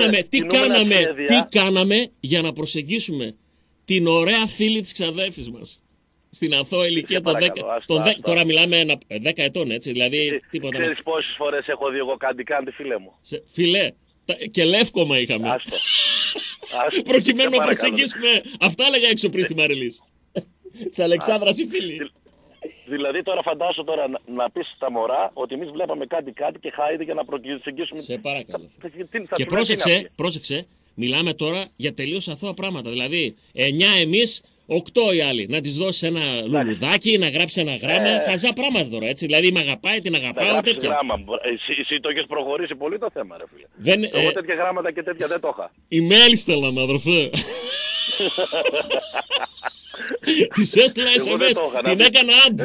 τι κάναμε για να προσεγγίσουμε την ωραία φίλη της ξαδέρφης μας. Στην αθώα ηλικία των 10. Τώρα μιλάμε 10 ετών, έτσι. Δηλαδή, τίποτα. Ξέρεις πόσες φορές έχω δει εγώ Κάντι, φίλε μου. Φίλε, και λεύκομα είχαμε. Άστο. Προκειμένου να προσεγγίσουμε. Αυτά έλεγα έξω πριν στη Μαριλής. Της Αλεξάνδρας η φίλη. Δηλαδή τώρα φαντάσου τώρα να πεις στα μωρά ότι εμείς βλέπαμε κάτι και χάιδε για να προσεγγίσουμε. Σε παρακαλώ. Και πρόσεξε, μιλάμε τώρα για τελείως αθώα πράγματα. Δηλαδή 9 εμείς, 8 οι άλλοι. Να της δώσεις ένα λουλουδάκι, να γράψεις ένα γράμμα. Χαζά πράγματα τώρα, έτσι. Δηλαδή με αγαπάει, την αγαπάω, τέτοια. Γράμμα. Εσύ το έχεις προχωρήσει πολύ το θέμα, ρε φίλε. Εγώ τέτοια γράμματα και τέτοια δεν το είχα. Η Μέλη στέλναμε, αδερφέ. Της έστειλα SMS, την έκανα ad.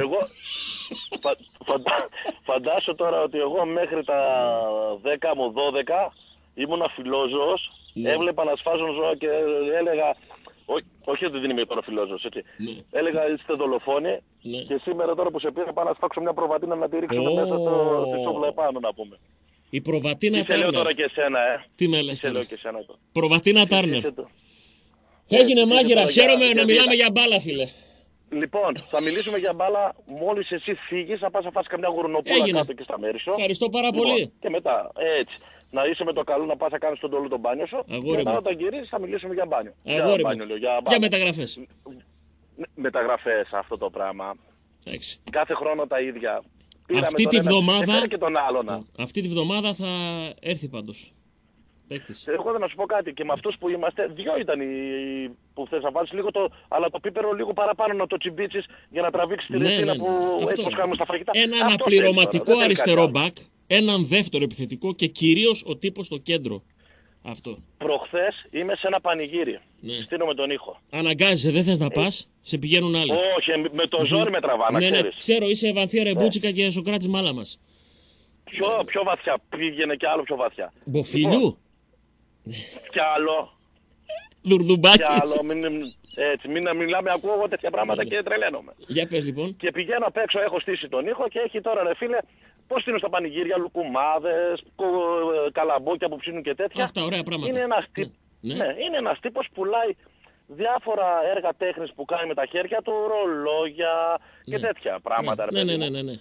Φαντάσου τώρα ότι εγώ μέχρι τα 10 μου 12 ήμουν φιλόζωος, έβλεπα να σφάζουν ζώα και έλεγα, όχι ότι δεν είμαι τώρα φιλόζωος, έτσι. Έλεγα είστε δολοφόνοι και σήμερα τώρα που σε πήρα πάω να σφάξω μια προβατίνα να τη ρίξουμε μέσα στη σούβλα επάνω να πούμε. Η προβατίνα Τάρνερ. Τι σε λέω τώρα και εσένα, Τι με λες τώρα. Προβατίνα Τάρνερ. Έγινε μάγειρα, χαίρομαι να μιλάμε για μπάλα, φίλε. Λοιπόν, θα μιλήσουμε για μπάλα μόλις εσύ φύγεις, θα πας να φας καμιά γουρνοπούλα κάτω και στα μέρη σου. Ευχαριστώ πάρα πολύ. Και μετά, έτσι, να είσαι με το καλό να πας να κάνεις τον τόλο τον μπάνιο σου. Και μετά όταν γυρίσεις θα μιλήσουμε για μπάνιο. Για μεταγραφές. Μεταγραφές αυτό το πράγμα. Έτσι. Κάθε χρόνο τα ίδια. Αυτή τη βδομάδα, και τον άλλον. αυτή τη βδομάδα θα έρθει πάντως. Εγώ δεν να σου πω κάτι και με αυτούς που είμαστε, 2 ήταν οι που θες να βάλεις λίγο αλλά το πίπερο λίγο παραπάνω να το τσιμπίτσεις για να τραβήξεις τη ρετσίνα που έτσι πως κάνουμε στα φαγητά. Ένα αναπληρωματικό αριστερό μπακ, έναν δεύτερο επιθετικό και κυρίως ο τύπος στο κέντρο. Αυτό. Προχθές είμαι σε ένα πανηγύρι. Στείνω τον ήχο. Αναγκάζεσαι, δεν θες να πας, σε πηγαίνουν άλλοι. Όχι, με το ζόρι με τραβά, ναι, ξέρω, είσαι Ευανθία Ρεμπούτσικα και Σοκράτης Μάλα μας. Πιο βαθιά, πήγαινε και άλλο πιο βαθιά. Μποφίλιου. Κι άλλο. Δουρδουμπάκης. Κι άλλο, μην μιλάμε, ακούω εγώ τέτοια πράγματα και τρελαίνομαι. Για πες λοιπόν. Και πηγαίνω απ' έξω, έχω στήσει τον ήχο και έχει τώρα ρε φίλε, πώς είναι στα πανηγύρια, λουκουμάδες, καλαμπόκια που ψήνουν και τέτοια. Αυτά ωραία πράγματα. Είναι ένας τύπος που πουλάει διάφορα έργα τέχνης που κάνει με τα χέρια του, ρολόγια και τέτοια πράγματα. Ναι.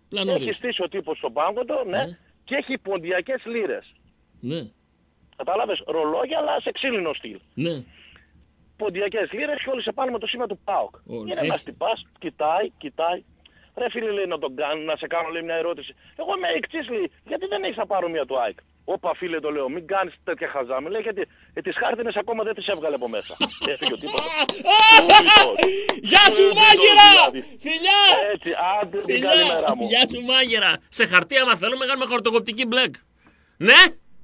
Έχει στήσει ο τύπος στον πάγκο του, ναι, και έχει ποντιακές λίρες. Ναι. Κατάλαβες, ρολόγια αλλά σε ξύλινο στυλ. Ναι. Ποντιακές λίρες και όλοι σε πάνω με το σήμα του ΠΑΟΚ. Είναι ένας τυπάς, κοιτάει. Ρε φίλε, λέει, να σε κάνω, λέει, μια ερώτηση. Εγώ είμαι εκτής, λέει, γιατί δεν έχεις να πάρω μία του ΑΕΚ. Όπα φίλε, το λέω, μην κάνεις τέτοια χαζά. Μου λέει, γιατί τις χάρτινες ακόμα δεν τις έβγαλε από μέσα. Έφυγε ο τύπος. Γεια σου μάγειρα! Φιλιά! Έτσι, άντε την καλημέρα μου. Γεια σου μάγειρα! Σε χαρτί άμα θέλουμε κάνουμε χαρτοκοπτική μπλεκ. Ναι!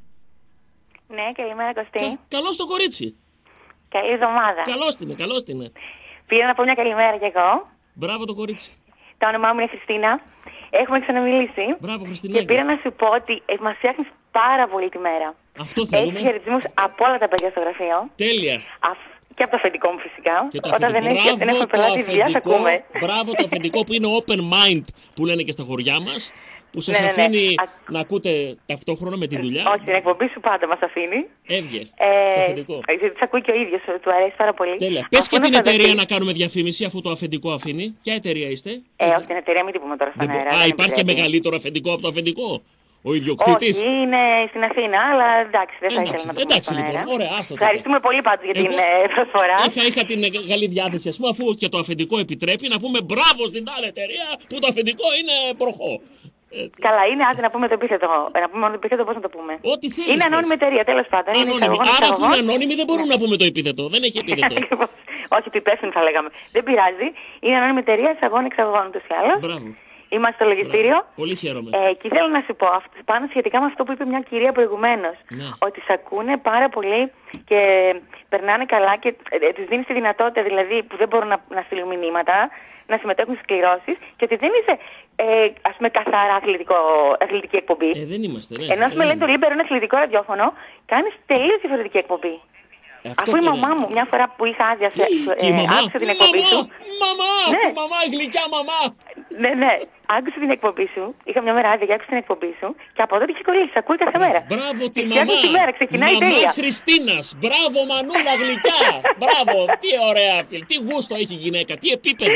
Ναι, καλημέρα Κωστή. Καλώς το κορίτσι. Καλή εβδομάδα. Καλώς την. Πήρα να πω μια καλημέρα κι εγώ. Μπράβο το κορίτσι. Το όνομά μου είναι Χριστίνα. Έχουμε ξαναμιλήσει. Μπράβο, Χριστίνα. Και πήρα να σου πω ότι μας φτιάχνεις πάρα πολύ τη μέρα. Αυτό θέλουμε. Έχεις χαιρετισμούς από όλα τα παιδιά στο γραφείο. Τέλεια. Και από το αφεντικό μου φυσικά. Και το Όταν δεν έχουμε πελάτη δουλειά, θα ακούμε. Μπράβο το αφεντικό που είναι open mind που λένε και στα χωριά μας. Που σας αφήνει να ακούτε ταυτόχρονα με τη δουλειά. Όχι, την εκπομπή σου πάντα μας αφήνει. Έβγε. Στο αφεντικό. Γιατί τις ακούει και ο ίδιος, του αρέσει πάρα πολύ. Τέλεια. Πες και την εταιρεία να κάνουμε διαφήμιση αφού το αφεντικό αφήνει. Ποια εταιρεία είστε? Όχι, την εταιρεία μην την πούμε τώρα στον αέρα. Υπάρχει και μεγαλύτερο αφεντικό από το αφεντικό. Ο ιδιοκτήτης. Όχι, είναι στην Αθήνα, αλλά εντάξει, δεν θα ήθελα να το πούμε. Εντάξει λοιπόν, ωραία, άστο. Ευχαριστούμε πολύ πάντως για την προσφορά. Είχα την καλή διάθεση, ας πούμε, αφού και το αφεντικό επιτρέπει, να πούμε μπράβο στην τάδε εταιρεία που το αφεντικό είναι προχώ. Καλά, είναι, άντε να πούμε το επίθετο. Να πούμε μόνο το επίθετο, πώς να το πούμε. Ό,τι θέλεις. Είναι ανώνυμη εταιρεία, τέλος πάντων. Άρα, αφού είναι ανώνυμη, δεν μπορούμε να πούμε το επίθετο. Δεν έχει επίθετο. Όχι, του υπεύθυνου θα λέγαμε. Δεν πειράζει. Είναι ανώνυμη εταιρεία εισαγών-εξαγωγών ούτως ή άλλως. Μπράβο. Είμαστε στο λογιστήριο. Πολύ χαίρομαι. Και ήθελα να σου πω πάνω σχετικά με αυτό που είπε μια κυρία προηγουμένως. Ναι. Ότι σε ακούνε πάρα πολύ και περνάνε καλά και τους δίνεις τη δυνατότητα δηλαδή που δεν μπορούν να στείλουν μηνύματα, να συμμετέχουν στις κληρώσεις και ότι δεν είσαι ας πούμε καθαρά αθλητική εκπομπή. Δεν είμαστε, ναι. Ενώ με λένε το Λίμπερο είναι αθλητικό ραδιόφωνο, κάνεις τελείως διαφορετική εκπομπή. Αφού η μαμά μου μια φορά που είχα άδεια άκουσε την εκπομπή σου. Μαμά, η γλυκιά μαμά. Ναι, άκουσε την εκπομπή σου. Είχα μια μέρα άδεια και άκουσε την εκπομπή σου. Και από τότε είχε κολλήσει, ακούει κάθε μέρα. Μπράβο τη μαμά. Μαμά Χριστίνας. Μπράβο μανούλα γλυκιά. Μπράβο, τι ωραία φίλη. Τι γούστο έχει η γυναίκα, τι επίπεδο.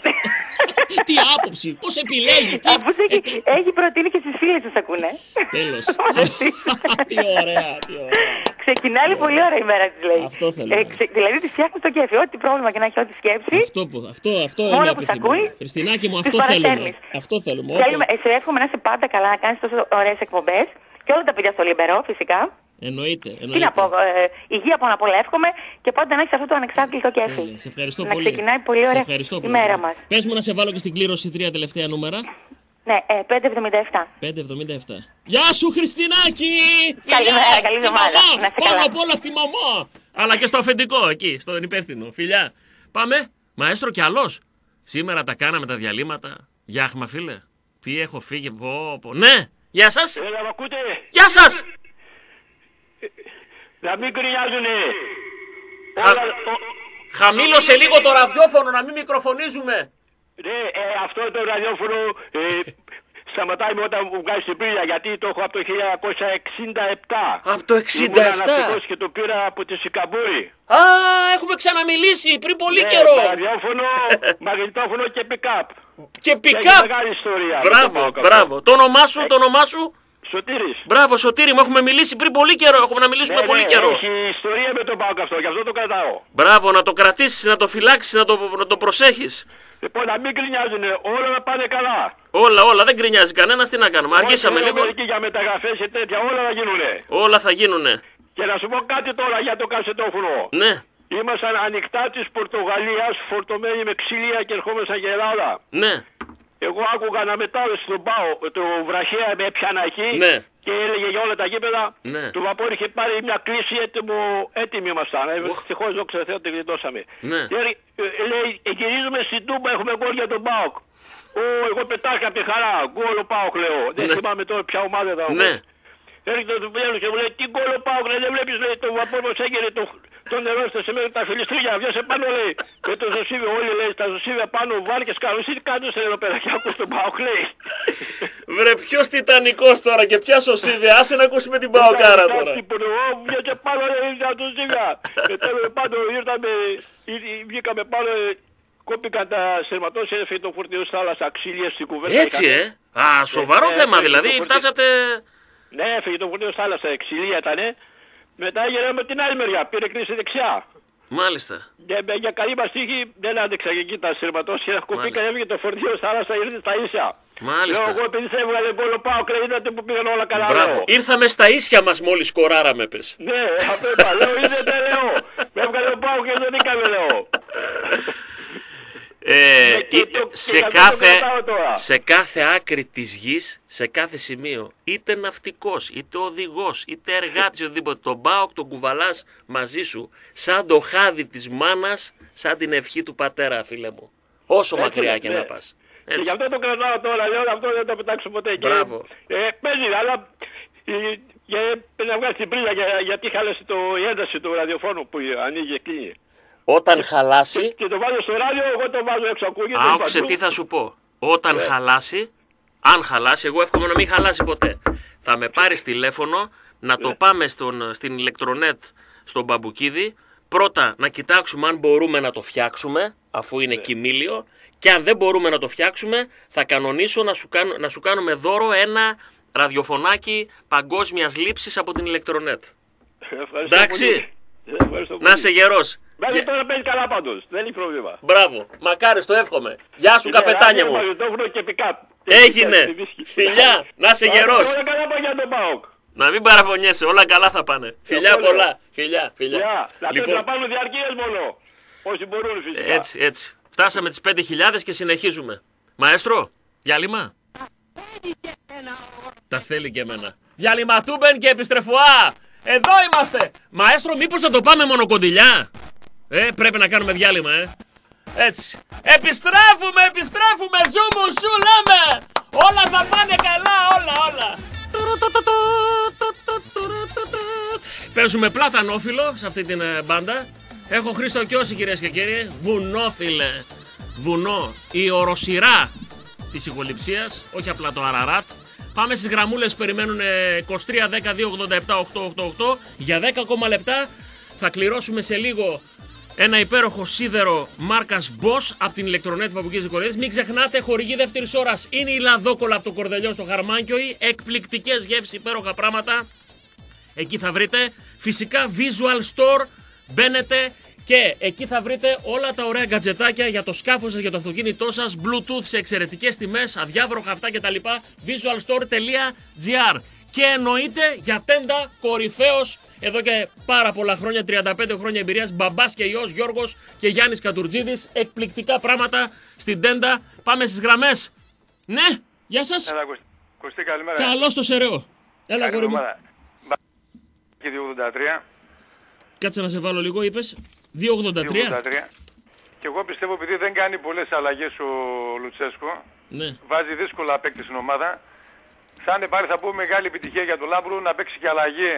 Τι άποψη, πώς επιλέγει. Έχει προτείνει και στις φίλες τους ακούνε. Τέλος. Τι ωραία. Ξεκινάει πολύ ωραία η μέρα της, λέει. Αυτό θέλω. Δηλαδή της φτιάχνει το κέφι, ό,τι πρόβλημα και να έχει, ό,τι σκέψη. Αυτό είναι επιθυμία. Χριστινάκη μου, αυτό θέλουμε. Αυτό θέλουμε. Σε εύχομαι να είσαι πάντα καλά, να κάνεις τόσο ωραίες εκπομπές. Και όλα τα παιδιά στο Λίμπερο, φυσικά. Εννοείται. Τι να πω, υγεία πάνω απ' όλα εύχομαι και πάντα να έχεις αυτό το ανεξάρτητο κέφι. Σε ευχαριστώ να πολύ. Να ξεκινάει πολύ ωραία η μέρα μας. Πες μου να σε βάλω και στην κλήρωση 3 τελευταία νούμερα. Ναι, 577. 577. Γεια σου Χριστινάκη! Καλημέρα, καλή εβδομάδα. Πάνω απ' όλα στη μαμά. Αλλά και στο αφεντικό εκεί, στον υπεύθυνο. Φιλιά. Πάμε. Μαέστρο κι άλλος. Σήμερα τα κάναμε τα διαλύματα. Γιάχμα φίλε. Τι έχω φύγει. Ναι. Γεια σας. Έλα, μ' ακούτε. Γεια σας. Να μην κρινιάζουνε. Χαμήλωσε λίγο το ραδιόφωνο να μην μικροφωνίζουμε. Ναι, αυτό το ραδιόφωνο σταματάει με όταν μου βγάζει την πύλια, γιατί το έχω από το 1967. Από το 67. Ήμουν ναυτικός και το πήρα από τη Σικαμπούρη. Α, έχουμε ξαναμιλήσει πριν πολύ καιρό. Ραδιόφωνο, μαγνητόφωνο και pick-up. Και pick-up. Μεγάλη ιστορία. Μπράβο. Το όνομά σου. Σωτήρης. Μπράβο, Σωτήρη, μου έχουμε μιλήσει πριν πολύ καιρό. Έχουμε να μιλήσουμε πολύ καιρό. Έχει ιστορία με τον ΠΑΟΚ αυτό, γι' αυτό το κρατάω. Μπράβο, να το κρατήσεις, να το φυλάξεις, να το προσέχεις. Λοιπόν, να μην γκρινιάζουνε, όλα να πάνε καλά. Όλα, δεν γκρινιάζει κανένας, τι να κάνουμε. Αργήσαμε λίγο. Εκεί για μεταγραφές και τέτοια, όλα θα γίνουνε. Όλα θα γίνουνε. Και να σου πω κάτι τώρα για το κασετόφωνο. Ναι. Ήμασταν ανοιχτά της Πορτογαλίας, φορτωμένοι με ξύλια και ερχόμασταν για Ελλάδα. Ναι. Εγώ άκουγα να μετάδοση στον ΠΑΟ, το βραχαία με έπιανα εκεί. Ναι. Και έλεγε για όλα τα γήπεδα. Ναι. Το βαπόρ είχε πάρει μια κλίση, έτοιμοι ήμασταν. Ευτυχώς δόξα τω Θεώ την γλιτώσαμε. Ναι. Λέει, γυρίζουμε στην Τούμπα, έχουμε γκολ για τον ΠΑΟΚ. Εγώ πετάχα από τη χαρά, γκολ ο ΠΑΟΚ λέω. Ναι. Δεν θυμάμαι τώρα ποια ομάδα ήταν. Ναι. Έρχεται το βιβλίο και μου λέει, τι γκολ ο ΠΑΟΚ, δεν βλέπεις, λέει, το βαπόρ πως έγινε το νερό σε μέχρι τα φιλιστρία, βγαίνεις πάνω, λέει. Με το ζωσίβιο όλοι, λέει, τα ζωσίβια πάνω, βάρκες κάνω, εσύ τι κάνεις εδώ πέρα και άκουσες τον ΠΑΟΚ, λέει. Βρε, ποιος τιτανικός τώρα και ποια σωσίβια, άσε να ακούσουμε την ΠΑΟΚάρα τώρα. Βγήκε πάνω, λέει, τα ζωσίβια. Και τέλος πάντων ήρθαμε, βγήκαμε πάνω, κόπηκαν τα σειρματόσια, έφυγε το φορτίο στη θάλασσα, ξύλια στην κουβέντα. Έτσι, Α, σοβαρό θέμα δηλαδή, φτάσατε... Ναι, έφυγε το φορτίο στη θάλασσα, ξύλια ήτανε. Μετά έγινε με την άλλη μεριά, πήρε κρίση δεξιά. Μάλιστα. Για καλή μας τύχη δεν άντεξα και εκεί τα σειρματόσια, κοπήκαν, έφυγε το φορτίο στη θάλασσα, ήρθε στα ίσια. Μάλιστα. Λέω εγώ επειδή σε έβγαλε πόλο πάω, είδατε που πήγαν όλα καλά. Μπράβο. Ήρθαμε στα ίσια μας μόλις σκοράραμε, πες. Ναι, αυτό είπα, λέω είδατε, λέω. Με έβγαλε ο Πάο και δεν είχαμε, λέω. Σε κάθε άκρη της γης, σε κάθε σημείο, είτε ναυτικός, είτε οδηγός, είτε εργάτης, οτιδήποτε, τον ΠΑΟΚ τον κουβαλάς μαζί σου, σαν το χάδι της μάνας, σαν την ευχή του πατέρα, φίλε μου. Όσο μακριά και να πας. Και γι' αυτό το κρατάω τώρα, λέω, αυτό δεν το πετάξω ποτέ. Μπράβο. Παίζει, αλλά πρέπει να βγάλει την πρίζα γιατί χάλασε η ένταση του ραδιοφώνου που ανοίγει και κλείνει. Όταν χαλάσει... Και το βάζω στο ράδιο, εγώ το βάζω έξω, ακούγεται. Άκουσε τι θα σου πω. Όταν χαλάσει, αν χαλάσει, εγώ εύχομαι να μην χαλάσει ποτέ. Θα με πάρεις τηλέφωνο, να το πάμε στην ηλεκτρονέτ, στον Μπαμπουκίδη. Πρώτα να κοιτάξουμε αν μπορούμε να το φτιάξουμε, αφού είναι κοιμήλιο. Και αν δεν μπορούμε να το φτιάξουμε, θα κανονίσω να σου κάνουμε δώρο ένα ραδιοφωνάκι παγκόσμιας λήψης από την ηλεκτρονέτ. Εντάξει, να είσαι γερός. Μέχρι τώρα παίζει καλά πάντως, δεν είναι πρόβλημα. Μπράβο, μακάρι, το εύχομαι. Γεια σου καπετάνια μου. Έγινε, φιλιά, να είσαι γερός. Όλα καλά πάει για τον ΠΑΟΚ. Να μην παραπονιέσαι, όλα καλά θα πάνε. Φιλιά πολλά, φιλιά. Να πάρουν διαρκείες μόνο, όσοι μπορούν φυσικά. Έτσι. Φτάσαμε τις 5.000 και συνεχίζουμε. Μαέστρο, διάλειμμα. Τα θέλει και εμένα. Διάλειμμα τούμπεν και επιστρεφουά. Εδώ είμαστε. Μαέστρο, μήπως θα το πάμε μονοκοντιλιά. Πρέπει να κάνουμε διάλειμμα, Έτσι. Επιστρέφουμε, ζούμου, σου λέμε. Όλα θα πάνε καλά, όλα. Παίζουμε πλατανόφιλο σε αυτή την μπάντα. Έχω Χρήστο Κιώση, κυρίες και κύριοι. Βουνόφιλε. Βουνό. Η οροσειρά της ηχοληψίας. Όχι απλά το Αραράτ. Πάμε στις γραμμούλες που περιμένουν 23, 10, 2, 87, 888. Για 10 ακόμα λεπτά θα κληρώσουμε σε λίγο ένα υπέροχο σίδερο μάρκας Bosch από την ηλεκτρονέτ Παπουκής Νικολαίδης. Μην ξεχνάτε, χορηγή δεύτερης ώρας είναι η λαδόκολα από το Κορδελιό στο Χαρμάνκιοι. Εκπληκτικές γεύσεις, υπέροχα πράγματα. Εκεί θα βρείτε. Φυσικά Visual Store. Μπαίνετε και εκεί θα βρείτε όλα τα ωραία γκατζετάκια για το σκάφος σας, για το αυτοκίνητό σας, Bluetooth σε εξαιρετικές τιμές, αδιάβροχα αυτά κτλ. Visualstore.gr. Και εννοείται για τέντα κορυφαίος εδώ και πάρα πολλά χρόνια, 35 χρόνια εμπειρίας, μπαμπάς και γιος Γιώργος και Γιάννης Κατουρτζίδης. Εκπληκτικά πράγματα στην τέντα. Πάμε στις γραμμές. Ναι, γεια σας. Έλα, Κωστή, καλημέρα. Καλώς το σεραίο. Έλα, κορί μου. Και 283. Κάτσε να σε βάλω λίγο, είπες. 283. Και εγώ πιστεύω επειδή δεν κάνει πολλές αλλαγές ο Λουτσέσκο, ναι, βάζει δύσκολα παίκτη στην ομάδα, θα είναι πάλι, θα πούμε, μεγάλη επιτυχία για τον Λάμπρου να παίξει και αλλαγή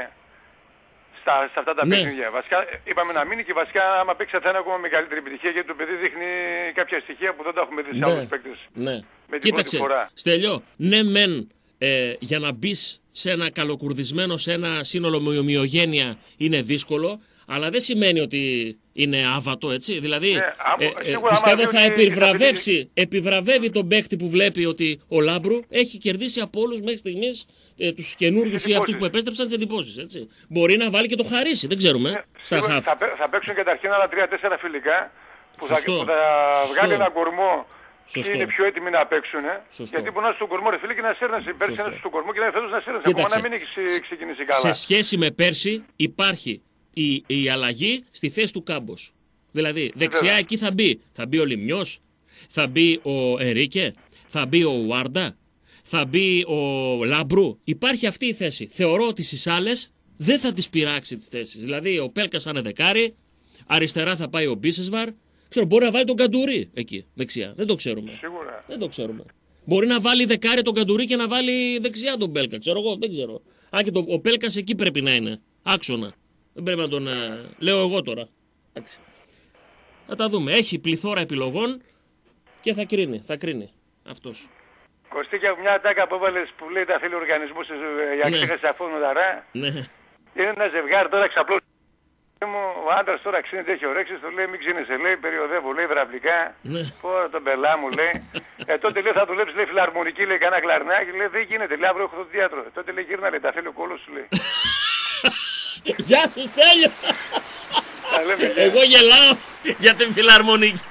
σε αυτά τα παιχνίδια. Βασικά είπαμε να μείνει και βασικά άμα παίξει θα είναι ακόμα μεγαλύτερη επιτυχία γιατί το παιδί δείχνει κάποια στοιχεία που δεν τα έχουμε δει σε άλλους παίκτες. Ναι. Με την Κοίταξε, πρώτη φορά. Στέλιο, ναι μεν για να μπει σε ένα καλοκουρδισμένο, σε ένα σύνολο με ομοιογένεια είναι δύσκολο, αλλά δεν σημαίνει ότι είναι άβατο, έτσι. Δηλαδή, πιστεύω θα επιβραβεύει τον παίκτη που βλέπει ότι ο Λάμπρου έχει κερδίσει από όλους μέχρι στιγμής τους καινούριους ή αυτούς που επέστρεψαν τις εντυπώσεις, έτσι. Μπορεί να βάλει και το χαρίσει, δεν ξέρουμε. Στα χαφ. Θα παίξουν καταρχήν άλλα 3-4 φιλικά που θα βγάλει ένα κορμό. Σωστό. Είναι πιο έτοιμοι να παίξουν. Γιατί μπορεί να είσαι στον κορμό, ρε φίλε, και να σέρνεσαι. Πέρσι να είσαι στον κορμό και να φέτος να σέρνεσαι. Ακόμα να μην έχει ξεκινήσει καλά. Σε σχέση με πέρσι υπάρχει η αλλαγή στη θέση του Κάμπος. Δηλαδή, δεξιά εκεί θα μπει. Θα μπει ο Λιμιός, θα μπει ο Ερίκε, θα μπει ο Ουάρντα, θα μπει ο Λάμπρου. Υπάρχει αυτή η θέση. Θεωρώ ότι στις άλλες δεν θα τις πειράξει τις θέσεις. Δηλαδή, ο Πέλκας θα είναι δεκάρι, αριστερά θα πάει ο Μπίσεσβαρ. Ξέρω, μπορεί να βάλει τον Καντουρί εκεί, δεξιά. Δεν το ξέρουμε. Σίγουρα. Δεν το ξέρουμε. Μπορεί να βάλει δεκάρι τον Καντουρί και να βάλει δεξιά τον Πέλκα. Ξέρω εγώ, δεν ξέρω. Αν και ο Πέλκας εκεί πρέπει να είναι. Άξονα. Δεν πρέπει να τον. Λέω εγώ τώρα. Εντάξει. Θα τα δούμε. Έχει πληθώρα επιλογών και θα κρίνει. Θα κρίνει. Αυτός. Κωστή, και μια ατάκα που έβαλες που λέει τα φίλοι οργανισμού για ξέχαση αφού με τα ρά. Ναι. Είναι ένα ζευγάρι τώρα ξαπλώσει. Ο άντρας τώρα ξύνεται, έχει ορέξεις, το λέει μην ξύνεσαι, λέει περιοδεύω, λέει βραυλικά. Πω τον πελά μου, λέει. Τότε λέει θα δουλέψει, λέει φιλαρμονική, λέει κανένα κλαρνάκι, λέει δεν γίνεται, λέει αύριο έχω το θέατρο. Τότε λέει γύρνα, λέει τα θέλει ο κόλος σου, λέει. Γεια σου Στέλιο. Εγώ γελάω για την φιλαρμονική.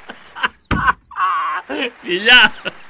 Φιλιά.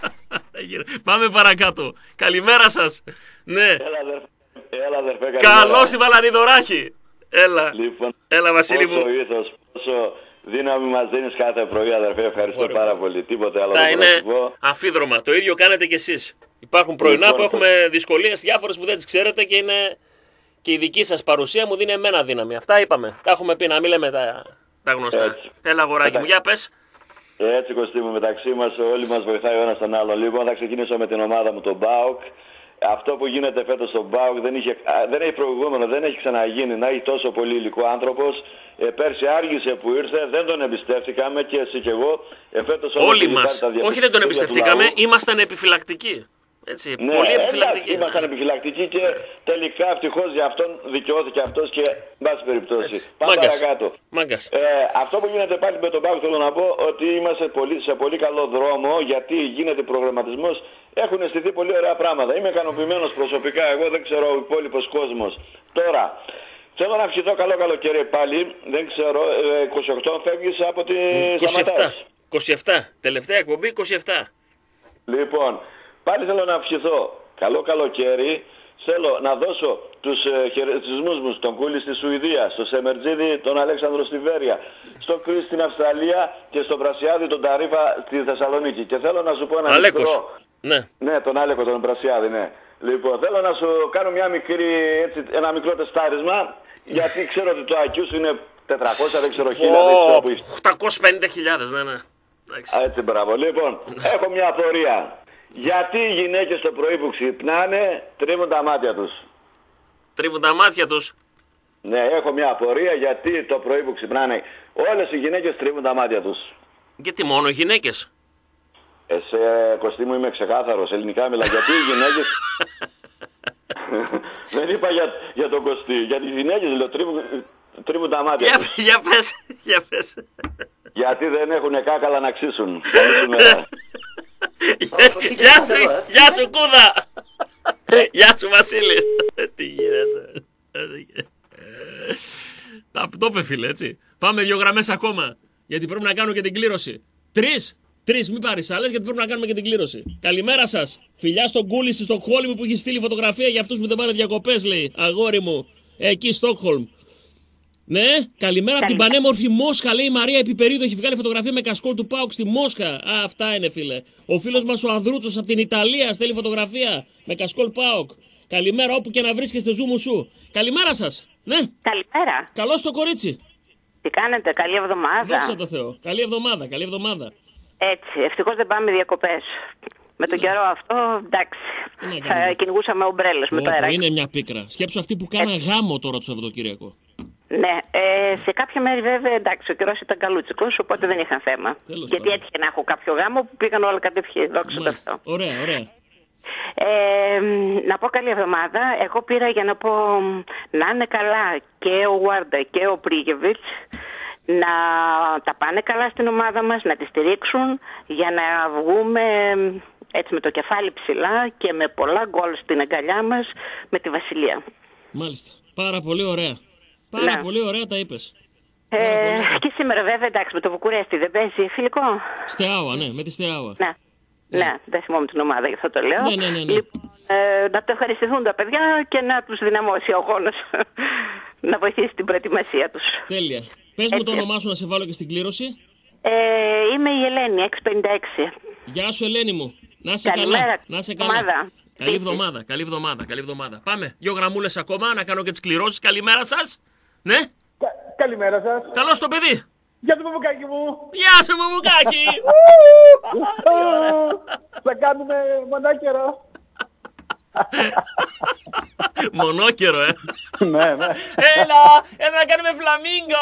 Πάμε παρακάτω. Καλημέρα σας. Ναι. Έλα αδερφέ, καλώς η Βαλανιδωράκη. Έλα. Λοιπόν, έλα Βασίλη μου. Πόσο δύναμη μας δίνεις κάθε πρωί αδερφέ, ευχαριστώ πάρα πολύ. Τίποτε άλλο δεν είναι αμφίδρομα. Το ίδιο κάνετε κι εσείς. Υπάρχουν πρωινά που έχουμε δυσκολίες διάφορες που δεν τις ξέρετε και είναι και η δική σας παρουσία μου δίνει εμένα δύναμη. Αυτά είπαμε. Τα έχουμε πει, να μην λέμε τα γνωστά. Έτσι. Έλα αγοράκι μου, για πες. Έτσι Κωστή μου, μεταξύ μας όλοι μας βοηθάει ο ένας τον άλλον. Λοιπόν, θα ξεκινήσω με την ομάδα μου, τον ΠΑΟΚ. Αυτό που γίνεται φέτος στον ΠΑΟΚ δεν έχει προηγούμενο, δεν έχει ξαναγίνει να έχει τόσο πολύ υλικό άνθρωπος. Πέρσι άργησε που ήρθε, δεν τον εμπιστεύτηκαμε και εσύ και εγώ. Φέτος όλοι μας, όχι δεν τον εμπιστευτήκαμε, ήμασταν επιφυλακτικοί. Έτσι, ναι, πολύ επιφυλακτικοί. Ήμασταν επιφυλακτικοί και τελικά ευτυχώς για αυτόν δικαιώθηκε αυτός και βάση περιπτώσει. Πάμε παρακάτω. Αυτό που γίνεται πάλι με τον ΠΑΟΚ θέλω να πω ότι είμαστε σε πολύ καλό δρόμο γιατί γίνεται προγραμματισμός. Έχουν αισθηθεί πολύ ωραία πράγματα. Είμαι ικανοποιημένος προσωπικά, εγώ δεν ξέρω ο υπόλοιπος κόσμος. Τώρα, θέλω να ευχηθώ καλό καλοκαίρι πάλι, δεν ξέρω, 28 φεύγεις από τη Σαματάς. 27, τελευταία εκπομπή 27. Λοιπόν, πάλι θέλω να ευχηθώ καλό καλοκαίρι, θέλω να δώσω τους χαιρετισμούς μου στον Κούλη στη Σουηδία, στο Σεμερτζίδη τον Αλέξανδρο στη Βέρεια, στο Κρις στην Αυστραλία και στον Πρασιάδη τον Ταρίφα στη Θεσσαλονίκη. Και θέλω να σου πω ένα μικρό... Ναι, τον Άλεκο, τον Πρασιάδη, ναι. Λοιπόν, θέλω να σου κάνω ένα μικρό τεστάρισμα, γιατί ξέρω ότι το IQ σου είναι 400, δεν ξέρω 1000, 850.000, ναι. Έτσι, μπράβο. Λοιπόν, έχω μια απορία. Γιατί οι γυναίκες το πρωί που ξυπνάνε τρίβουν τα μάτια τους? Τρίβουν τα μάτια τους? Ναι, έχω μια απορία γιατί το πρωί που ξυπνάνε όλες οι γυναίκες τρίβουν τα μάτια τους. Γιατί μόνο οι γυναίκες? Κωστή μου είμαι ξεκάθαρος, ελληνικά μιλάω. Γιατί οι γυναίκες... Δεν είπα για τον Κωστή, γιατί οι γυναίκες λέω τρίβουν τα μάτια τους. Για πες. Γιατί δεν έχουν κάκαλα να ξύσουν. Γεια σου Κούδα. Γεια σου Βασίλη. Τι γίνεται. Το είπε φίλε, έτσι. Πάμε 2 γραμμές ακόμα, γιατί πρέπει να κάνω και την κλήρωση. 3, μην πάρεις άλλες, γιατί πρέπει να κάνουμε και την κλήρωση. Καλημέρα σας. Φιλιά στον Κούλη στη Στοκχόλμη που έχει στείλει φωτογραφία για αυτούς που δεν πάνε διακοπές, λέει. Αγόρι μου, εκεί Στοκχόλμ. Ναι, καλημέρα από την πανέμορφη Μόσχα, λέει η Μαρία Επιπερίδου. Έχει βγάλει φωτογραφία με κασκόλ του ΠΑΟΚ στη Μόσχα. Αυτά είναι, φίλε. Ο φίλος μας ο Ανδρούτσος από την Ιταλία στέλνει φωτογραφία με κασκόλ ΠΑΟΚ. Καλημέρα όπου και να βρίσκεστε, ζούμου σου. Καλημέρα σας. Ναι. Καλημέρα. Καλώς το κορίτσι. Τι κάνετε, καλή εβδομάδα. Δόξα τω Θεώ. Καλή εβδομάδα. Έτσι, ευτυχώς δεν πάμε διακοπές. Με τον καιρό αυτό, εντάξει, θα κυνηγούσαμε ομπρέλες με το αεράκι. Είναι μια πίκρα. Σκέψου αυτοί που κάναν γάμο τώρα το Σαββατοκύριακο. Ναι, σε κάποια μέρη βέβαια εντάξει, ο καιρός ήταν καλούτσικος, οπότε δεν είχαν θέμα. Γιατί έτυχε να έχω κάποιο γάμο που πήγαν όλα κατευθείαν, δόξα τω Θεώ. Ωραία. Να πω καλή εβδομάδα. Εγώ πήρα για να πω να είναι καλά και ο Γουάρντα και ο Πρίγεβιτς, να τα πάνε καλά στην ομάδα μας, να τη στηρίξουν για να βγούμε έτσι με το κεφάλι ψηλά και με πολλά γκολ στην αγκαλιά μας με τη Βασιλεία. Μάλιστα. Πάρα πολύ ωραία. Πολύ ωραία τα είπες. Και σήμερα βέβαια εντάξει με το Βουκουρέστι δεν παίζει φιλικό. Στεάουα, ναι, με τη Στεάουα. Ναι, δεν θυμόμαι την ομάδα, γι' αυτό το λέω. Ναι. Λοιπόν, να το ευχαριστηθούν τα παιδιά και να τους δυναμώσει ο αγώνας να βοηθήσει την προετοιμασία τους. Τέλεια. Πες μου το όνομά σου να σε βάλω και στην κλήρωση. Είμαι η Ελένη, 656. Γεια σου Ελένη μου. Να είσαι καλά. Να είσαι καλά. Καλή εβδομάδα. Πάμε. 2 γραμμούλες ακόμα να κάνω και τις κληρώσεις. Καλημέρα σας. Ναι. Καλημέρα σας. Καλώς το παιδί. Γεια σου Μαμουκάκι μου. Γεια σου Μαμουκάκι. Θα κάνουμε μονόκερο. Μονόκερο, Ναι. Έλα να κάνουμε φλαμίγκο.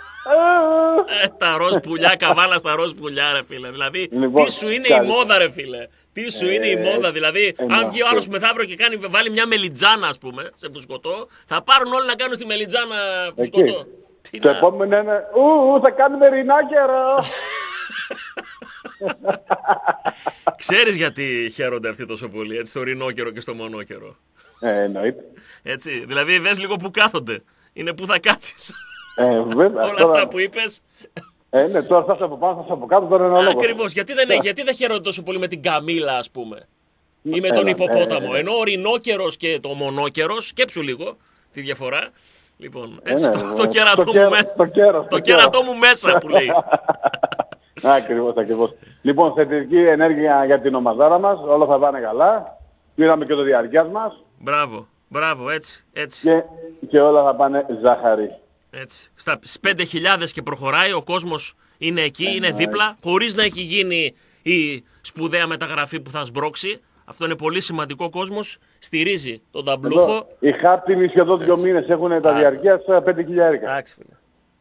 Τα ροζ πουλιά, καβάλα στα ροζ πουλιά, ρε φίλε. Δηλαδή, τι σου είναι η μόδα, ρε φίλε. Τι σου είναι η μόδα, δηλαδή, αν βγει ο άλλος μεθαύριο και βάλει μια μελιτζάνα, ας πούμε, σε φουσκωτό, θα πάρουν όλοι να κάνουν στη μελιτζάνα φουσκωτό. Το επόμενο είναι, θα κάνουμε ρινάκερο. Ξέρεις γιατί χαίρονται αυτοί τόσο πολύ, έτσι, στο ρινόκερο και στο μονόκερο? Εννοείται. Έτσι, δηλαδή δες λίγο που κάθονται. Είναι που θα κάτσεις. Βέβαια. Όλα αυτά που είπες. Ναι, τώρα θα είσαι από πάνω, θα είσαι από κάτω, τώρα είναι λόγο. Ακριβώς. Γιατί δεν χαίρονται τόσο πολύ με την καμήλα, ας πούμε, ή με τον υποπόταμο? Ενώ ο ρινόκερος και το μονόκερος, σκέψου λίγο τη διαφορά. Λοιπόν, έτσι το κέρατό μου μέσα που λέει. Ακριβώς. Λοιπόν, θετική ενέργεια για την ομαδάρα μας, όλα θα πάνε καλά. Πήραμε και το διαρκείας μας. Μπράβο, έτσι. Και όλα θα πάνε ζάχαρη. Έτσι. Στα 5.000 και προχωράει, ο κόσμος είναι εκεί, είναι δίπλα, χωρίς να έχει γίνει η σπουδαία μεταγραφή που θα σμπρώξει. Αυτό είναι πολύ σημαντικό. Ο κόσμος στηρίζει τον ταμπλούχο. Οι χάπτινοι σχεδόν 2 μήνες έχουν τα διαρκείας 5.000. Εντάξει, φίλε.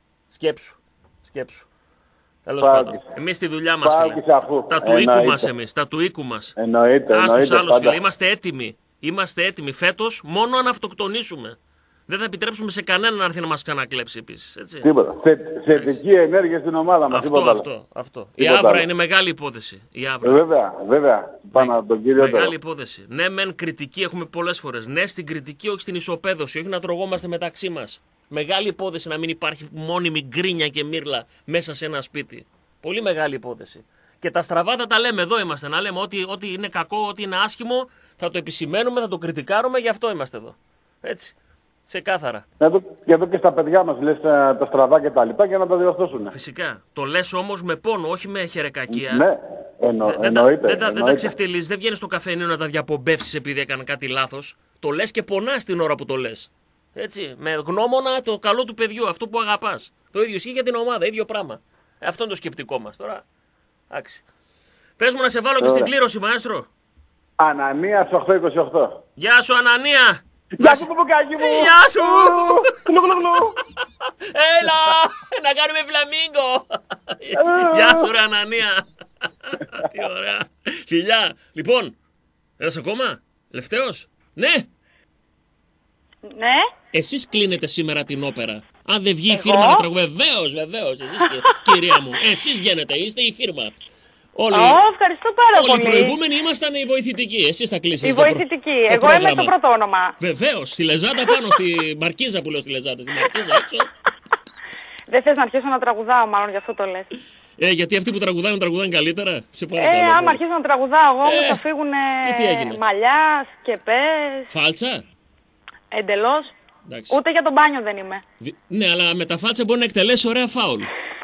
Σκέψου. Τέλος πάντων. Εμείς στη δουλειά μας, φίλε. Τα του οίκου μας εμείς. Τα του οίκου μας. Εννοείται. Τους άλλους, φίλε. Είμαστε έτοιμοι φέτος μόνο αν αυτοκτονήσουμε. Δεν θα επιτρέψουμε σε κανέναν να έρθει να μας κανακλέψει επίσης. Έτσι. Τίποτα. Θετική ενέργεια στην ομάδα μας. Αυτό. Η Άβρα είναι μεγάλη υπόθεση. Βέβαια. Πάνω από τον κύριο. Μεγάλη υπόθεση. Ναι, μεν κριτική έχουμε πολλές φορές. Ναι, στην κριτική, όχι στην ισοπαίδωση. Όχι να τρογόμαστε μεταξύ μας. Μεγάλη υπόθεση να μην υπάρχει μόνιμη γκρίνια και μύρλα μέσα σε ένα σπίτι. Πολύ μεγάλη υπόθεση. Και τα στραβά θα τα λέμε, εδώ είμαστε. Να λέμε ότι είναι κακό, ότι είναι άσχημο, θα το επισημαίνουμε, θα το κριτικάρουμε, γι' αυτό είμαστε εδώ. Έτσι. Ξεκάθαρα. Για το και στα παιδιά μας λες τα στραβά και τα λοιπά για να τα διορθώσουν. Φυσικά. Το λες όμως με πόνο, όχι με χερεκακία. Ναι, εννοείται. Δεν τα ξεφτυλίζεις, δεν βγαίνεις στο καφενείο να τα διαπομπεύσεις επειδή έκαναν κάτι λάθος. Το λες και πονάς την ώρα που το λες. Έτσι. Με γνώμονα το καλό του παιδιού, αυτό που αγαπάς. Το ίδιο ισχύει για την ομάδα, ίδιο πράγμα. Αυτό είναι το σκεπτικό μας τώρα. Εντάξει. Πες μου να σε βάλω και στην κλήρωση, μαέστρο. Ανανία 828. Γεια σου, Ανανία. Γεια σου, Ποποκάκι μου! Γεια σου! Έλα! Να κάνουμε φλαμίγκο! Γεια σου, ρε Ανανία! Τι ωραία! Φιλιά! Λοιπόν, ένας ακόμα? Τελευταίος? Ναι! Ναι! Εσείς κλείνετε σήμερα την όπερα. Αν δεν βγει η φίρμα να τραγουδάει, βεβαίως, εσείς κυρία μου. Εσείς βγαίνετε, είστε η φίρμα. Ευχαριστώ πάρα πολύ. Όλοι οι προηγούμενοι ήμασταν οι βοηθητικοί. Εσείς θα κλείσετε. Οι βοηθητικοί. Εγώ είμαι το πρώτο όνομα. Βεβαίως. Στη Λεζάντα πάνω, στη Μαρκίζα που λέω στη Λεζάντα. Στη Μαρκίζα έξω. Δεν θες να αρχίσω να τραγουδάω, μάλλον γι' αυτό το λες. Γιατί αυτοί που τραγουδάνε καλύτερα. Σε παρακαλώ. Άμα αρχίσω να τραγουδάω εγώ, μου θα φύγουν μαλλιά, σκεπές. Φάλτσα. Εντελώς. Ούτε για το μπάνιο δεν είμαι. Ναι, αλλά με τα φάλτσα μπορεί να εκτελέσει ωραία φάουλ.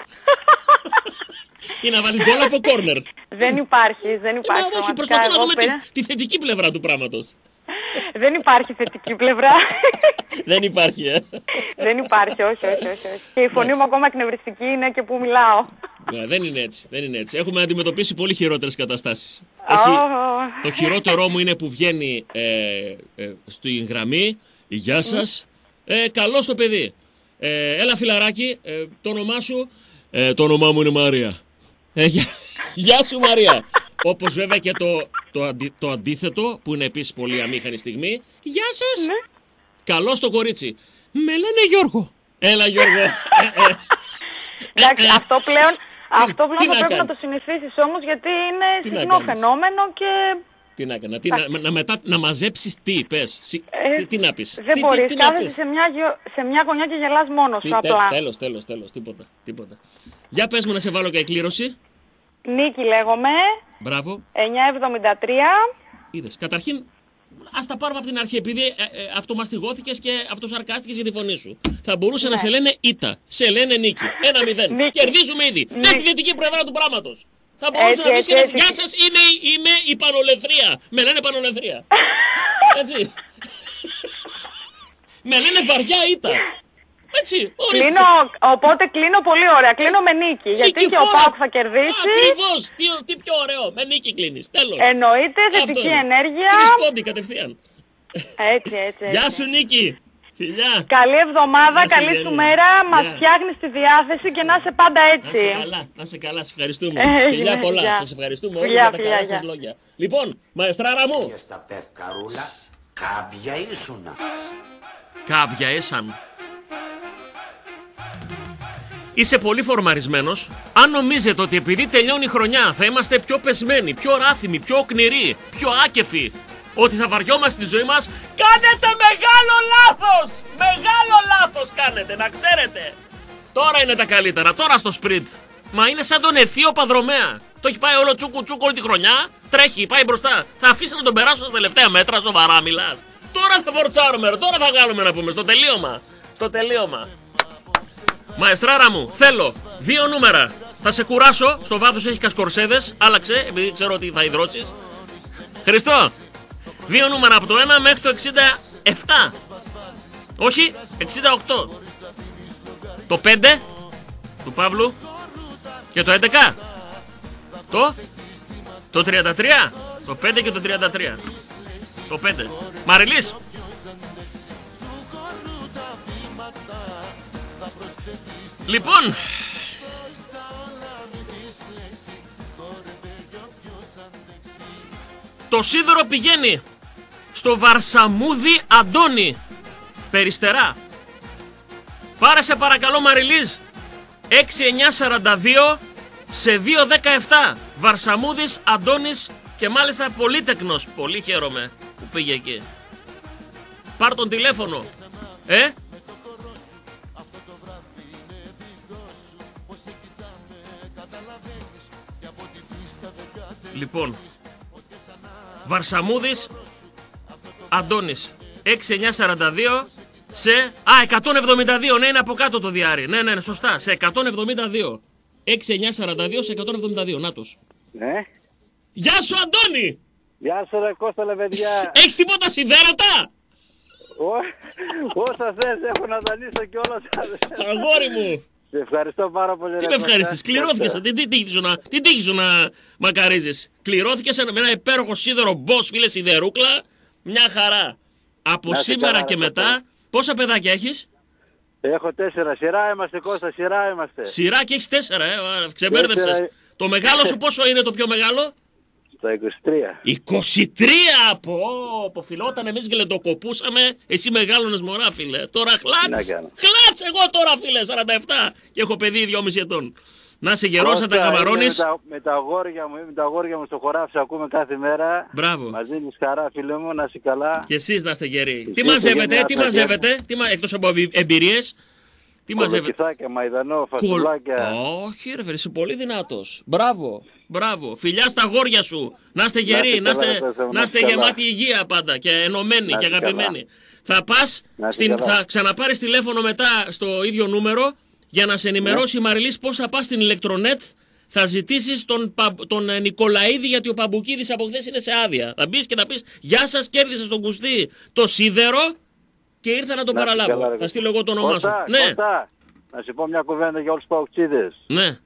Ή να βάλει γκολ από κόρνερ. Δεν υπάρχει. Όχι, προσπαθώ να δούμε τη θετική πλευρά του πράγματος. Δεν υπάρχει θετική πλευρά. Δεν υπάρχει, Δεν υπάρχει, όχι. Και η φωνή μου ακόμα εκνευριστική είναι και που μιλάω. Δεν είναι έτσι. Έχουμε αντιμετωπίσει πολύ χειρότερες καταστάσεις. Το χειρότερό μου είναι που βγαίνει στην γραμμή. Γεια σας. Καλώς το παιδί. Έλα φιλαράκι, το όνομά σου? Το όνομά μου είναι Μαρία. Γεια σου Μαρία. Όπως βέβαια και το αντίθετο που είναι επίσης πολύ αμήχανη στιγμή. Γεια σας. Καλώς το κορίτσι. Με λένε Γιώργο. Έλα Γιώργο. Εντάξει, αυτό πλέον θα πρέπει να το συνηθίσεις όμως, γιατί είναι συχνό φαινόμενο και... Τι να έκανα, να μαζέψεις τι, πες, τι να πεις. Δεν μπορείς, κάθεσαι σε μια γωνιά και γελάς μόνος σου απλά. Τέλος, τίποτα. Για πες μου να σε βάλω και εκκλήρωση. Νίκη λέγομαι. Μπράβο. 973. Είδες, καταρχήν, ας τα πάρουμε από την αρχή, επειδή αυτομαστιγώθηκες και αυτοσαρκάστηκες για τη φωνή σου. Θα μπορούσε να σε λένε Ήτα, σε λένε Νίκη, 1-0. Κερδίζουμε ήδη. Δες τη θετική πλευρά του πράγματος. Θα μπορούσε να πεις και γεια σας, είμαι η Πανολεθρία. Με λένε Πανολεθρία. Έτσι. Με λένε βαριά Ήτα. Έτσι, οπότε κλείνω πολύ ωραία. Κλείνω με νίκη. Γιατί και ο ΠΑΟΚ θα κερδίσει. Ακριβώς. Τι πιο ωραίο. Με νίκη κλείνεις. Τέλος. Εννοείται, θετική ενέργεια. Κρυσπόντι κατευθείαν. Έτσι. Γεια σου Νίκη. Φιλιά. Καλή εβδομάδα, καλή σου μέρα. Μας φτιάχνεις τη διάθεση και να είσαι πάντα έτσι. Να είσαι καλά, σε ευχαριστούμε. Φιλιά πολλά. Σας ευχαριστούμε όλοι για τα καλά σας λόγια. Λοιπόν, μαεστράρα μου. Και στα Πευκαρούλα κάμπια ήσουνα. Κάμπια ήσαν. είσαι πολύ φορμαρισμένος, αν νομίζετε ότι επειδή τελειώνει η χρονιά θα είμαστε πιο πεσμένοι, πιο ράθυμοι, πιο οκνηροί, πιο άκεφοι, ότι θα βαριόμαστε τη ζωή μας, κάνετε μεγάλο λάθος! Μεγάλο λάθος κάνετε, να ξέρετε! Τώρα είναι τα καλύτερα, τώρα στο σπριντ. Μα είναι σαν τον ευθείο Παδρομέα. Το έχει πάει όλο τσούκου τσούκου όλη τη χρονιά, τρέχει, πάει μπροστά. Θα αφήσει να τον περάσω στα τελευταία μέτρα, σοβαρά μιλάς. Τώρα θα φορτσάρουμε, τώρα θα βγάλουμε να πούμε, στο τελείωμα. Στο τελείωμα. Μαεστράρα μου, θέλω 2 νούμερα. Θα σε κουράσω, στο βάθος έχει κασκορσέδες, άλλαξε, επειδή ξέρω ότι θα υδρώσεις. Χριστό, 2 νούμερα από το 1 μέχρι το 67. Όχι, 68. Το 5 του Παύλου και το 11. Το 33. Το 5 και το 33. Το 5. Μαριλής. Λοιπόν, το σίδερο πηγαίνει στο Βαρσαμούδι Αντώνη, Περιστερά. Πάρε σε παρακαλώ Μαριλής, 6942 σε 217. Βαρσαμούδης Αντώνης και μάλιστα πολύτεκνος. Πολύ χαίρομαι που πήγε εκεί. Πάρ' τον τηλέφωνο. Λοιπόν, Βαρσαμούδης Αντώνης, 6942 σε... 172, ναι, είναι από κάτω το διάρρη. Ναι, σωστά, σε 172. 6942 σε 172, νάτος. Ναι. Γεια σου Αντώνη! Γεια σου ρε Κώστα Λεβεντιά. Έχεις τίποτα σιδέρωτα? Όσα θες έχω να δανείσω κιόλας. Αγόρι μου! Σε ευχαριστώ πάρα πολύ. Τι με ευχαριστείς, κληρώθηκες, τι τύχη σου να μακαρίζεις. Κληρώθηκες με ένα υπέροχο σίδερο Bosch, φίλε, σιδερούκλα, μια χαρά. Από σήμερα και μετά, πόσα παιδάκια έχεις? Έχω 4, σειρά είμαστε Κώστα, σειρά είμαστε. Σειρά και έχεις 4, ξεμπέρδεψες. Το μεγάλο σου πόσο είναι το πιο μεγάλο? Το 23. 23! Πω φίλε, όταν εμείς γλεντοκοπούσαμε, εσύ μεγάλωνες μωρά φίλε. Τώρα χλάτς, εγώ τώρα φίλε, 47 και έχω παιδί 2,5 ετών. Να είσαι γερός, να τα καμαρώνεις. Με τα αγόρια μου στο χωράφι ακούμε κάθε μέρα. Μπράβο. Μας δίνεις χαρά φίλε μου, να είσαι καλά. Και εσείς να είστε γεροί. Τι μαζεύετε, εκτός από εμπειρίες? Τι μαζεύετε? Κολοκυθάκια, μαϊδανό, φασουλάκια. Όχι ρε φίλε, είσαι πολύ δυνατός. Μπράβο. Φιλιά στα αγόρια σου. Να είστε γεροί, να είστε γεμάτοι υγεία πάντα και ενωμένοι και αγαπημένοι. Θα ξαναπάρεις τηλέφωνο μετά στο ίδιο νούμερο για να σε ενημερώσει η Μαριλής πώς θα πας στην ηλεκτρονέτ. Θα ζητήσεις τον Νικολαίδη, γιατί ο Παμπουκίδης από χθες είναι σε άδεια. Θα μπεις και θα πεις γεια σας, κέρδισα στον Κουστή το σίδερο και ήρθα να το παραλάβω. Θα στείλω εγώ το όνομά σου. Ναι. Να σου πω μια κουβέντα για όλους τους παουξίδες. Ναι.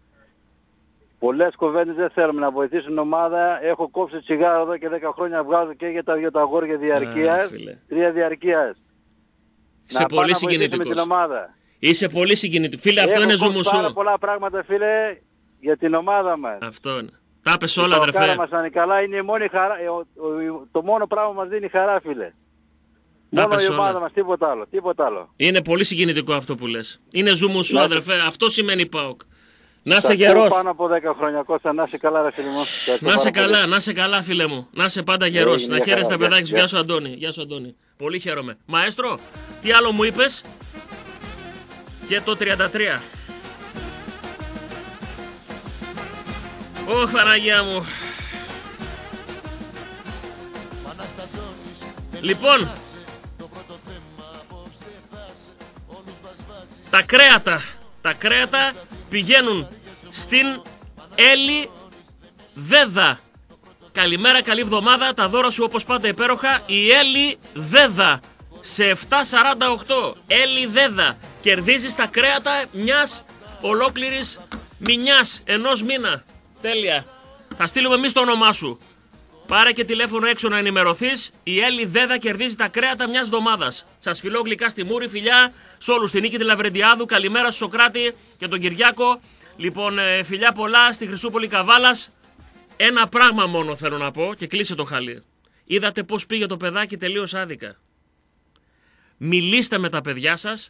Πολλές κουβέντες δεν θέλουμε να βοηθήσουν την ομάδα. Έχω κόψει τσιγάρο εδώ και 10 χρόνια, βγάζω και για τα 2 τα αγόρια διαρκείας, 3 διαρκείας. Είσαι πολύ συγκινητικός. Είσαι πολύ συγκινητικός. Φίλε, αυτό είναι ζουμουσού. Πάρα πολλά πράγματα φίλε για την ομάδα μας. Αυτό είναι. Τα πες όλα αδερφέ. Το μας είναι καλά, είναι η μόνη χαρά, το μόνο πράγμα μας δίνει χαρά φίλε. Μόνο η ομάδα μας, τίποτα άλλο. Είναι πολύ συγκινητικό αυτό που λες. Είναι ζουμουσού αδερφέ, αυτό σημαίνει ΠΑΟΚ. Να είσαι γερός. Πάνω από 10 χρόνια Κώστα, να είσαι καλά ρε φίλε μου. Να είσαι καλά φίλε μου. Να είσαι πάντα γερός. Να χαίρεσαι τα παιδάκια σου. Γεια σου Αντώνη. Πολύ χαίρομαι. Μαέστρο, τι άλλο μου είπες? Και το 33. Ωχ Παναγία μου. Λοιπόν, τα κρέατα πηγαίνουν στην Έλλη Δέδα. Καλημέρα, καλή εβδομάδα. Τα δώρα σου όπως πάντα υπέροχα. Η Έλλη Δέδα σε 7,48. Έλλη Δέδα. Κερδίζεις τα κρέατα μιας ολόκληρης μηνιάς, ενός μήνα. Τέλεια. Θα στείλουμε εμείς το όνομά σου. Πάρε και τηλέφωνο έξω να ενημερωθείς. Η Έλλη Δέδα κερδίζει τα κρέατα μιας εβδομάδας. Σας φιλώ γλυκά στη Μούρη, φιλιά σε όλους. Στη Νίκη τη Λαβρεντιάδου, καλημέρα στο Σοκράτη και τον Κυριάκο. Λοιπόν, φιλιά πολλά στη Χρυσούπολη Καβάλας. Ένα πράγμα μόνο θέλω να πω και κλείσε το χαλί. Είδατε πώς πήγε το παιδάκι τελείως άδικα. Μιλήστε με τα παιδιά σας.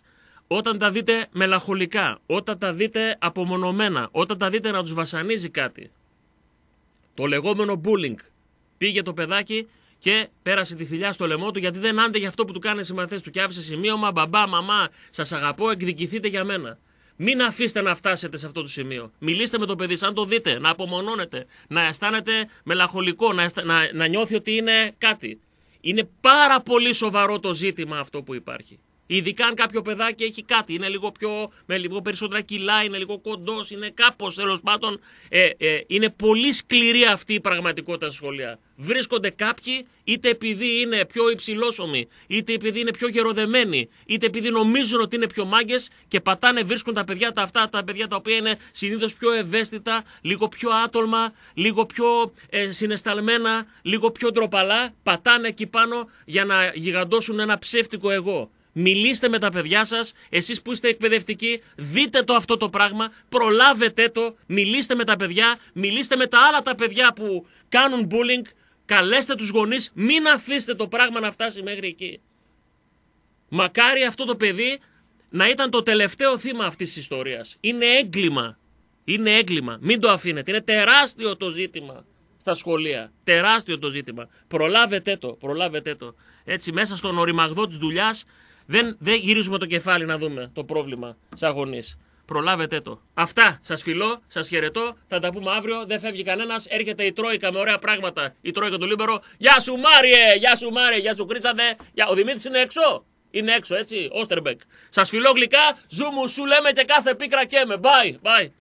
όταν τα δείτε μελαγχολικά, όταν τα δείτε απομονωμένα, όταν τα δείτε να τους βασανίζει κάτι. Το λεγόμενο bullying. Πήγε το παιδάκι και πέρασε τη θηλιά στο λαιμό του γιατί δεν άντεγε αυτό που του κάνει οι συμμαθητές του και άφησε σημείωμα, μπαμπά, μαμά, σας αγαπώ, εκδικηθείτε για μένα. Μην αφήσετε να φτάσετε σε αυτό το σημείο. Μιλήστε με το παιδί, σαν το δείτε, να απομονώνετε, να αισθάνεται μελαγχολικό, να νιώθει ότι είναι κάτι. Είναι πάρα πολύ σοβαρό το ζήτημα αυτό που υπάρχει. Ειδικά αν κάποιο παιδάκι έχει κάτι, είναι με λίγο περισσότερα κιλά, είναι λίγο κοντός, είναι κάπως τέλος πάντων. Είναι πολύ σκληρή αυτή η πραγματικότητα στα σχολεία. Βρίσκονται κάποιοι, είτε επειδή είναι πιο υψηλόσωμοι, είτε επειδή είναι πιο γεροδεμένοι, είτε επειδή νομίζουν ότι είναι πιο μάγκες και βρίσκουν τα παιδιά τα παιδιά τα οποία είναι συνήθως πιο ευαίσθητα, λίγο πιο άτολμα, λίγο πιο συναισθαλμένα, λίγο πιο ντροπαλά, πατάνε εκεί πάνω για να γιγαντώσουν ένα ψεύτικο εγώ. Μιλήστε με τα παιδιά σας, εσείς που είστε εκπαιδευτικοί, δείτε το αυτό το πράγμα, προλάβετε το, μιλήστε με τα παιδιά, μιλήστε με τα άλλα τα παιδιά που κάνουν bullying, καλέστε τους γονείς, μην αφήσετε το πράγμα να φτάσει μέχρι εκεί. Μακάρι αυτό το παιδί να ήταν το τελευταίο θύμα αυτής της ιστορίας. Είναι έγκλημα. Είναι έγκλημα. Μην το αφήνετε. Είναι τεράστιο το ζήτημα στα σχολεία. Τεράστιο το ζήτημα. Προλάβετε το. Έτσι μέσα στον οριμαγδό της δουλειάς δεν γυρίζουμε το κεφάλι να δούμε το πρόβλημα σαν γονείς. Προλάβετε το. Αυτά. Σας φιλώ, σας χαιρετώ. Θα τα πούμε αύριο. Δεν φεύγει κανένας. Έρχεται η Τρόικα με ωραία πράγματα. Η Τρόικα του Λίμπερο. Γεια σου Μάριε! Γεια σου Μάριε! Γεια σου Κρίσταντε! Ο Δημήτρης είναι έξω. Είναι έξω, έτσι. Όστερμπεκ. Σας φιλώ γλυκά. Ζου μου σου λέμε και κάθε πίκρα και με. Bye. Bye.